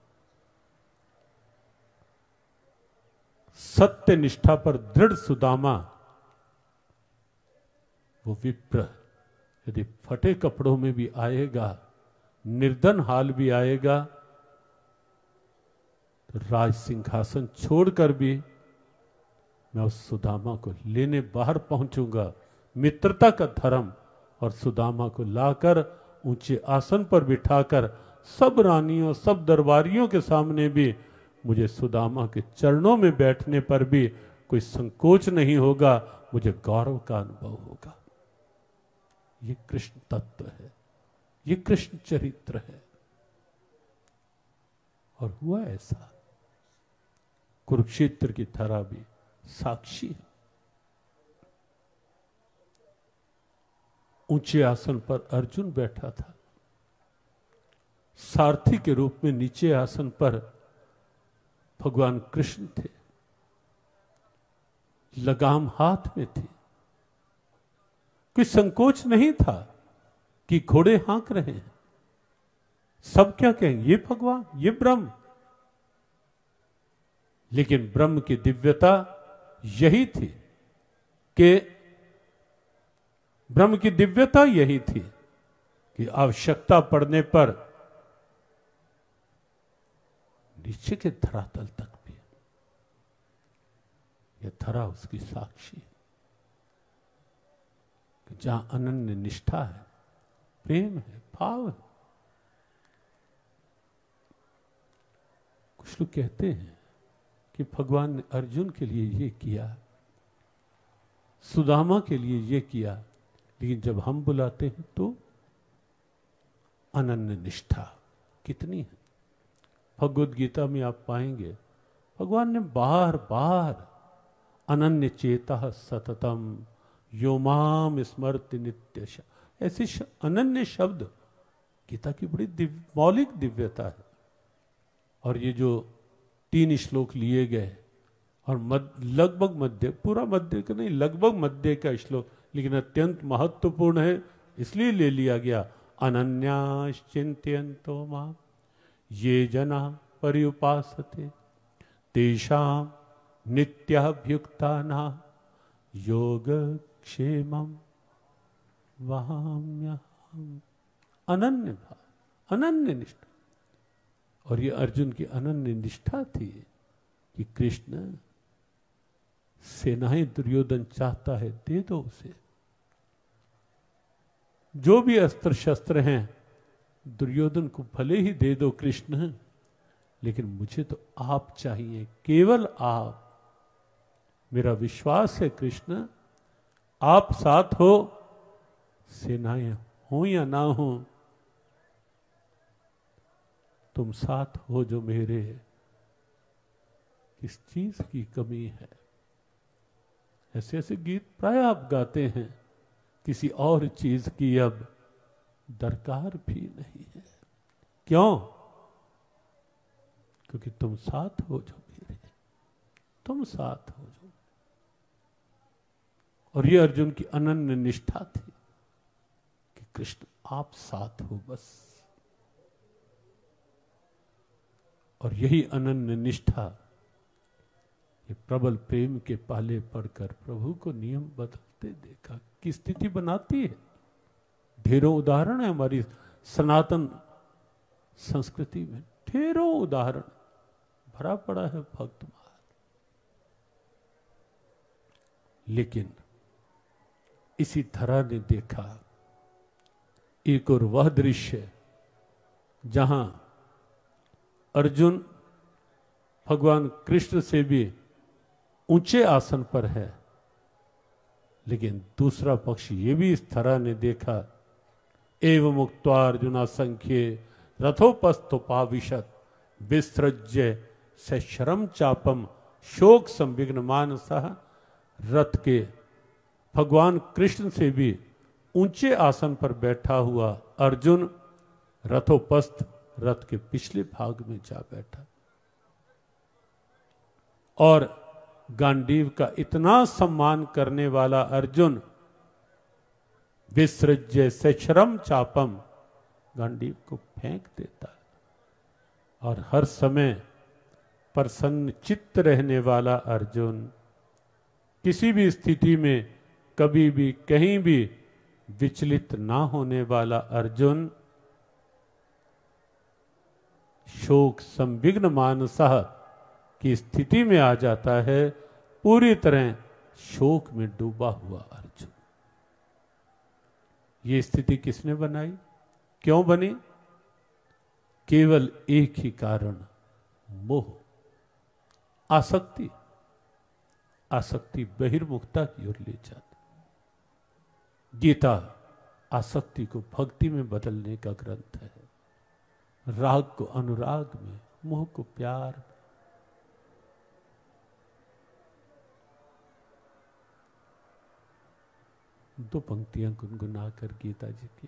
सत्य निष्ठा पर दृढ़ सुदामा, वो विप्र यदि फटे कपड़ों में भी आएगा, निर्धन हाल भी आएगा, तो राज सिंहासन छोड़कर भी मैं उस सुदामा को लेने बाहर पहुंचूंगा। मित्रता का धर्म, और सुदामा को लाकर ऊंचे आसन पर बिठाकर सब रानियों सब दरबारियों के सामने भी मुझे सुदामा के चरणों में बैठने पर भी कोई संकोच नहीं होगा, मुझे गौरव का अनुभव होगा। ये कृष्ण तत्व है, ये कृष्ण चरित्र है। और हुआ ऐसा। कुरुक्षेत्र की धरा भी साक्षी है। ऊंचे आसन पर अर्जुन बैठा था, सारथी के रूप में नीचे आसन पर भगवान कृष्ण थे, लगाम हाथ में थी। कोई संकोच नहीं था कि घोड़े हाँक रहे हैं, सब क्या कहेंगे, ये भगवान, ये ब्रह्म। लेकिन ब्रह्म की दिव्यता यही थी कि ब्रह्म की दिव्यता यही थी कि आवश्यकता पड़ने पर नीचे के धरातल तक भी यह धरा उसकी साक्षी है कि जहां अनन्य निष्ठा है, प्रेम है, भाव है। कुछ लोग कहते हैं कि भगवान ने अर्जुन के लिए ये किया, सुदामा के लिए ये किया, लेकिन जब हम बुलाते हैं तो अनन्य निष्ठा कितनी है। भगवद गीता में आप पाएंगे भगवान ने बार बार अनन्य चेता सततम योमाम स्मृति नित्य, ऐसे श, अनन्य शब्द गीता की बड़ी दिव्य, मौलिक दिव्यता है। और ये जो तीन श्लोक लिए गए और मद, लगभग मध्य, पूरा मध्य का नहीं, लगभग मध्य का श्लोक, लेकिन अत्यंत महत्वपूर्ण है इसलिए ले लिया गया। अनन्याश्चिंत्यन्तो माम ये जना पर्युपासते तेषां नित्याभ्युक्तानां योगक्षेमं वहाम्यहम्। अनन्य भाव, अनन्य निष्ठा। और ये अर्जुन की अनन्य निष्ठा थी कि कृष्ण सेनाएं दुर्योधन चाहता है, दे दो उसे, जो भी अस्त्र शस्त्र हैं दुर्योधन को भले ही दे दो कृष्ण, लेकिन मुझे तो आप चाहिए, केवल आप। मेरा विश्वास है कृष्ण, आप साथ हो, सेनाएं हो या ना हो, तुम साथ हो जो मेरे, किस चीज की कमी है। ऐसे ऐसे गीत प्राय आप गाते हैं, किसी और चीज की अब दरकार भी नहीं है। क्यों? क्योंकि तुम साथ हो जो मेरे, तुम साथ हो जो। और ये अर्जुन की अनन्य निष्ठा थी कि कृष्ण आप साथ हो बस। और यही अनन्य निष्ठा, ये प्रबल प्रेम के पाले पड़कर प्रभु को नियम बदलते देखा की स्थिति बनाती है। ढेरों उदाहरण है हमारी सनातन संस्कृति में, ढेरों उदाहरण भरा पड़ा है भक्तमाल। लेकिन इसी धरा ने देखा एक और वह दृश्य जहां अर्जुन भगवान कृष्ण से भी ऊंचे आसन पर है, लेकिन दूसरा पक्ष ये भी इस धरा ने देखा। एवं मुक्त्वा अर्जुना संख्ये रथोपस्थोपाविशत विसृज्य सशरम चापम शोक संविघ्न मानसः। रथ के भगवान कृष्ण से भी ऊंचे आसन पर बैठा हुआ अर्जुन रथोपस्थ, रथ के पिछले भाग में जा बैठा। और गांडीव का इतना सम्मान करने वाला अर्जुन विसृज्य सशरम चापम, गांडीव को फेंक देता है। और हर समय प्रसन्न चित्त रहने वाला अर्जुन, किसी भी स्थिति में कभी भी कहीं भी विचलित ना होने वाला अर्जुन शोक संविघ्न मानसः की स्थिति में आ जाता है। पूरी तरह शोक में डूबा हुआ अर्जुन। ये स्थिति किसने बनाई, क्यों बनी? केवल एक ही कारण, मोह, आसक्ति। आसक्ति बहिर्मुखता की ओर ले जाती। गीता आसक्ति को भक्ति में बदलने का ग्रंथ है, राग को अनुराग में, मोह को प्यार में। दो पंक्तियां गुनगुना कर गीता जी की।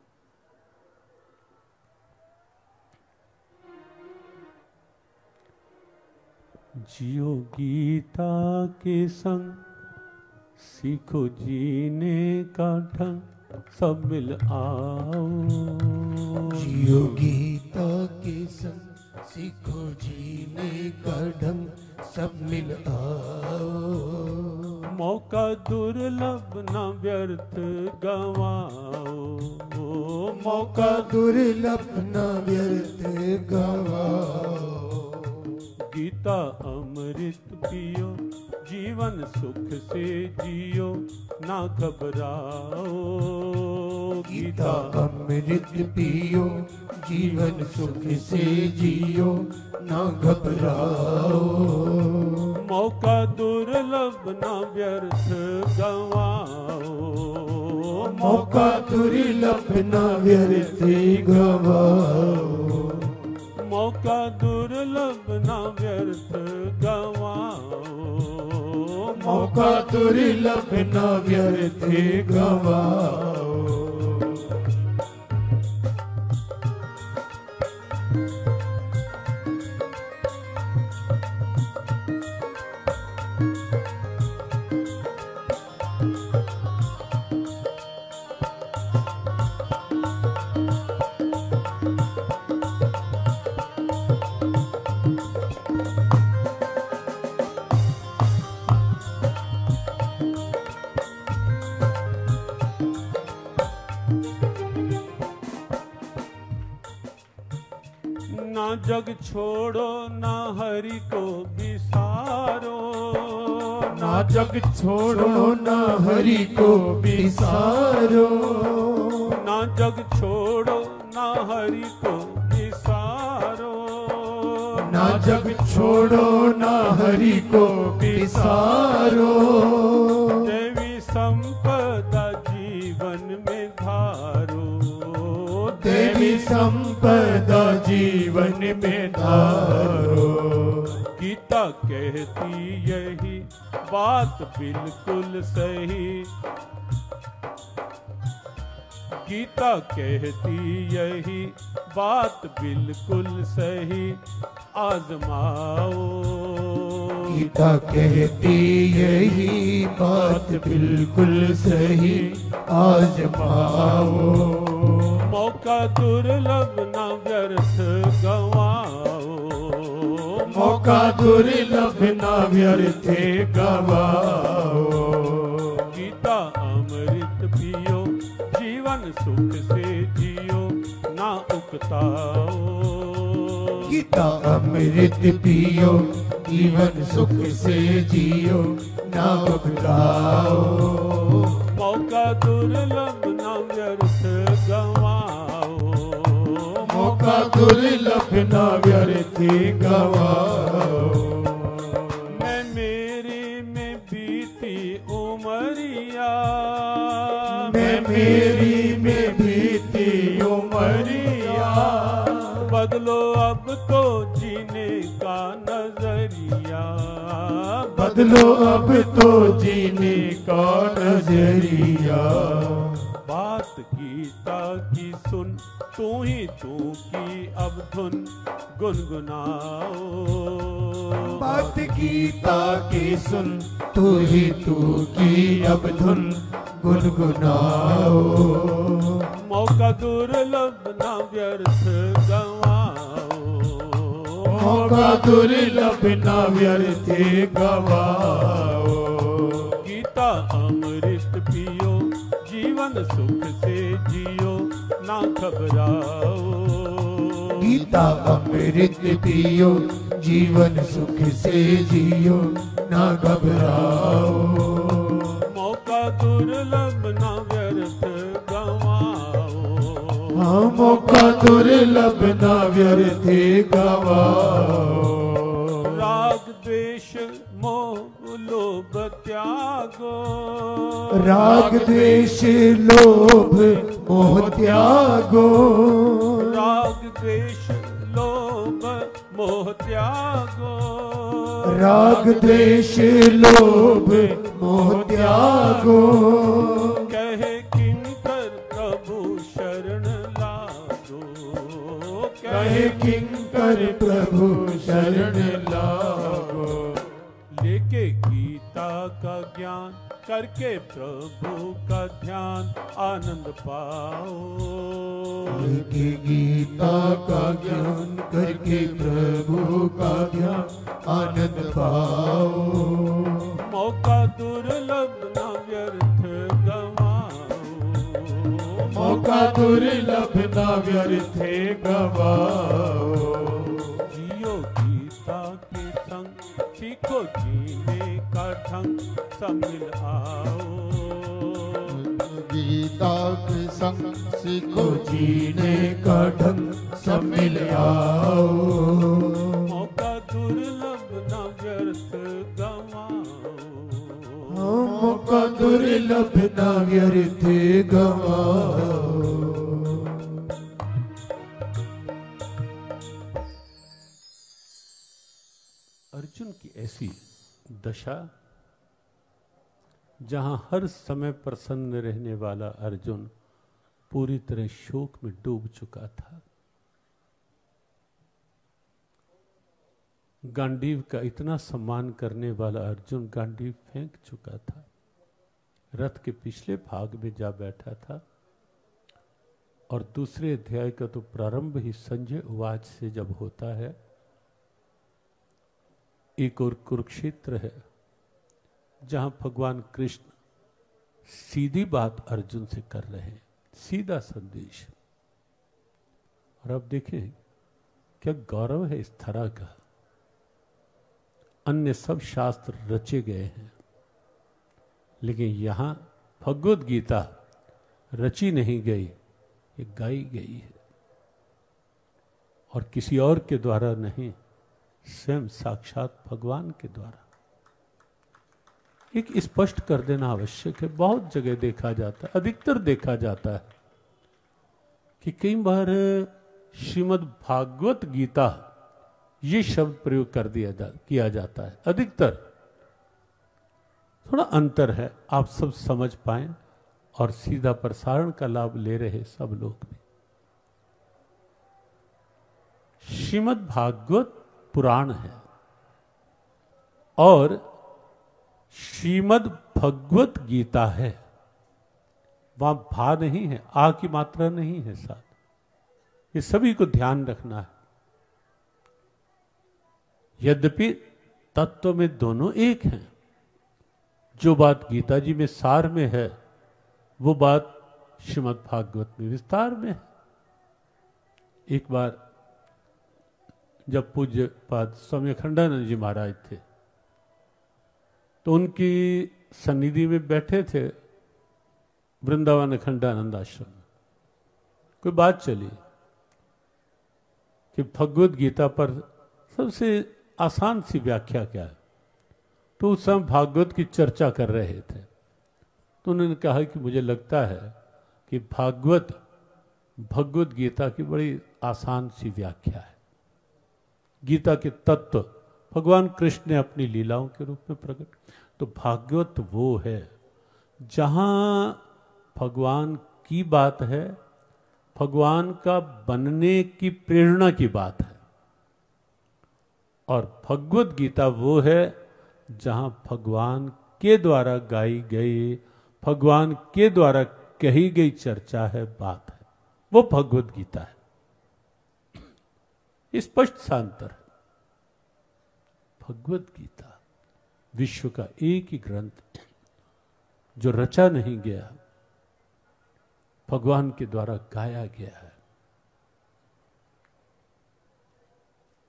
जियो गीता के संग, सीखो जीने का ढंग, सब मिल आओ। जियो गीता के संग, सीखो जीने का ढंग, सब मिल आओ। मौका दुर्लभ न व्यर्थ गवाओ। मौका दुर्लभ न व्यर्थ गवाओ। गीता अमृत पियो, जीवन सुख से जियो, ना घबराओ। गीता अमृत पियो, जीवन सुख से जियो, ना घबराओ। मौका दुर्लभ न व्यर्थ गवाओ। मौका दुर्लभ न व्यर्थ गवाओ। मौका दुर्लभ न व्यर्थ गवाओ। मौका दुर्लभ न व्यर्थ गवाओ। ना जग छोड़ो ना हरि को बिसारो। ना जग छोड़ो ना हरि को बिसारो। ना जग छोड़ो ना हरि को बिसारो। ना जग छोड़ो ना हरि को बिसारो। देवी संपदा जीवन में धारो। देवी संपदा जीवन में धारो। गीता कहती यही बात बिल्कुल सही। गीता कहती यही बात बिल्कुल सही, आजमाओ। गीता कहती यही बात बिल्कुल सही, आजमाओ। मौका दुर्लभ न व्यर्थ गवाओ। मौका दुर्लभ न व्यर्थ गवाओ। गीता अमृत पियो, जीवन सुख से जियो, ना उकताओ। गीता अमृत पियो, जीवन सुख से जियो, ना उकताओ। मौका दुर्लभ न व्यर्थ गवाओ। मौका दुर्लभ न व्यर्थ गवाओ। मैं मेरी में बीती उमरिया। मैं मेरी में बीती उमरिया। बदलो अब तो जीने का नजरिया। बदलो अब तो जीने का नजरिया। बात गीता की सुन, तू ही तू की अब धुन गुनगुनाओ। बात गीता की सुन, तू ही तू की अब धुन गुनगुनाओ। मौका दुर्लभ न व्यर्थ गवाओ। मौका दुर्लभ न व्यर्थ गवाओ। गीता अमृत पियो, जीवन सुख से जियो, ना घबराओ। गीता गीता अमृत पियो, जीवन सुख से जियो, ना घबराओ। मौका दुर्लभ ना व्यर्थ गवाओ। हाँ मौका दुर्लभ ना व्यर्थ गवाओ। राग द्वेष मोह लोभ त्यागो। राग द्वेष लोभ मोह त्यागो। राग द्वेष लोभ मोह त्यागो। राग द्वेष लोभ मोह त्यागो। कहे किंकर प्रभु शरण लागो। कहे किंकर प्रभु शरण लागो। लेके गीता का ज्ञान करके प्रभु का ध्यान आनंद पाओ। लेके गीता का ज्ञान करके प्रभु का ध्यान आनंद पाओ। मौका दुर्लभ ना व्यर्थ गवाओ। मौका दुर्लभ ना व्यर्थ गवाओ। जियो गीता के संग सीखो जीने का ढंग, सब मिल आओ। गीता के संग सीखो जीने का ढंग, सब मिल आओ। मौका दुर्लभ ना व्यर्थ गवाओ। मौका दुर्लभ ना व्यर्थ गवाओ। अर्जुन की ऐसी दशा, जहां हर समय प्रसन्न रहने वाला अर्जुन पूरी तरह शोक में डूब चुका था। गांडीव का इतना सम्मान करने वाला अर्जुन गांडीव फेंक चुका था। रथ के पिछले भाग में जा बैठा था और दूसरे अध्याय का तो प्रारंभ ही संजय उवाच से जब होता है। एक और कुरुक्षेत्र है जहां भगवान कृष्ण सीधी बात अर्जुन से कर रहे हैं, सीधा संदेश। और अब देखें क्या गौरव है इस तरह का। अन्य सब शास्त्र रचे गए हैं, लेकिन यहां भगवद गीता रची नहीं गई, ये गाई गई है। और किसी और के द्वारा नहीं, स्वयं साक्षात भगवान के द्वारा। एक स्पष्ट कर देना आवश्यक है। बहुत जगह देखा जाता है, अधिकतर देखा जाता है कि कई बार श्रीमद् भागवत गीता ये शब्द प्रयोग कर दिया जा, किया जाता है। अधिकतर थोड़ा अंतर है, आप सब समझ पाएं और सीधा प्रसारण का लाभ ले रहे सब लोग भी। श्रीमद् भागवत पुराण है और श्रीमद् भगवत गीता है। वहां भा नहीं है, आ की मात्रा नहीं है साथ। ये सभी को ध्यान रखना है। यद्यपि तत्व में दोनों एक हैं। जो बात गीता जी में सार में है, वो बात श्रीमद् भागवत में विस्तार में है। एक बार जब पूज्य पाद स्वामी अखंडानंद जी महाराज थे, तो उनकी सन्निधि में बैठे थे वृंदावन अखंडानंद आश्रम में। कोई बात चली कि भगवद गीता पर सबसे आसान सी व्याख्या क्या है। तो उस समय भागवत की चर्चा कर रहे थे, तो उन्होंने कहा कि मुझे लगता है कि भागवत भगवद गीता की बड़ी आसान सी व्याख्या है। गीता के तत्व भगवान कृष्ण ने अपनी लीलाओं के रूप में प्रकट। तो भागवत वो है जहां भगवान की बात है, भगवान का बनने की प्रेरणा की बात है। और भगवद गीता वो है जहां भगवान के द्वारा गाई गई, भगवान के द्वारा कही गई चर्चा है, बात है। वो भगवद गीता है। स्पष्ट सा अंतर है। भगवद गीता विश्व का एक ही ग्रंथ जो रचा नहीं गया, भगवान के द्वारा गाया गया है।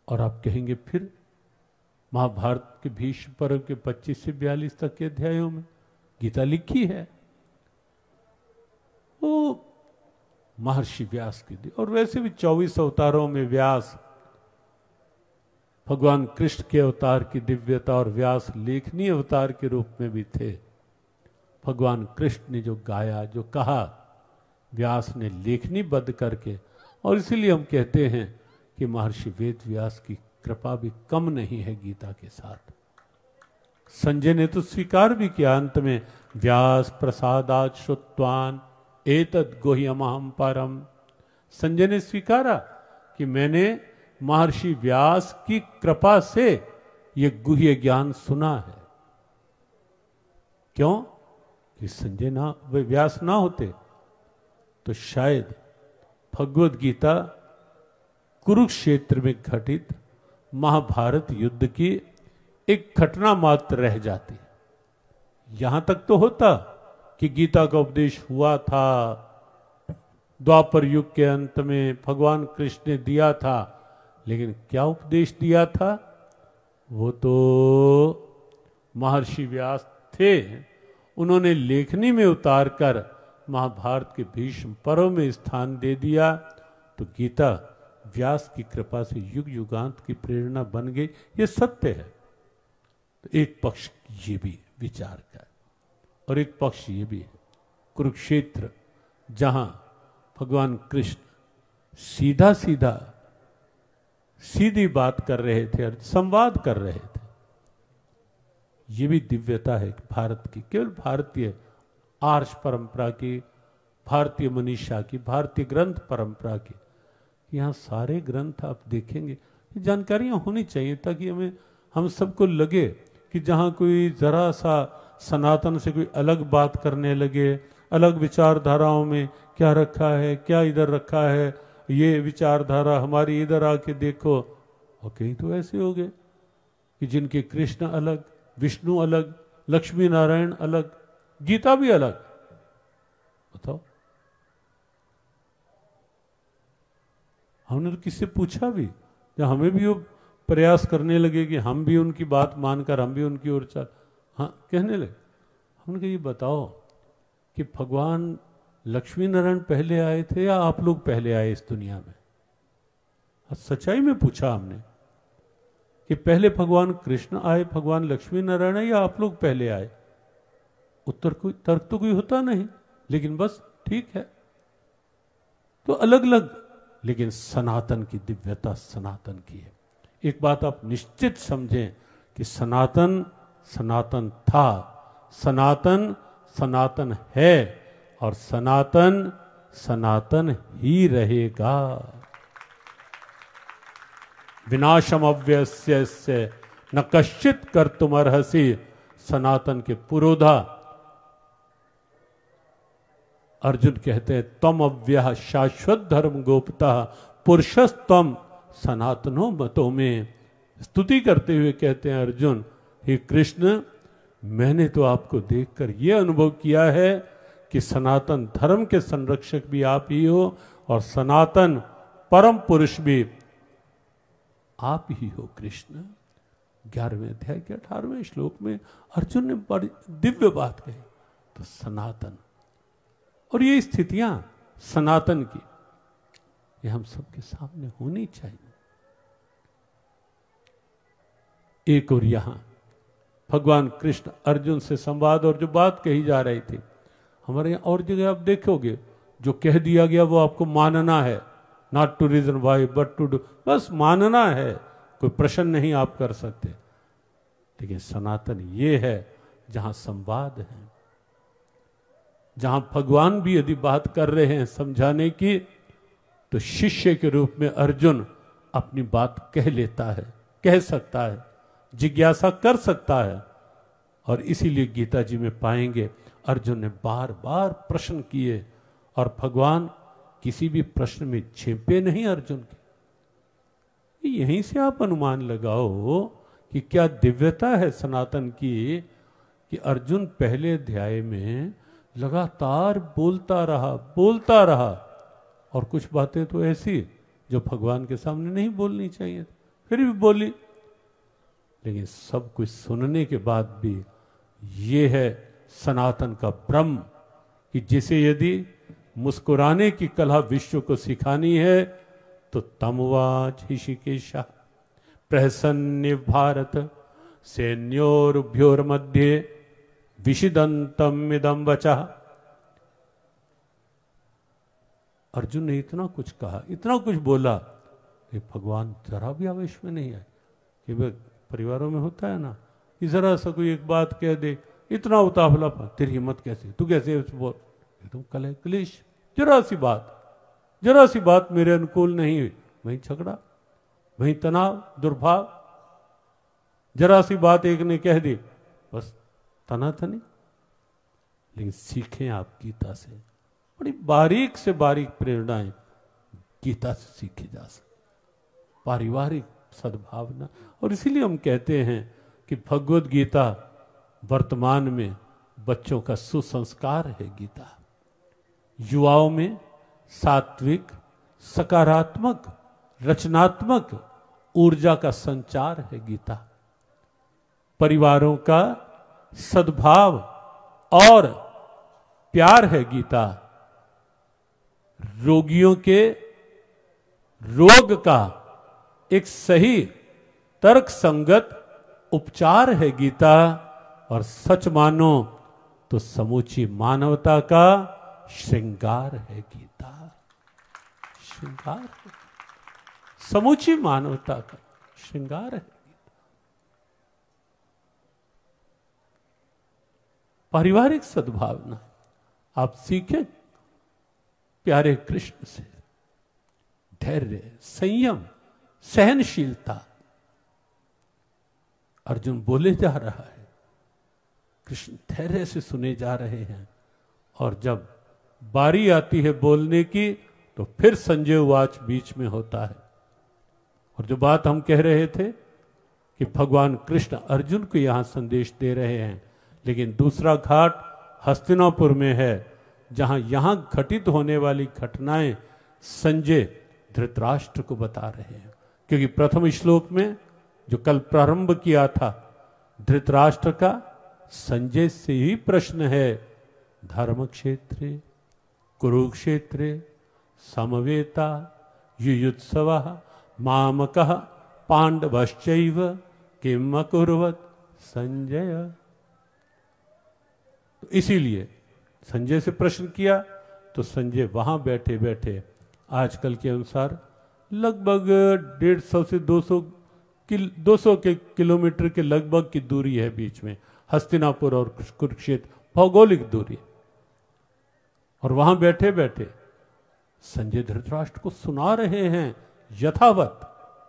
और आप कहेंगे फिर महाभारत के भीष्म पर्व के पच्चीस से बयालीस तक के अध्यायों में गीता लिखी है। वो महर्षि व्यास की दी, और वैसे भी चौबीस अवतारों में व्यास भगवान कृष्ण के अवतार की दिव्यता, और व्यास लेखनी अवतार के रूप में भी थे। भगवान कृष्ण ने जो गाया, जो कहा, व्यास ने लेखनी बद्ध करके, और इसीलिए हम कहते हैं कि महर्षि वेद व्यास की कृपा भी कम नहीं है गीता के साथ। संजय ने तो स्वीकार भी किया अंत में, व्यास प्रसादात् श्रुत्वान् एतद् गुह्यमहं परम। संजय ने स्वीकारा कि मैंने महर्षि व्यास की कृपा से ये गुह्य ज्ञान सुना है। क्यों? कि संजय ना, वे व्यास ना होते तो शायद भगवद गीता कुरुक्षेत्र में घटित महाभारत युद्ध की एक घटना मात्र रह जाती। यहां तक तो होता कि गीता का उपदेश हुआ था, द्वापर युग के अंत में भगवान कृष्ण ने दिया था, लेकिन क्या उपदेश दिया था? वो तो महर्षि व्यास थे, उन्होंने लेखनी में उतार कर महाभारत के भीष्म पर्व में स्थान दे दिया। तो गीता व्यास की कृपा से युग युगांत की प्रेरणा बन गई, ये सत्य है। तो एक पक्ष ये भी विचार का, और एक पक्ष ये भी है कुरुक्षेत्र, जहां भगवान कृष्ण सीधा सीधा सीधी बात कर रहे थे और संवाद कर रहे थे। ये भी दिव्यता है भारत की, केवल भारतीय आर्ष परंपरा की, भारतीय मनीषा की, भारतीय ग्रंथ परंपरा की। यहाँ सारे ग्रंथ आप देखेंगे, ये जानकारियां होनी चाहिए ताकि हमें हम सबको लगे कि जहाँ कोई जरा सा सनातन से कोई अलग बात करने लगे, अलग विचारधाराओं में क्या रखा है, क्या इधर रखा है, ये विचारधारा हमारी इधर आके देखो, और कहीं तो ऐसे हो गए कि जिनके कृष्ण अलग, विष्णु अलग, लक्ष्मी नारायण अलग, गीता भी अलग। बताओ, हमने तो किससे पूछा भी, जब हमें भी वो प्रयास करने लगे कि हम भी उनकी बात मानकर हम भी उनकी ओर चल, हाँ कहने लगे, हमने कहा ये बताओ कि भगवान लक्ष्मी नारायण पहले आए थे या आप लोग पहले आए इस दुनिया में? सच्चाई में पूछा हमने कि पहले भगवान कृष्ण आए, भगवान लक्ष्मी नारायण या आप लोग पहले आए? उत्तर कोई तर्क तो कोई होता नहीं, लेकिन बस ठीक है। तो अलग अलग, लेकिन सनातन की दिव्यता सनातन की है। एक बात आप निश्चित समझें कि सनातन सनातन था, सनातन सनातन है, और सनातन सनातन ही रहेगा। विनाशम अव्यस्य न कश्चित कर्तुमर्हसि, सनातन के पुरोधा अर्जुन कहते हैं तम अव्यः शाश्वत धर्म गोप्ता पुरुषस्तम सनातनो मतों में। स्तुति करते हुए कहते हैं अर्जुन, हे कृष्ण, मैंने तो आपको देखकर यह अनुभव किया है कि सनातन धर्म के संरक्षक भी आप ही हो, और सनातन परम पुरुष भी आप ही हो कृष्ण। ग्यारहवें अध्याय के अठारहवें श्लोक में अर्जुन ने बड़ी दिव्य बात कही। तो सनातन, और ये स्थितियां सनातन की, ये हम सबके सामने होनी चाहिए। एक और यहां भगवान कृष्ण अर्जुन से संवाद, और जो बात कही जा रही थी, हमारे यहां और जगह आप देखोगे जो कह दिया गया वो आपको मानना है, not to reason why but to do, बस मानना है, कोई प्रश्न नहीं आप कर सकते। लेकिन सनातन ये है जहां संवाद है, जहां भगवान भी यदि बात कर रहे हैं समझाने की, तो शिष्य के रूप में अर्जुन अपनी बात कह लेता है, कह सकता है, जिज्ञासा कर सकता है। और इसीलिए गीता जी में पाएंगे अर्जुन ने बार बार प्रश्न किए, और भगवान किसी भी प्रश्न में झेपे नहीं अर्जुन के। यहीं से आप अनुमान लगाओ कि क्या दिव्यता है सनातन की, कि अर्जुन पहले अध्याय में लगातार बोलता रहा बोलता रहा, और कुछ बातें तो ऐसी जो भगवान के सामने नहीं बोलनी चाहिए, फिर भी बोली। लेकिन सब कुछ सुनने के बाद भी ये है सनातन का ब्रह्म कि जिसे यदि मुस्कुराने की कला विश्व को सिखानी है तो तमवाच ऋषिकेशः प्रहसन्य भारत सैन्योरुभ्योर मध्य विषिदंतम इदम वचः। अर्जुन ने इतना कुछ कहा, इतना कुछ बोला कि भगवान जरा भी आवेश में नहीं आए। कि वह परिवारों में होता है ना कि जरा सा कोई एक बात कह दे, इतना उतावला, तेरी हिम्मत कैसे, तू कैसे बोल, एकदम कलह क्लेश, जरा सी बात जरा सी बात मेरे अनुकूल नहीं हुई, वहीं झगड़ा, वहीं तनाव, दुर्भाव। जरा सी बात एक ने कह दी, बस तनातनी। लेकिन सीखें आप गीता से, बड़ी बारीक से बारीक प्रेरणाएं गीता से सीखी जा सकती, पारिवारिक सद्भावना। और इसीलिए हम कहते हैं कि भगवत गीता वर्तमान में बच्चों का सुसंस्कार है। गीता युवाओं में सात्विक, सकारात्मक, रचनात्मक ऊर्जा का संचार है। गीता परिवारों का सद्भाव और प्यार है। गीता रोगियों के रोग का एक सही तर्क संगत उपचार है। गीता और सच मानो तो समूची मानवता का श्रृंगार है। गीता श्रृंगार है, समूची मानवता का श्रृंगार है। पारिवारिक सद्भावना आप सीखें प्यारे कृष्ण से, धैर्य, संयम, सहनशीलता। अर्जुन बोले जा रहा है, कृष्ण धैर्य से सुने जा रहे हैं। और जब बारी आती है बोलने की तो फिर संजय उवाच बीच में होता है। और जो बात हम कह रहे थे कि भगवान कृष्ण अर्जुन को यहां संदेश दे रहे हैं, लेकिन दूसरा घाट हस्तिनापुर में है, जहां यहां घटित होने वाली घटनाएं संजय धृतराष्ट्र को बता रहे हैं। क्योंकि प्रथम श्लोक में जो कल प्रारंभ किया था धृतराष्ट्र का, संजय से ही प्रश्न है, धर्म क्षेत्रे कुरुक्षेत्रे समवेता युयुत्सवः मामकः पांडवश्चैव किम अकुर्वत संजय। तो इसीलिए संजय से प्रश्न किया तो संजय वहां बैठे बैठे आजकल के अनुसार लगभग डेढ़ सौ से दो सौ किल दो सौ के किलोमीटर के लगभग की दूरी है बीच में, हस्तिनापुर और कुरुक्षेत्र भौगोलिक दूरी। और वहां बैठे बैठे संजय धृतराष्ट्र को सुना रहे हैं यथावत।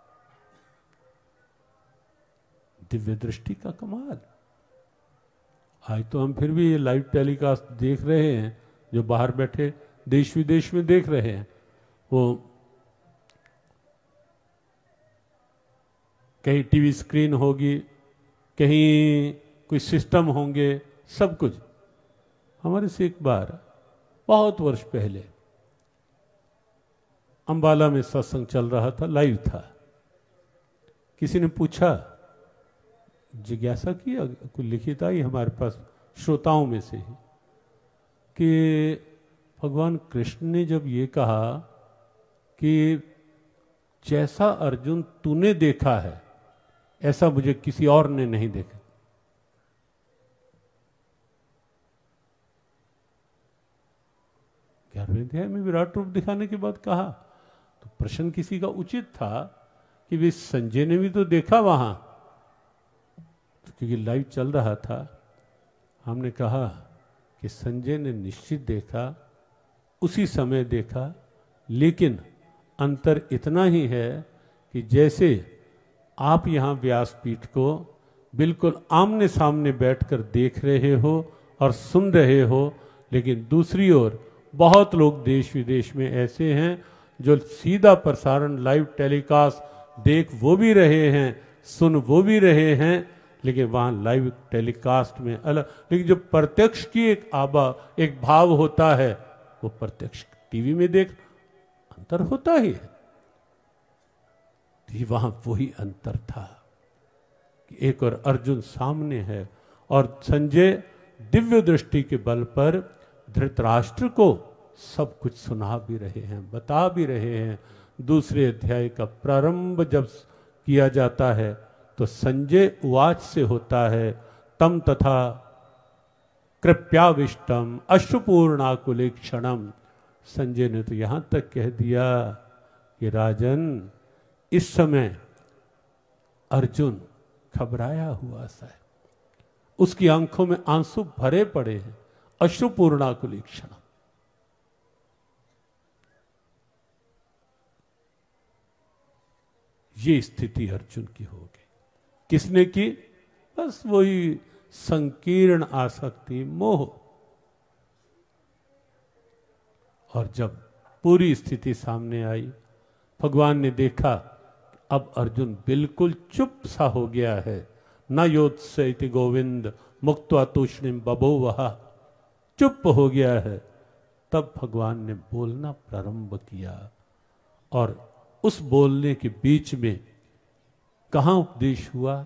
दिव्य दृष्टि का कमाल। आज तो हम फिर भी ये लाइव टेलीकास्ट देख रहे हैं, जो बाहर बैठे देश विदेश में देख रहे हैं, वो कहीं टीवी स्क्रीन होगी, कहीं कोई सिस्टम होंगे, सब कुछ। हमारे से एक बार बहुत वर्ष पहले अंबाला में सत्संग चल रहा था, लाइव था। किसी ने पूछा, जिज्ञासा की, कोई लिखित आई हमारे पास श्रोताओं में से ही, कि भगवान कृष्ण ने जब ये कहा कि जैसा अर्जुन तूने देखा है ऐसा मुझे किसी और ने नहीं देखा, ग्यारहवें अध्याय में विराट रूप दिखाने के बाद कहा, तो प्रश्न किसी का उचित था कि वे संजय ने भी तो देखा वहां, क्योंकि लाइव चल रहा था। हमने कहा कि संजय ने निश्चित देखा, उसी समय देखा, लेकिन अंतर इतना ही है कि जैसे आप यहां व्यासपीठ को बिल्कुल आमने सामने बैठकर देख रहे हो और सुन रहे हो, लेकिन दूसरी ओर बहुत लोग देश विदेश में ऐसे हैं जो सीधा प्रसारण लाइव टेलीकास्ट देख वो भी रहे हैं, सुन वो भी रहे हैं, लेकिन वहां लाइव टेलीकास्ट में अलग, लेकिन जो प्रत्यक्ष की एक आभा, एक भाव होता है, वो प्रत्यक्ष टीवी में देख अंतर होता ही है। तो वहां वही अंतर था कि एक और अर्जुन सामने है और संजय दिव्य दृष्टि के बल पर धृतराष्ट्र को सब कुछ सुना भी रहे हैं, बता भी रहे हैं। दूसरे अध्याय का प्रारंभ जब किया जाता है तो संजय उवाच से होता है, तम तथा कृप्याविष्टम अश्रुपूर्णाकुले क्षणम। संजय ने तो यहां तक कह दिया कि राजन, इस समय अर्जुन घबराया हुआ सा है, उसकी आंखों में आंसू भरे पड़े हैं, अश्रुपूर्णाकुले क्षणम। ये स्थिति अर्जुन की हो गई। किसने की? बस वही संकीर्ण आसक्ति, मोह। और जब पूरी स्थिति सामने आई, भगवान ने देखा अब अर्जुन बिल्कुल चुप सा हो गया है। न योत्सैति गोविंद मुक्त्वा तूष्णीम बभूवः, चुप हो गया है। तब भगवान ने बोलना प्रारंभ किया और उस बोलने के बीच में कहां उपदेश हुआ,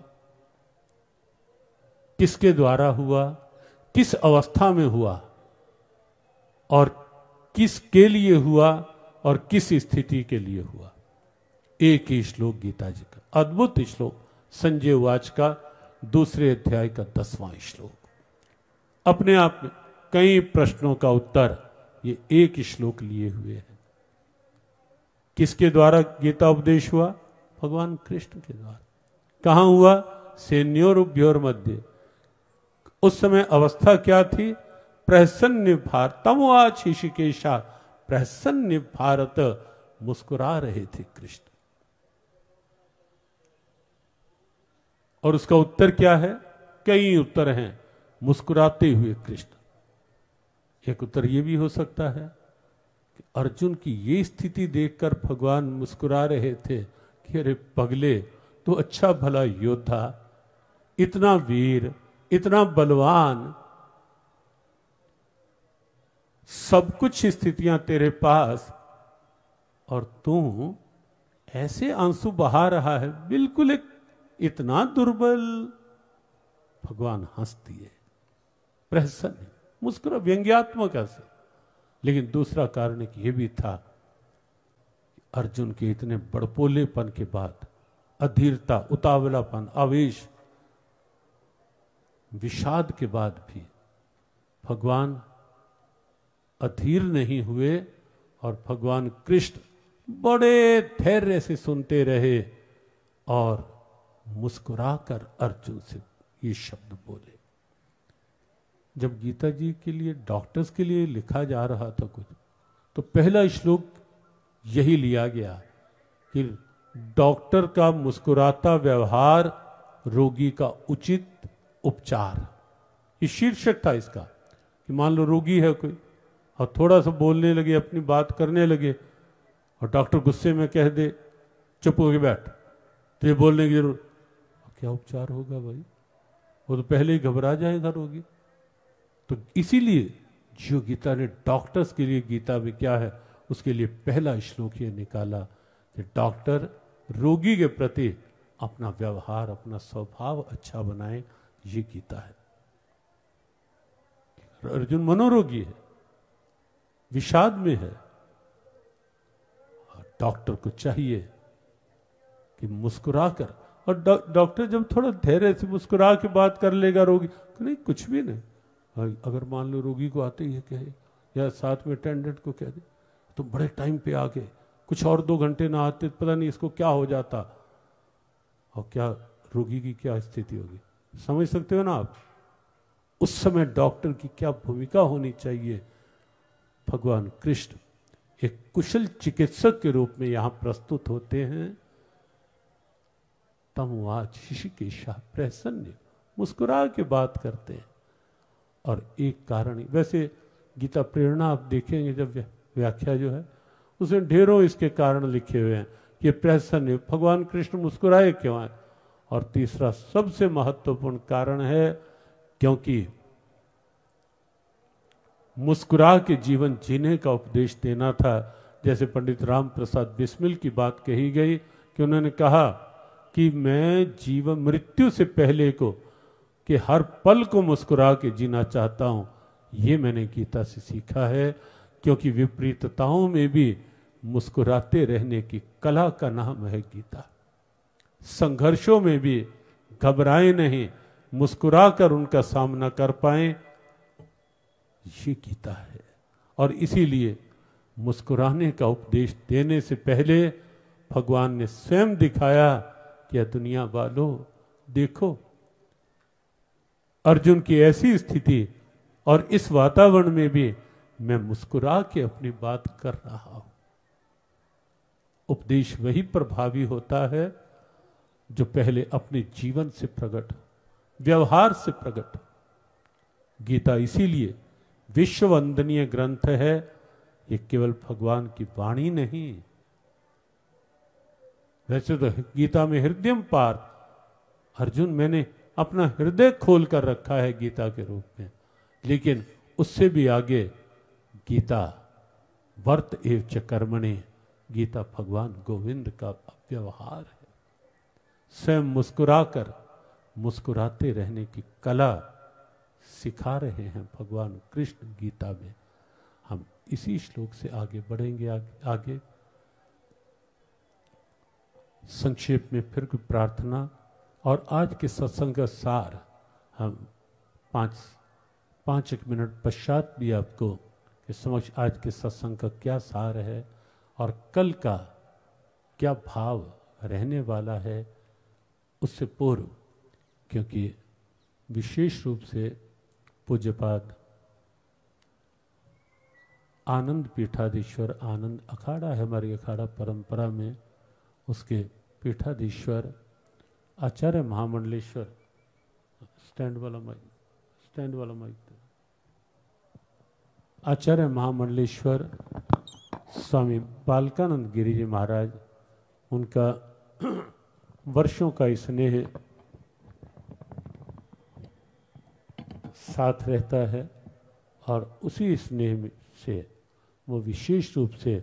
किसके द्वारा हुआ, किस अवस्था में हुआ और किसके लिए हुआ और किस स्थिति के लिए हुआ। एक ही श्लोक गीता जी का, अद्भुत श्लोक, संजय उवाच का दूसरे अध्याय का दसवां श्लोक। अपने आप में कई प्रश्नों का उत्तर ये एक श्लोक लिए हुए हैं। किसके द्वारा गीता उपदेश हुआ? भगवान कृष्ण के द्वारा। कहां हुआ? सेन्योरुभ्योर मध्य। उस समय अवस्था क्या थी? प्रसन्न भारत, तमुआच ऋषिकेशा, प्रसन्न भारत, मुस्कुरा रहे थे कृष्ण। और उसका उत्तर क्या है? कई उत्तर हैं। मुस्कुराते हुए कृष्ण। एक उत्तर यह भी हो सकता है कि अर्जुन की ये स्थिति देखकर भगवान मुस्कुरा रहे थे कि अरे पगले, तो अच्छा भला योद्धा, इतना वीर, इतना बलवान, सब कुछ स्थितियां तेरे पास, और तू ऐसे आंसू बहा रहा है, बिल्कुल एक इतना दुर्बल। भगवान हंस दिए, प्रसन्न, मुस्कुरा, व्यंग्यात्मक ऐसे। लेकिन दूसरा कारण एक ये भी था, अर्जुन के इतने बड़पोलेपन के बाद, अधीरता, उतावलापन, आवेश, विषाद के बाद भी भगवान अधीर नहीं हुए और भगवान कृष्ण बड़े धैर्य से सुनते रहे और मुस्कुराकर अर्जुन से ये शब्द बोले। जब गीता जी के लिए, डॉक्टर्स के लिए लिखा जा रहा था कुछ, तो पहला श्लोक यही लिया गया कि डॉक्टर का मुस्कुराता व्यवहार रोगी का उचित उपचार। ये शीर्षक था इसका कि मान लो रोगी है कोई और थोड़ा सा बोलने लगे, अपनी बात करने लगे, और डॉक्टर गुस्से में कह दे चुप हो के बैठ, तो ये बोलने की जरूरत, क्या उपचार होगा भाई? वो तो पहले ही घबरा जाएगा रोगी। तो इसीलिए जो गीता ने डॉक्टर्स के लिए, गीता में क्या है, उसके लिए पहला श्लोक ये निकाला कि डॉक्टर रोगी के प्रति अपना व्यवहार, अपना स्वभाव अच्छा बनाए। ये गीता है। अर्जुन मनोरोगी है, विषाद में है, डॉक्टर को चाहिए कि मुस्कुराकर, और डॉक्टर जब थोड़ा धैर्य से मुस्कुरा के बात कर लेगा रोगी, नहीं कुछ भी नहीं। अगर मान लो रोगी को आते ही कहे या साथ में अटेंडेंट को कह दे तो बड़े टाइम पे आके, कुछ और दो घंटे ना आते पता नहीं इसको क्या हो जाता, और क्या रोगी की क्या स्थिति होगी, समझ सकते हो ना आप। उस समय डॉक्टर की क्या भूमिका होनी चाहिए। भगवान कृष्ण एक कुशल चिकित्सक के रूप में यहां प्रस्तुत होते हैं। तमुआच ऋषिकेशा, प्रसन्न, मुस्कुरा के बात करते हैं। और एक कारण, वैसे गीता प्रेरणा आप देखेंगे जब व्याख्या जो है उसमें ढेरों इसके कारण लिखे हुए हैं कि प्रसन्न, भगवान कृष्ण मुस्कुराए क्यों है। और तीसरा सबसे महत्वपूर्ण कारण है क्योंकि मुस्कुरा के जीवन जीने का उपदेश देना था। जैसे पंडित राम प्रसाद बिस्मिल की बात कही गई कि उन्होंने कहा कि मैं जीवन मृत्यु से पहले को कि हर पल को मुस्कुरा के जीना चाहता हूं। ये मैंने गीता से सीखा है, क्योंकि विपरीतताओं में भी मुस्कुराते रहने की कला का नाम है गीता। संघर्षों में भी घबराए नहीं, मुस्कुरा कर उनका सामना कर पाए, ये गीता है। और इसीलिए मुस्कुराने का उपदेश देने से पहले भगवान ने स्वयं दिखाया कि दुनिया वालों देखो, अर्जुन की ऐसी स्थिति और इस वातावरण में भी मैं मुस्कुरा के अपनी बात कर रहा हूं। उपदेश वही प्रभावी होता है जो पहले अपने जीवन से प्रकट, व्यवहार से प्रकट। गीता इसीलिए विश्व वंदनीय ग्रंथ है। ये केवल भगवान की वाणी नहीं, वैसे तो गीता में हृदय पार, अर्जुन मैंने अपना हृदय खोल कर रखा है गीता के रूप में, लेकिन उससे भी आगे गीता वर्त एव च कर्मणि, गीता भगवान गोविंद का व्यवहार है। स्वयं मुस्कुराकर मुस्कुराते रहने की कला सिखा रहे हैं भगवान कृष्ण गीता में। हम इसी श्लोक से आगे बढ़ेंगे। आगे, आगे। संक्षेप में फिर कोई प्रार्थना और आज के सत्संग का सार हम पाँच पाँच एक मिनट पश्चात भी आपको के समक्ष आज के सत्संग का क्या सार है और कल का क्या भाव रहने वाला है, उससे पूर्व, क्योंकि विशेष रूप से पूज्यपाद आनंद पीठाधीश्वर, आनंद अखाड़ा है हमारी अखाड़ा परंपरा में, उसके पीठाधीश्वर आचार्य महामंडलेश्वर, स्टैंड वाला माइक, स्टैंड वाला माइक, आचार्य महामंडलेश्वर स्वामी बालकानंद गिरि जी महाराज, उनका वर्षों का स्नेह साथ रहता है और उसी स्नेह में से वो विशेष रूप से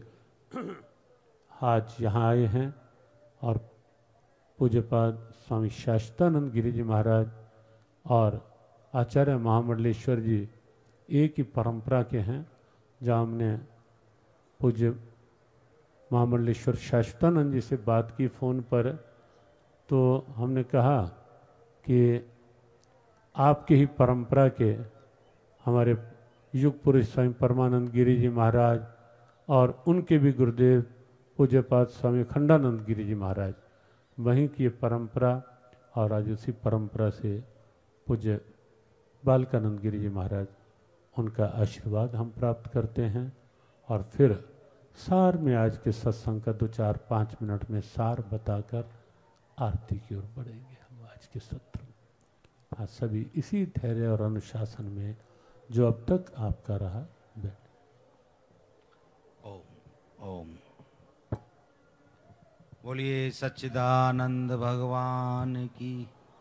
आज यहाँ आए हैं और पूज्यपाद स्वामी शाश्वतानंद गिरि जी महाराज और आचार्य महामंडलेश्वर जी एक ही परंपरा के हैं। जहाँ हमने पूज्य महामंडलेश्वर शाश्वतानंद जी से बात की फ़ोन पर, तो हमने कहा कि आपके ही परंपरा के हमारे युग पुरुष स्वामी परमानंद गिरि जी महाराज और उनके भी गुरुदेव पूज्यपाद स्वामी खंडानंद गिरि जी महाराज, वहीं की परंपरा, और आज उसी परंपरा से पूज्य बालकानंद गिरि जी महाराज, उनका आशीर्वाद हम प्राप्त करते हैं। और फिर सार में आज के सत्संग का दो चार पाँच मिनट में सार बताकर आरती की ओर बढ़ेंगे हम आज के सत्र में। आज सभी इसी धैर्य और अनुशासन में जो अब तक आपका रहा बैठ। ओम ओम बोलिए सच्चिदानंद भगवान की।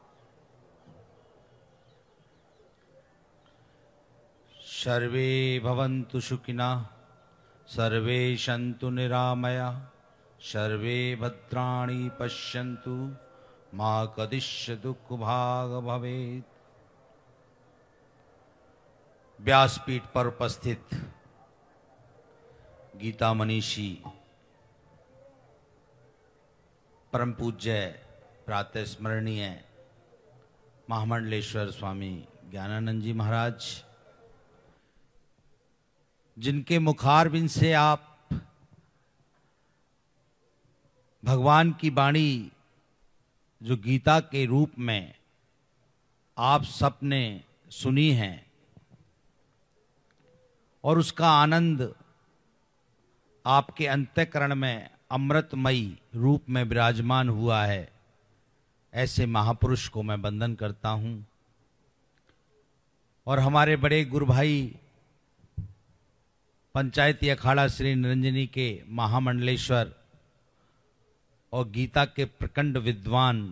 सर्वे भवन्तु सुखिनः, सर्वे सन्तु निरामया, सर्वे भद्राणि पश्यन्तु, मा कदिश्चित् दुःखभाग् भवेत्। व्यासपीठ पर उपस्थित गीता मनीषी परम पूज्य प्रातः स्मरणीय महामंडलेश्वर स्वामी ज्ञानानंद जी महाराज, जिनके मुखारविंद से आप भगवान की वाणी जो गीता के रूप में आप सबने सुनी है और उसका आनंद आपके अंतःकरण में अमृतमयी रूप में विराजमान हुआ है, ऐसे महापुरुष को मैं वंदन करता हूं। और हमारे बड़े गुरु भाई पंचायती अखाड़ा श्री निरंजनी के महामंडलेश्वर और गीता के प्रकंड विद्वान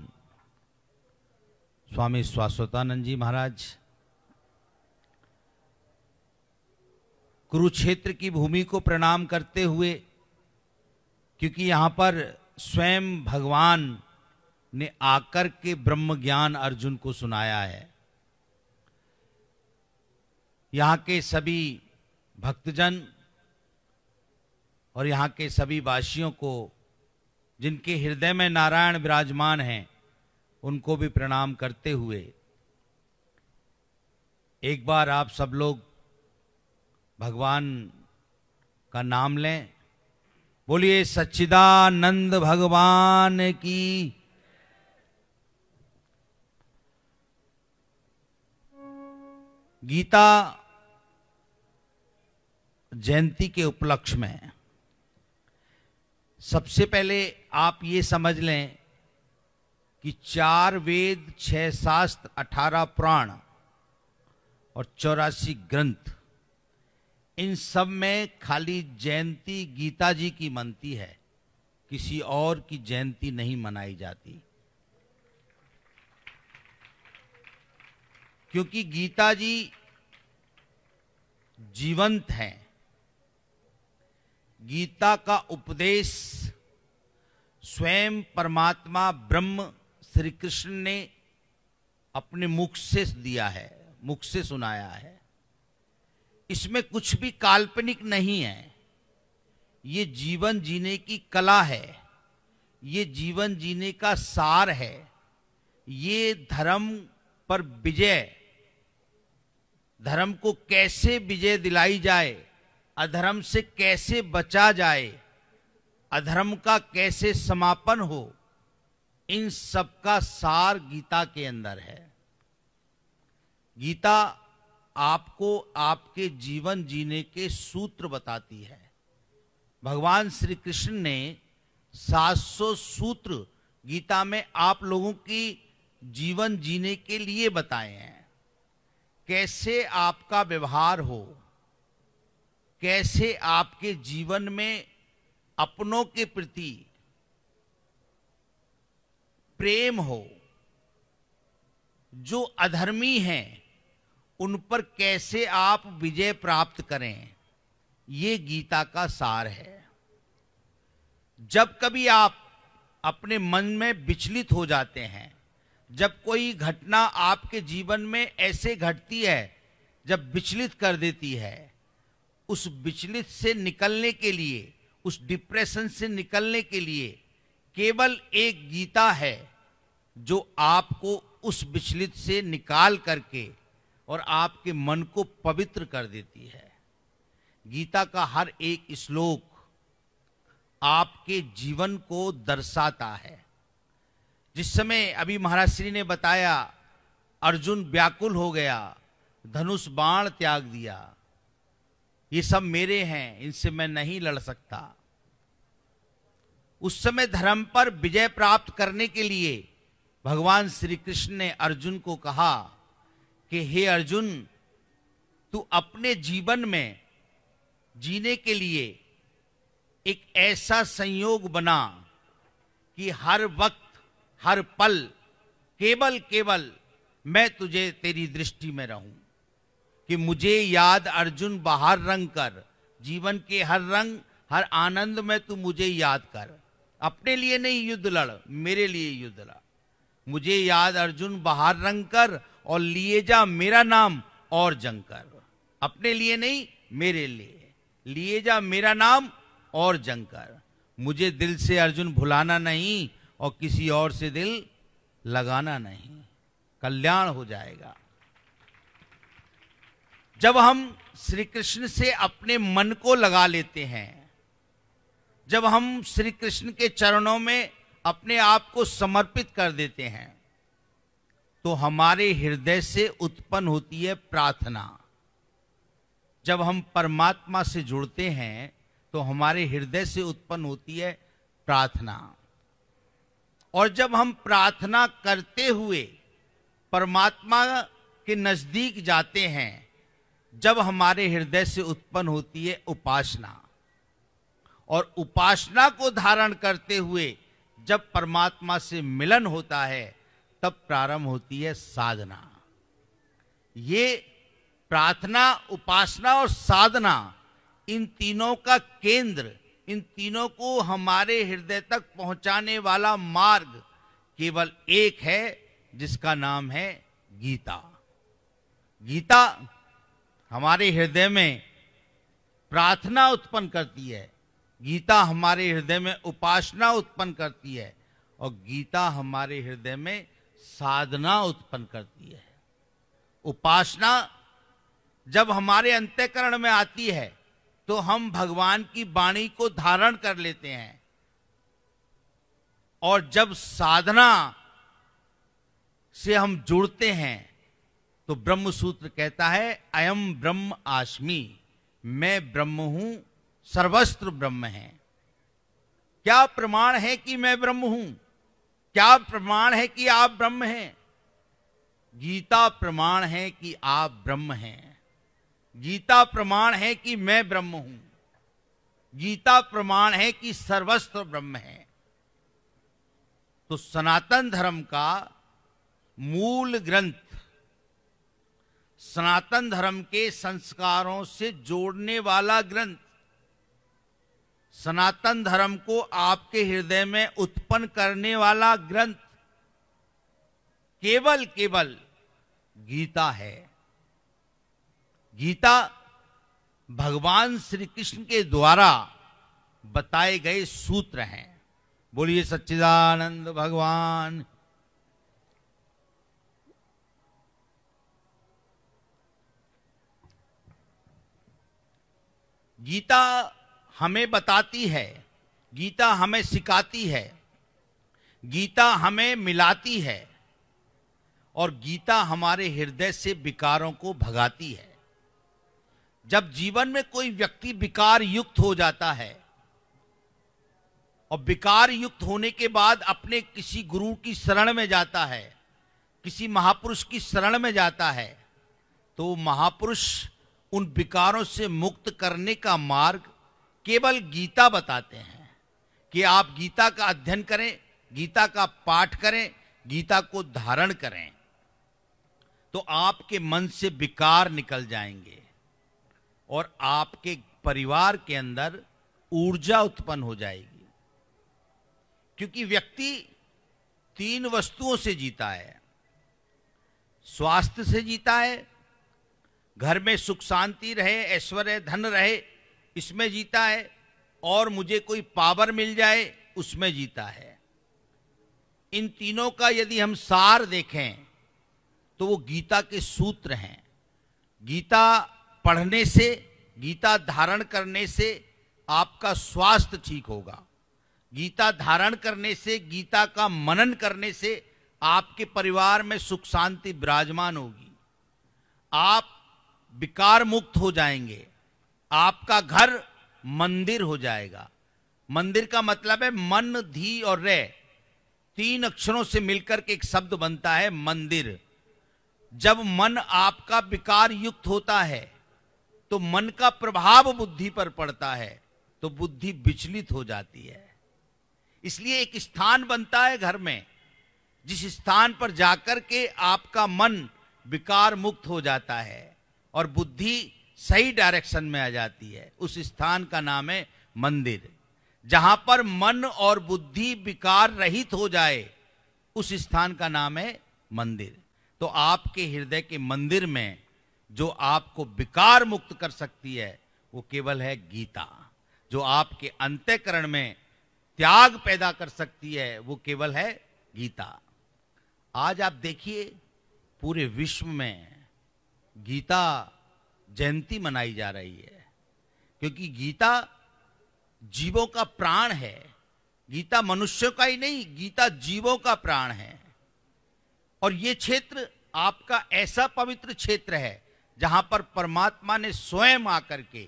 स्वामी शाश्वतानंद जी महाराज, कुरुक्षेत्र की भूमि को प्रणाम करते हुए, क्योंकि यहाँ पर स्वयं भगवान ने आकर के ब्रह्म ज्ञान अर्जुन को सुनाया है। यहाँ के सभी भक्तजन और यहाँ के सभी वासियों को, जिनके हृदय में नारायण विराजमान हैं, उनको भी प्रणाम करते हुए एक बार आप सब लोग भगवान का नाम लें। बोलिए सच्चिदानंद भगवान की। गीता जयंती के उपलक्ष्य में सबसे पहले आप ये समझ लें कि चार वेद, छह शास्त्र, अठारह पुराण और चौरासी ग्रंथ, इन सब में खाली जयंती गीता जी की मनती है, किसी और की जयंती नहीं मनाई जाती। क्योंकि गीता जी जीवंत हैं। गीता का उपदेश स्वयं परमात्मा ब्रह्म श्री कृष्ण ने अपने मुख से दिया है, मुख से सुनाया है। इसमें कुछ भी काल्पनिक नहीं है। ये जीवन जीने की कला है, ये जीवन जीने का सार है। ये धर्म पर विजय, धर्म को कैसे विजय दिलाई जाए, अधर्म से कैसे बचा जाए, अधर्म का कैसे समापन हो, इन सब का सार गीता के अंदर है। गीता आपको आपके जीवन जीने के सूत्र बताती है। भगवान श्री कृष्ण ने सात सौ सूत्र गीता में आप लोगों की जीवन जीने के लिए बताए हैं। कैसे आपका व्यवहार हो, कैसे आपके जीवन में अपनों के प्रति प्रेम हो, जो अधर्मी हैं उन पर कैसे आप विजय प्राप्त करें, ये गीता का सार है। जब कभी आप अपने मन में विचलित हो जाते हैं, जब कोई घटना आपके जीवन में ऐसे घटती है जब विचलित कर देती है, उस विचलित से निकलने के लिए, उस डिप्रेशन से निकलने के लिए केवल एक गीता है जो आपको उस विचलित से निकाल करके और आपके मन को पवित्र कर देती है। गीता का हर एक श्लोक आपके जीवन को दर्शाता है। जिस समय अभी महाराज श्री ने बताया अर्जुन व्याकुल हो गया, धनुष बाण त्याग दिया, ये सब मेरे हैं, इनसे मैं नहीं लड़ सकता। उस समय धर्म पर विजय प्राप्त करने के लिए भगवान श्री कृष्ण ने अर्जुन को कहा कि हे अर्जुन, तू अपने जीवन में जीने के लिए एक ऐसा संयोग बना कि हर वक्त, हर पल केवल केवल मैं तुझे तेरी दृष्टि में रहूं, कि मुझे याद अर्जुन बाहर रंग कर, जीवन के हर रंग, हर आनंद में तू मुझे याद कर। अपने लिए नहीं युद्ध लड़, मेरे लिए युद्ध लड़। मुझे याद अर्जुन बाहर रंग कर और लिए जा मेरा नाम और जंग कर। अपने लिए नहीं, मेरे लिए लिए जा मेरा नाम और जंग कर। मुझे दिल से अर्जुन भुलाना नहीं और किसी और से दिल लगाना नहीं, कल्याण हो जाएगा। जब हम श्री कृष्ण से अपने मन को लगा लेते हैं, जब हम श्री कृष्ण के चरणों में अपने आप को समर्पित कर देते हैं, तो हमारे हृदय से उत्पन्न होती है प्रार्थना। जब हम परमात्मा से जुड़ते हैं तो हमारे हृदय से उत्पन्न होती है प्रार्थना। और जब हम प्रार्थना करते हुए परमात्मा के नजदीक जाते हैं, जब हमारे हृदय से उत्पन्न होती है उपासना। और उपासना को धारण करते हुए जब परमात्मा से मिलन होता है, तब प्रारंभ होती है साधना। ये प्रार्थना, उपासना और साधना, इन तीनों का केंद्र इन तीनों को हमारे हृदय तक पहुंचाने वाला मार्ग केवल एक है, जिसका नाम है गीता। गीता हमारे हृदय में प्रार्थना उत्पन्न करती है, गीता हमारे हृदय में उपासना उत्पन्न करती है, और गीता हमारे हृदय में साधना उत्पन्न करती है। उपासना जब हमारे अंतःकरण में आती है तो हम भगवान की वाणी को धारण कर लेते हैं, और जब साधना से हम जुड़ते हैं तो ब्रह्म सूत्र कहता है अयम ब्रह्म आस्मि, मैं ब्रह्म हूं, सर्वस्त्र ब्रह्म है। क्या प्रमाण है कि मैं ब्रह्म हूं? क्या प्रमाण है कि आप ब्रह्म हैं? गीता प्रमाण है कि आप ब्रह्म हैं। गीता प्रमाण है कि मैं ब्रह्म हूं। गीता प्रमाण है कि सर्वस्त्र ब्रह्म है। तो सनातन धर्म का मूल ग्रंथ, सनातन धर्म के संस्कारों से जोड़ने वाला ग्रंथ, सनातन धर्म को आपके हृदय में उत्पन्न करने वाला ग्रंथ केवल केवल गीता है। गीता भगवान श्री कृष्ण के द्वारा बताए गए सूत्र हैं। बोलिए सच्चिदानंद भगवान। गीता हमें बताती है, गीता हमें सिखाती है, गीता हमें मिलाती है, और गीता हमारे हृदय से विकारों को भगाती है। जब जीवन में कोई व्यक्ति विकार युक्त हो जाता है और विकार युक्त होने के बाद अपने किसी गुरु की शरण में जाता है, किसी महापुरुष की शरण में जाता है, तो महापुरुष उन विकारों से मुक्त करने का मार्ग केवल गीता बताते हैं कि आप गीता का अध्ययन करें, गीता का पाठ करें, गीता को धारण करें, तो आपके मन से विकार निकल जाएंगे और आपके परिवार के अंदर ऊर्जा उत्पन्न हो जाएगी। क्योंकि व्यक्ति तीन वस्तुओं से जीता है। स्वास्थ्य से जीता है, घर में सुख शांति रहे, ऐश्वर्य धन रहे, इसमें जीता है, और मुझे कोई पावर मिल जाए उसमें जीता है। इन तीनों का यदि हम सार देखें तो वो गीता के सूत्र हैं। गीता पढ़ने से, गीता धारण करने से आपका स्वास्थ्य ठीक होगा। गीता धारण करने से, गीता का मनन करने से आपके परिवार में सुख शांति विराजमान होगी। आप विकार मुक्त हो जाएंगे। आपका घर मंदिर हो जाएगा। मंदिर का मतलब है मन, धी और रे, तीन अक्षरों से मिलकर के एक शब्द बनता है मंदिर। जब मन आपका विकार युक्त होता है तो मन का प्रभाव बुद्धि पर पड़ता है, तो बुद्धि विचलित हो जाती है। इसलिए एक स्थान बनता है घर में, जिस स्थान पर जाकर के आपका मन विकार मुक्त हो जाता है और बुद्धि सही डायरेक्शन में आ जाती है। उस स्थान का नाम है मंदिर। जहां पर मन और बुद्धि विकार रहित हो जाए, उस स्थान का नाम है मंदिर। तो आपके हृदय के मंदिर में जो आपको विकार मुक्त कर सकती है वो केवल है गीता। जो आपके अंतःकरण में त्याग पैदा कर सकती है वो केवल है गीता। आज आप देखिए पूरे विश्व में गीता जयंती मनाई जा रही है, क्योंकि गीता जीवों का प्राण है। गीता मनुष्यों का ही नहीं, गीता जीवों का प्राण है। और ये क्षेत्र आपका ऐसा पवित्र क्षेत्र है जहां पर परमात्मा ने स्वयं आकर के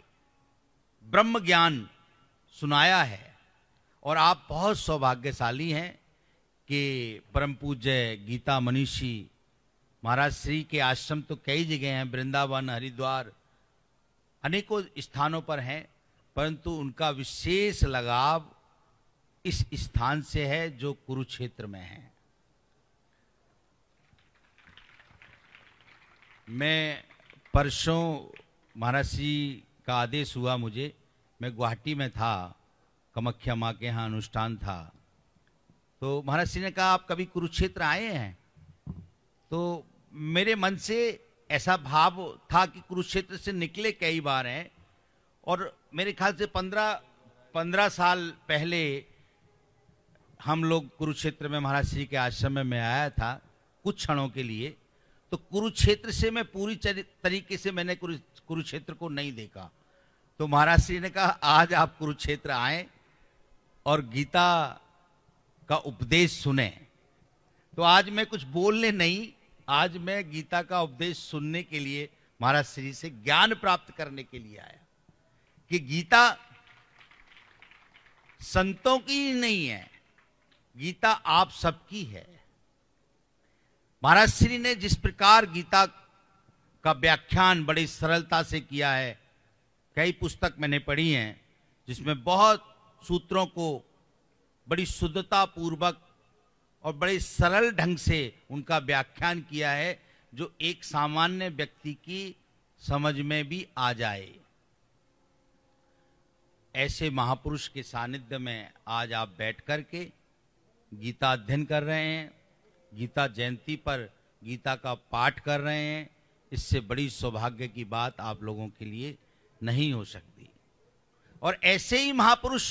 ब्रह्म ज्ञान सुनाया है। और आप बहुत सौभाग्यशाली हैं कि परम पूज्य गीता मनीषी महाराज श्री के आश्रम तो कई जगह हैं, वृंदावन, हरिद्वार, अनेकों स्थानों पर हैं, परंतु उनका विशेष लगाव इस स्थान से है जो कुरुक्षेत्र में है। मैं परसों महाराज जी का आदेश हुआ मुझे, मैं गुवाहाटी में था कामाख्या माँ के यहाँ अनुष्ठान था, तो महाराज श्री ने कहा आप कभी कुरुक्षेत्र आए हैं? तो मेरे मन से ऐसा भाव था कि कुरुक्षेत्र से निकले कई बार हैं, और मेरे ख्याल से पंद्रह पंद्रह साल पहले हम लोग कुरुक्षेत्र में महाराज श्री के आश्रम में मैं आया था कुछ क्षणों के लिए। तो कुरुक्षेत्र से मैं पूरी तरीके से मैंने कुरुक्षेत्र को नहीं देखा। तो महाराज श्री ने कहा आज आप कुरुक्षेत्र आए और गीता का उपदेश सुने। तो आज मैं कुछ बोलने नहीं, आज मैं गीता का उपदेश सुनने के लिए महाराज श्री से ज्ञान प्राप्त करने के लिए आया कि गीता संतों की ही नहीं है, गीता आप सबकी है। महाराज श्री ने जिस प्रकार गीता का व्याख्यान बड़ी सरलता से किया है, कई पुस्तक मैंने पढ़ी हैं जिसमें बहुत सूत्रों को बड़ी शुद्धता पूर्वक और बड़े सरल ढंग से उनका व्याख्यान किया है, जो एक सामान्य व्यक्ति की समझ में भी आ जाए। ऐसे महापुरुष के सानिध्य में आज आप बैठ करके गीता अध्ययन कर रहे हैं, गीता जयंती पर गीता का पाठ कर रहे हैं, इससे बड़ी सौभाग्य की बात आप लोगों के लिए नहीं हो सकती। और ऐसे ही महापुरुष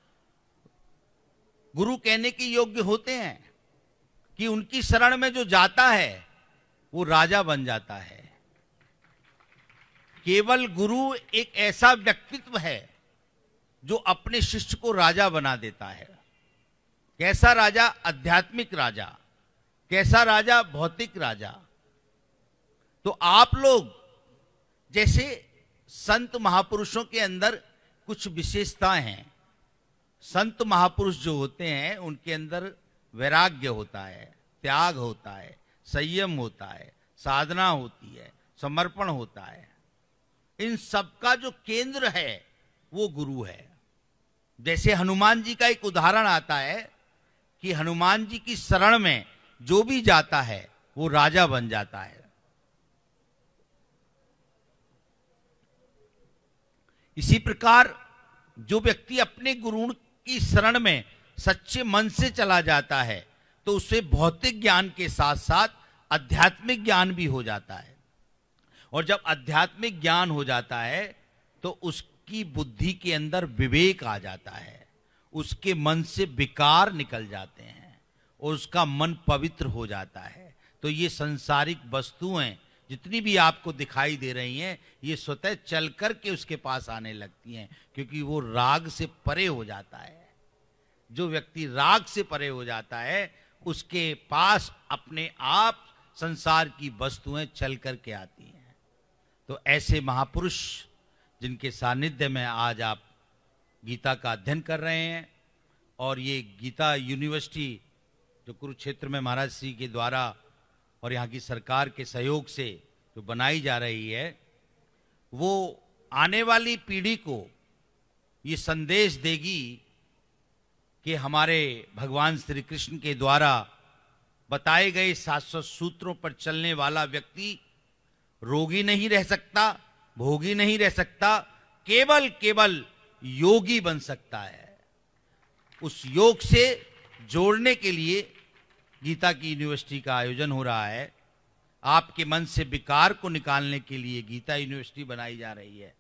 गुरु कहने के योग्य होते हैं कि उनकी शरण में जो जाता है वो राजा बन जाता है। केवल गुरु एक ऐसा व्यक्तित्व है जो अपने शिष्य को राजा बना देता है। कैसा राजा? आध्यात्मिक राजा। कैसा राजा? भौतिक राजा। तो आप लोग जैसे संत महापुरुषों के अंदर कुछ विशेषताएं हैं। संत महापुरुष जो होते हैं उनके अंदर वैराग्य होता है, त्याग होता है, संयम होता है, साधना होती है, समर्पण होता है। इन सबका जो केंद्र है वो गुरु है। जैसे हनुमान जी का एक उदाहरण आता है कि हनुमान जी की शरण में जो भी जाता है वो राजा बन जाता है। इसी प्रकार जो व्यक्ति अपने गुरु की शरण में सच्चे मन से चला जाता है तो उसे भौतिक ज्ञान के साथ साथ आध्यात्मिक ज्ञान भी हो जाता है। और जब आध्यात्मिक ज्ञान हो जाता है तो उसकी बुद्धि के अंदर विवेक आ जाता है, उसके मन से विकार निकल जाते हैं और उसका मन पवित्र हो जाता है। तो ये संसारिक वस्तुएं जितनी भी आपको दिखाई दे रही हैं ये स्वतः चल कर के उसके पास आने लगती हैं, क्योंकि वो राग से परे हो जाता है। जो व्यक्ति राग से परे हो जाता है उसके पास अपने आप संसार की वस्तुएं चल कर के आती हैं। तो ऐसे महापुरुष जिनके सानिध्य में आज आप गीता का अध्ययन कर रहे हैं, और ये गीता यूनिवर्सिटी जो कुरुक्षेत्र में महाराज श्री के द्वारा और यहाँ की सरकार के सहयोग से जो बनाई जा रही है, वो आने वाली पीढ़ी को ये संदेश देगी कि हमारे भगवान श्री कृष्ण के द्वारा बताए गए शाश्वत सूत्रों पर चलने वाला व्यक्ति रोगी नहीं रह सकता, भोगी नहीं रह सकता, केवल केवल योगी बन सकता है। उस योग से जोड़ने के लिए गीता की यूनिवर्सिटी का आयोजन हो रहा है। आपके मन से विकार को निकालने के लिए गीता यूनिवर्सिटी बनाई जा रही है।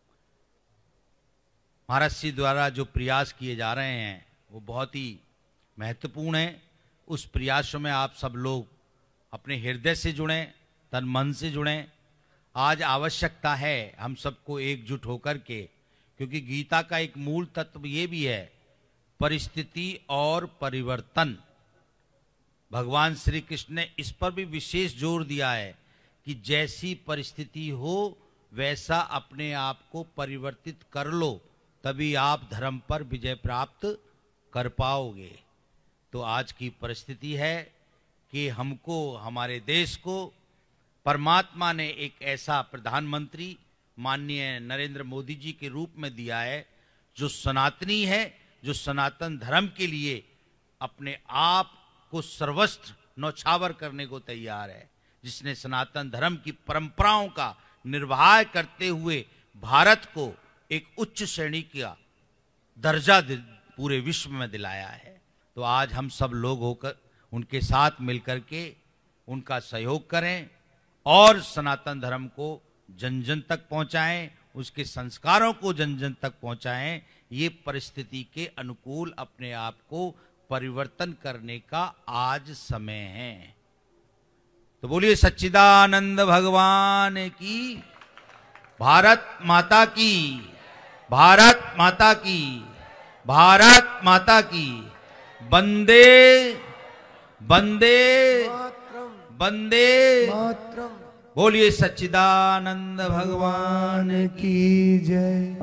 महाराज जी द्वारा जो प्रयास किए जा रहे हैं वो बहुत ही महत्वपूर्ण है। उस प्रयासों में आप सब लोग अपने हृदय से जुड़ें, तन मन से जुड़ें। आज आवश्यकता है हम सबको एकजुट होकर के, क्योंकि गीता का एक मूल तत्व ये भी है परिस्थिति और परिवर्तन। भगवान श्री कृष्ण ने इस पर भी विशेष जोर दिया है कि जैसी परिस्थिति हो वैसा अपने आप को परिवर्तित कर लो, तभी आप धर्म पर विजय प्राप्त कर पाओगे। तो आज की परिस्थिति है कि हमको, हमारे देश को परमात्मा ने एक ऐसा प्रधानमंत्री माननीय नरेंद्र मोदी जी के रूप में दिया है जो सनातनी है, जो सनातन धर्म के लिए अपने आप को सर्वस्व नौछावर करने को तैयार है, जिसने सनातन धर्म की परंपराओं का निर्वाह करते हुए भारत को एक उच्च श्रेणी का दर्जा पूरे विश्व में दिलाया है। तो आज हम सब लोग होकर उनके साथ मिलकर के उनका सहयोग करें और सनातन धर्म को जन जन तक पहुंचाएं, उसके संस्कारों को जन जन तक पहुंचाएं। ये परिस्थिति के अनुकूल अपने आप को परिवर्तन करने का आज समय है। तो बोलिए सच्चिदानंद भगवान की, भारत माता की, भारत माता की, भारत माता की। वंदे वंदे वंदे बोलिए सच्चिदानंद भगवान की जय।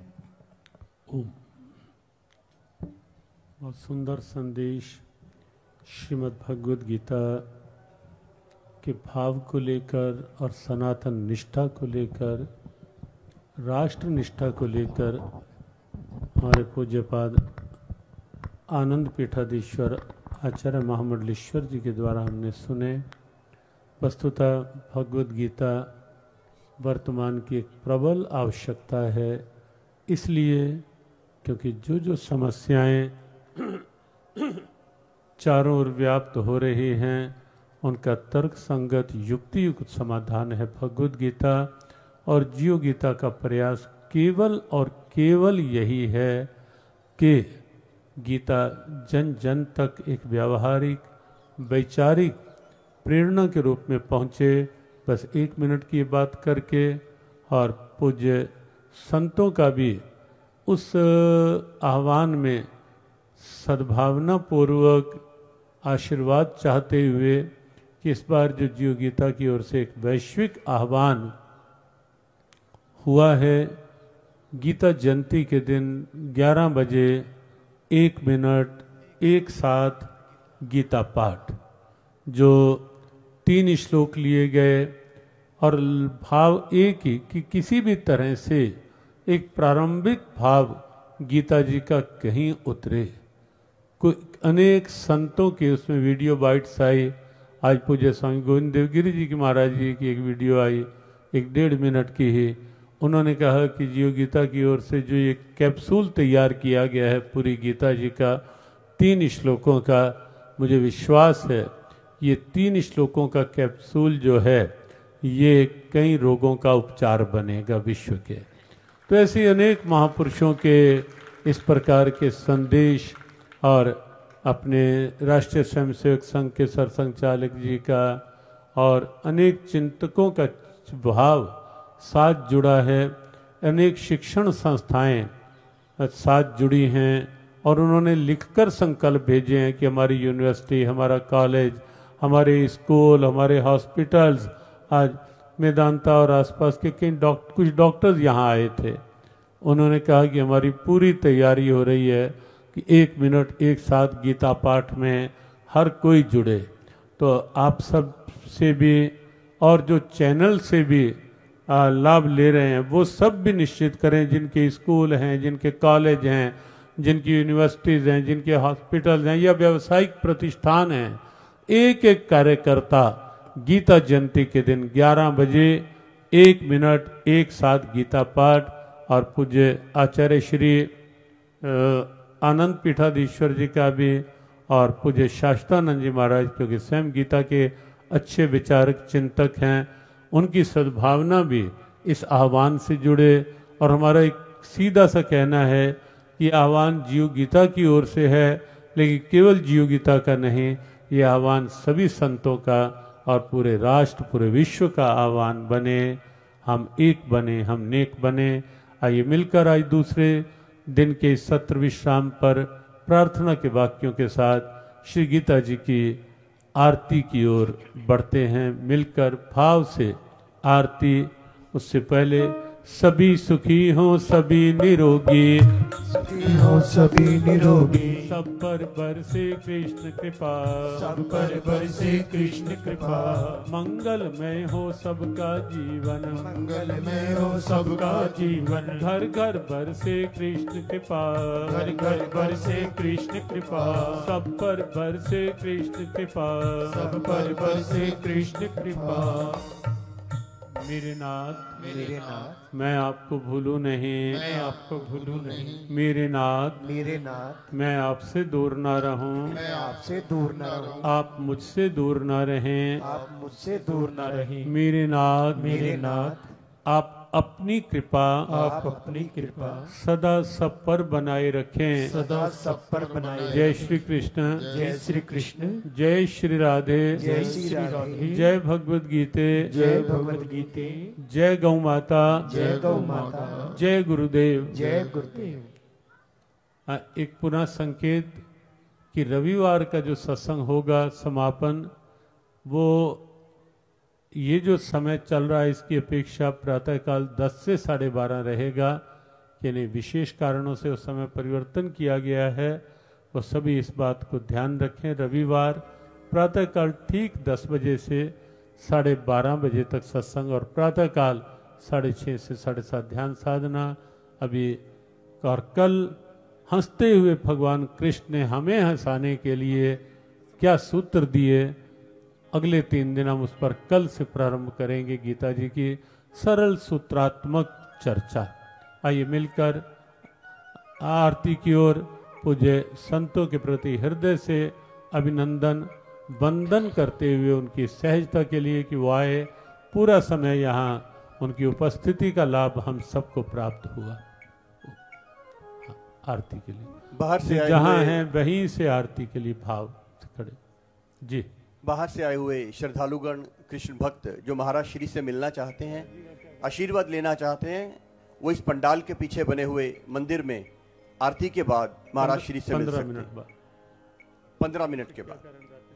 और सुंदर संदेश श्रीमद् भगवद गीता के भाव को लेकर और सनातन निष्ठा को लेकर, राष्ट्र निष्ठा को लेकर हमारे पूज्यपाद आनंद पीठाधीश्वर आचार्य महामंडलेश्वर जी के द्वारा हमने सुने। वस्तुतः भगवद गीता वर्तमान की एक प्रबल आवश्यकता है, इसलिए क्योंकि जो जो समस्याएं चारों ओर व्याप्त हो रही हैं उनका तर्क संगत युक्ति युक्त समाधान है भगवद गीता। और जीव गीता का प्रयास केवल और केवल यही है कि गीता जन जन तक एक व्यावहारिक वैचारिक प्रेरणा के रूप में पहुँचे। बस एक मिनट की बात करके और पूज्य संतों का भी उस आह्वान में सद्भावना पूर्वक आशीर्वाद चाहते हुए कि इस बार जो जीव गीता की ओर से एक वैश्विक आह्वान हुआ है, गीता जयंती के दिन ग्यारह बजे एक मिनट एक साथ गीता पाठ, जो तीन श्लोक लिए गए और भाव एक ही कि किसी भी तरह से एक प्रारंभिक भाव गीता जी का कहीं उतरे। कोई अनेक संतों के उसमें वीडियो बाइट्स आई। आज पूज्य स्वामी गोविंद देवगिरी जी की महाराज जी की एक वीडियो आई, एक डेढ़ मिनट की ही। उन्होंने कहा कि जीव गीता की ओर से जो ये कैप्सूल तैयार किया गया है पूरी गीता जी का तीन श्लोकों का, मुझे विश्वास है ये तीन श्लोकों का कैप्सूल जो है ये कई रोगों का उपचार बनेगा विश्व के। तो ऐसे अनेक महापुरुषों के इस प्रकार के संदेश और अपने राष्ट्रीय स्वयंसेवक संघ के सरसंघचालक जी का और अनेक चिंतकों का भाव साथ जुड़ा है। अनेक शिक्षण संस्थाएं साथ जुड़ी हैं और उन्होंने लिखकर संकल्प भेजे हैं कि हमारी यूनिवर्सिटी, हमारा कॉलेज, हमारे स्कूल, हमारे हॉस्पिटल्स, आज मेदांता और आसपास के कई डॉक्टर कुछ डॉक्टर्स यहाँ आए थे। उन्होंने कहा कि हमारी पूरी तैयारी हो रही है कि एक मिनट एक साथ गीता पाठ में हर कोई जुड़े। तो आप सब से भी और जो चैनल से भी लाभ ले रहे हैं वो सब भी निश्चित करें, जिनके स्कूल हैं, जिनके कॉलेज हैं, जिनकी यूनिवर्सिटीज़ हैं, जिनके हॉस्पिटल्स हैं या व्यावसायिक प्रतिष्ठान हैं, एक एक कार्यकर्ता गीता जयंती के दिन ग्यारह बजे एक मिनट एक साथ गीता पाठ और पूज्य आचार्य श्री आनंद पीठाधीश्वर जी का भी और पूज्य शाश्वतानंद जी महाराज, क्योंकि स्वयं गीता के अच्छे विचारक चिंतक हैं, उनकी सद्भावना भी इस आह्वान से जुड़े। और हमारा एक सीधा सा कहना है कि आह्वान जीव गीता की ओर से है, लेकिन केवल जीव गीता का नहीं, ये आह्वान सभी संतों का और पूरे राष्ट्र पूरे विश्व का आह्वान बने। हम एक बने, हम नेक बने। आइए मिलकर आज दूसरे दिन के सत्र विश्राम पर प्रार्थना के वाक्यों के साथ श्री गीता जी की आरती की ओर बढ़ते हैं। मिलकर भाव से आरती। उससे पहले सभी सुखी हो, सभी निरोगी, सुखी हो सभी निरोगी, सब पर बरसे कृष्ण कृपा, सब पर बरसे कृष्ण कृपा, मंगलमय हो सबका जीवन, मंगलमय हो सबका जीवन, घर घर बरसे कृष्ण कृपा, घर घर बरसे कृष्ण कृपा, सब पर बरसे कृष्ण कृपा, सब पर बरसे कृष्ण कृपा। मेरे नाथ मेरे नाथ मैं आपको भूलूं नहीं, मैं आपको भूलूं नहीं। मेरे नाथ मेरे नाथ मैं आपसे दूर ना रहूं, मैं आपसे दूर न रहूं, आप मुझसे दूर ना रहें। आप मुझसे दूर न रहें। मेरे नाथ मेरे नाथ आप अपनी कृपा आप अपनी कृपा सदा सब पर बनाए रखें। सदा सब पर बनाए। जय श्री कृष्ण, जय श्री कृष्ण, जय श्री राधे, जय श्री राधे, जय भगवत गीते, जय भगवत गीते, जय गौ माता, जय गौ माता, जय गुरुदेव। जय गुरुदेव। आ, एक पुनः संकेत कि रविवार का जो सत्संग होगा समापन, वो ये जो समय चल रहा है इसकी अपेक्षा प्रातःकाल दस से साढ़े बारह रहेगा, यानी विशेष कारणों से उस समय परिवर्तन किया गया है। वो सभी इस बात को ध्यान रखें। रविवार प्रातःकाल ठीक दस बजे से साढ़े बारह बजे तक सत्संग और प्रातःकाल साढ़े छः से साढ़े सात ध्यान साधना। अभी और कल हंसते हुए भगवान कृष्ण ने हमें हंसाने के लिए क्या सूत्र दिए, अगले तीन दिन हम उस पर कल से प्रारंभ करेंगे। गीता जी की सरल सूत्रात्मक चर्चा। आइए मिलकर आरती की ओर पूज्य संतों के प्रति हृदय से अभिनंदन वंदन करते हुए उनकी सहजता के लिए कि वो आए, पूरा समय यहाँ उनकी उपस्थिति का लाभ हम सबको प्राप्त हुआ। आरती के लिए बाहर से आए जहाँ हुए- हैं वहीं से आरती के लिए भाव से खड़े। जी, बाहर से आए हुए श्रद्धालुगण कृष्ण भक्त जो महाराज श्री से मिलना चाहते हैं, आशीर्वाद लेना चाहते हैं, वो इस पंडाल के पीछे बने हुए मंदिर में आरती के बाद महाराज श्री से मिल पंद्रह सकते मिनट हैं। बाद पंद्रह मिनट के बाद।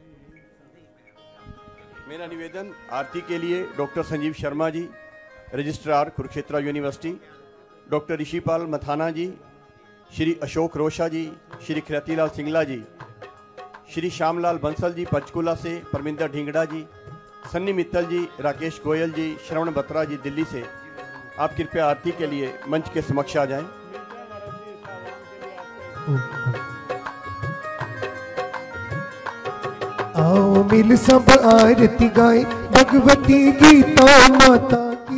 मेरा निवेदन आरती के लिए doctor Sanjeev Sharma ji, registrar Kurukshetra university, doctor Rishipal Mathana ji, Shri Ashok Rosha ji, Shri Khyatilal Singla ji, Shri Shyamlal Bansal ji Panchkula से, परमिंदर ढींगड़ा जी, सन्नी मित्तल जी, राकेश गोयल जी, श्रवण बत्रा जी दिल्ली से, आप कृपया आरती के लिए मंच के समक्ष आ जाएं। आओ मिल सब आरती गाए भगवती गीता माता की।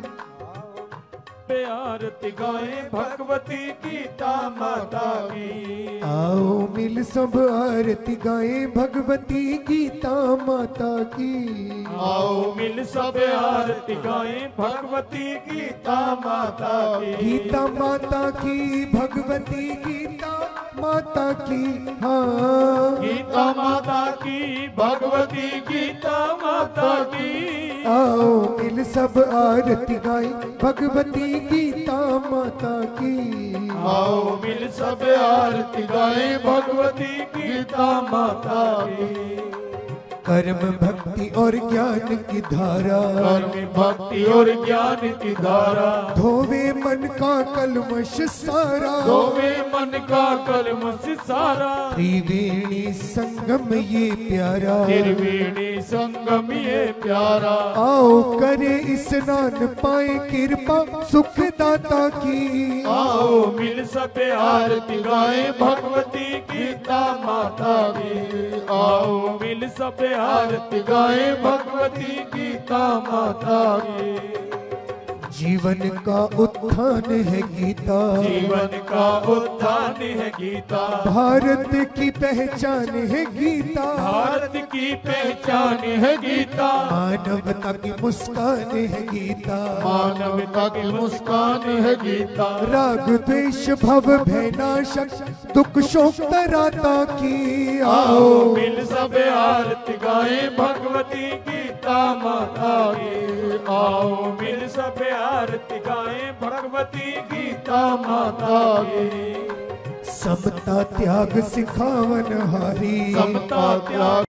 आरती गाए भगवती गीता माता की। आओ मिल सब आरती गाए भगवती गीता माता की। आओ मिल सब आरती गाए भगवती गीता माता की। गीता माता की, भगवती गीता माता की। हाँ, गीता माता की, भगवती गीता माता की। आओ मिल सब आरती गाए भगवती गीता माता की। आओ मिल सब आरती गाए भगवती गीता माता की। कर्म भक्ति और ज्ञान की धारा, कर्म भक्ति और ज्ञान की धारा, धोवे मन का कलमश सारा। धोवे मन का कलमश सारा। त्रिवेणी संगम ये प्यारा, त्रिवेणी संगम ये प्यारा। आओ करे स्नान पाए कृपा सुख दाता की। आओ मिल सब आरती गाए भगवती गीता माता की। आओ मिल सब आरती गाए भगवती गीता माता की। जीवन का उत्थान है गीता, जीवन का उत्थान है गीता। भारत की पहचान है गीता, भारत की पहचान है गीता। मानवता की मुस्कान है गीता, मानवता की मुस्कान है गीता। राग द्वेष भव भयनाशक दुख शोक तराता की। आओ मिल सब आरती गाए भगवती गीता माता की। आओ मिल सब आरती गाए भगवती गीता माता की। समता त्याग सिखावन हारी, समता त्याग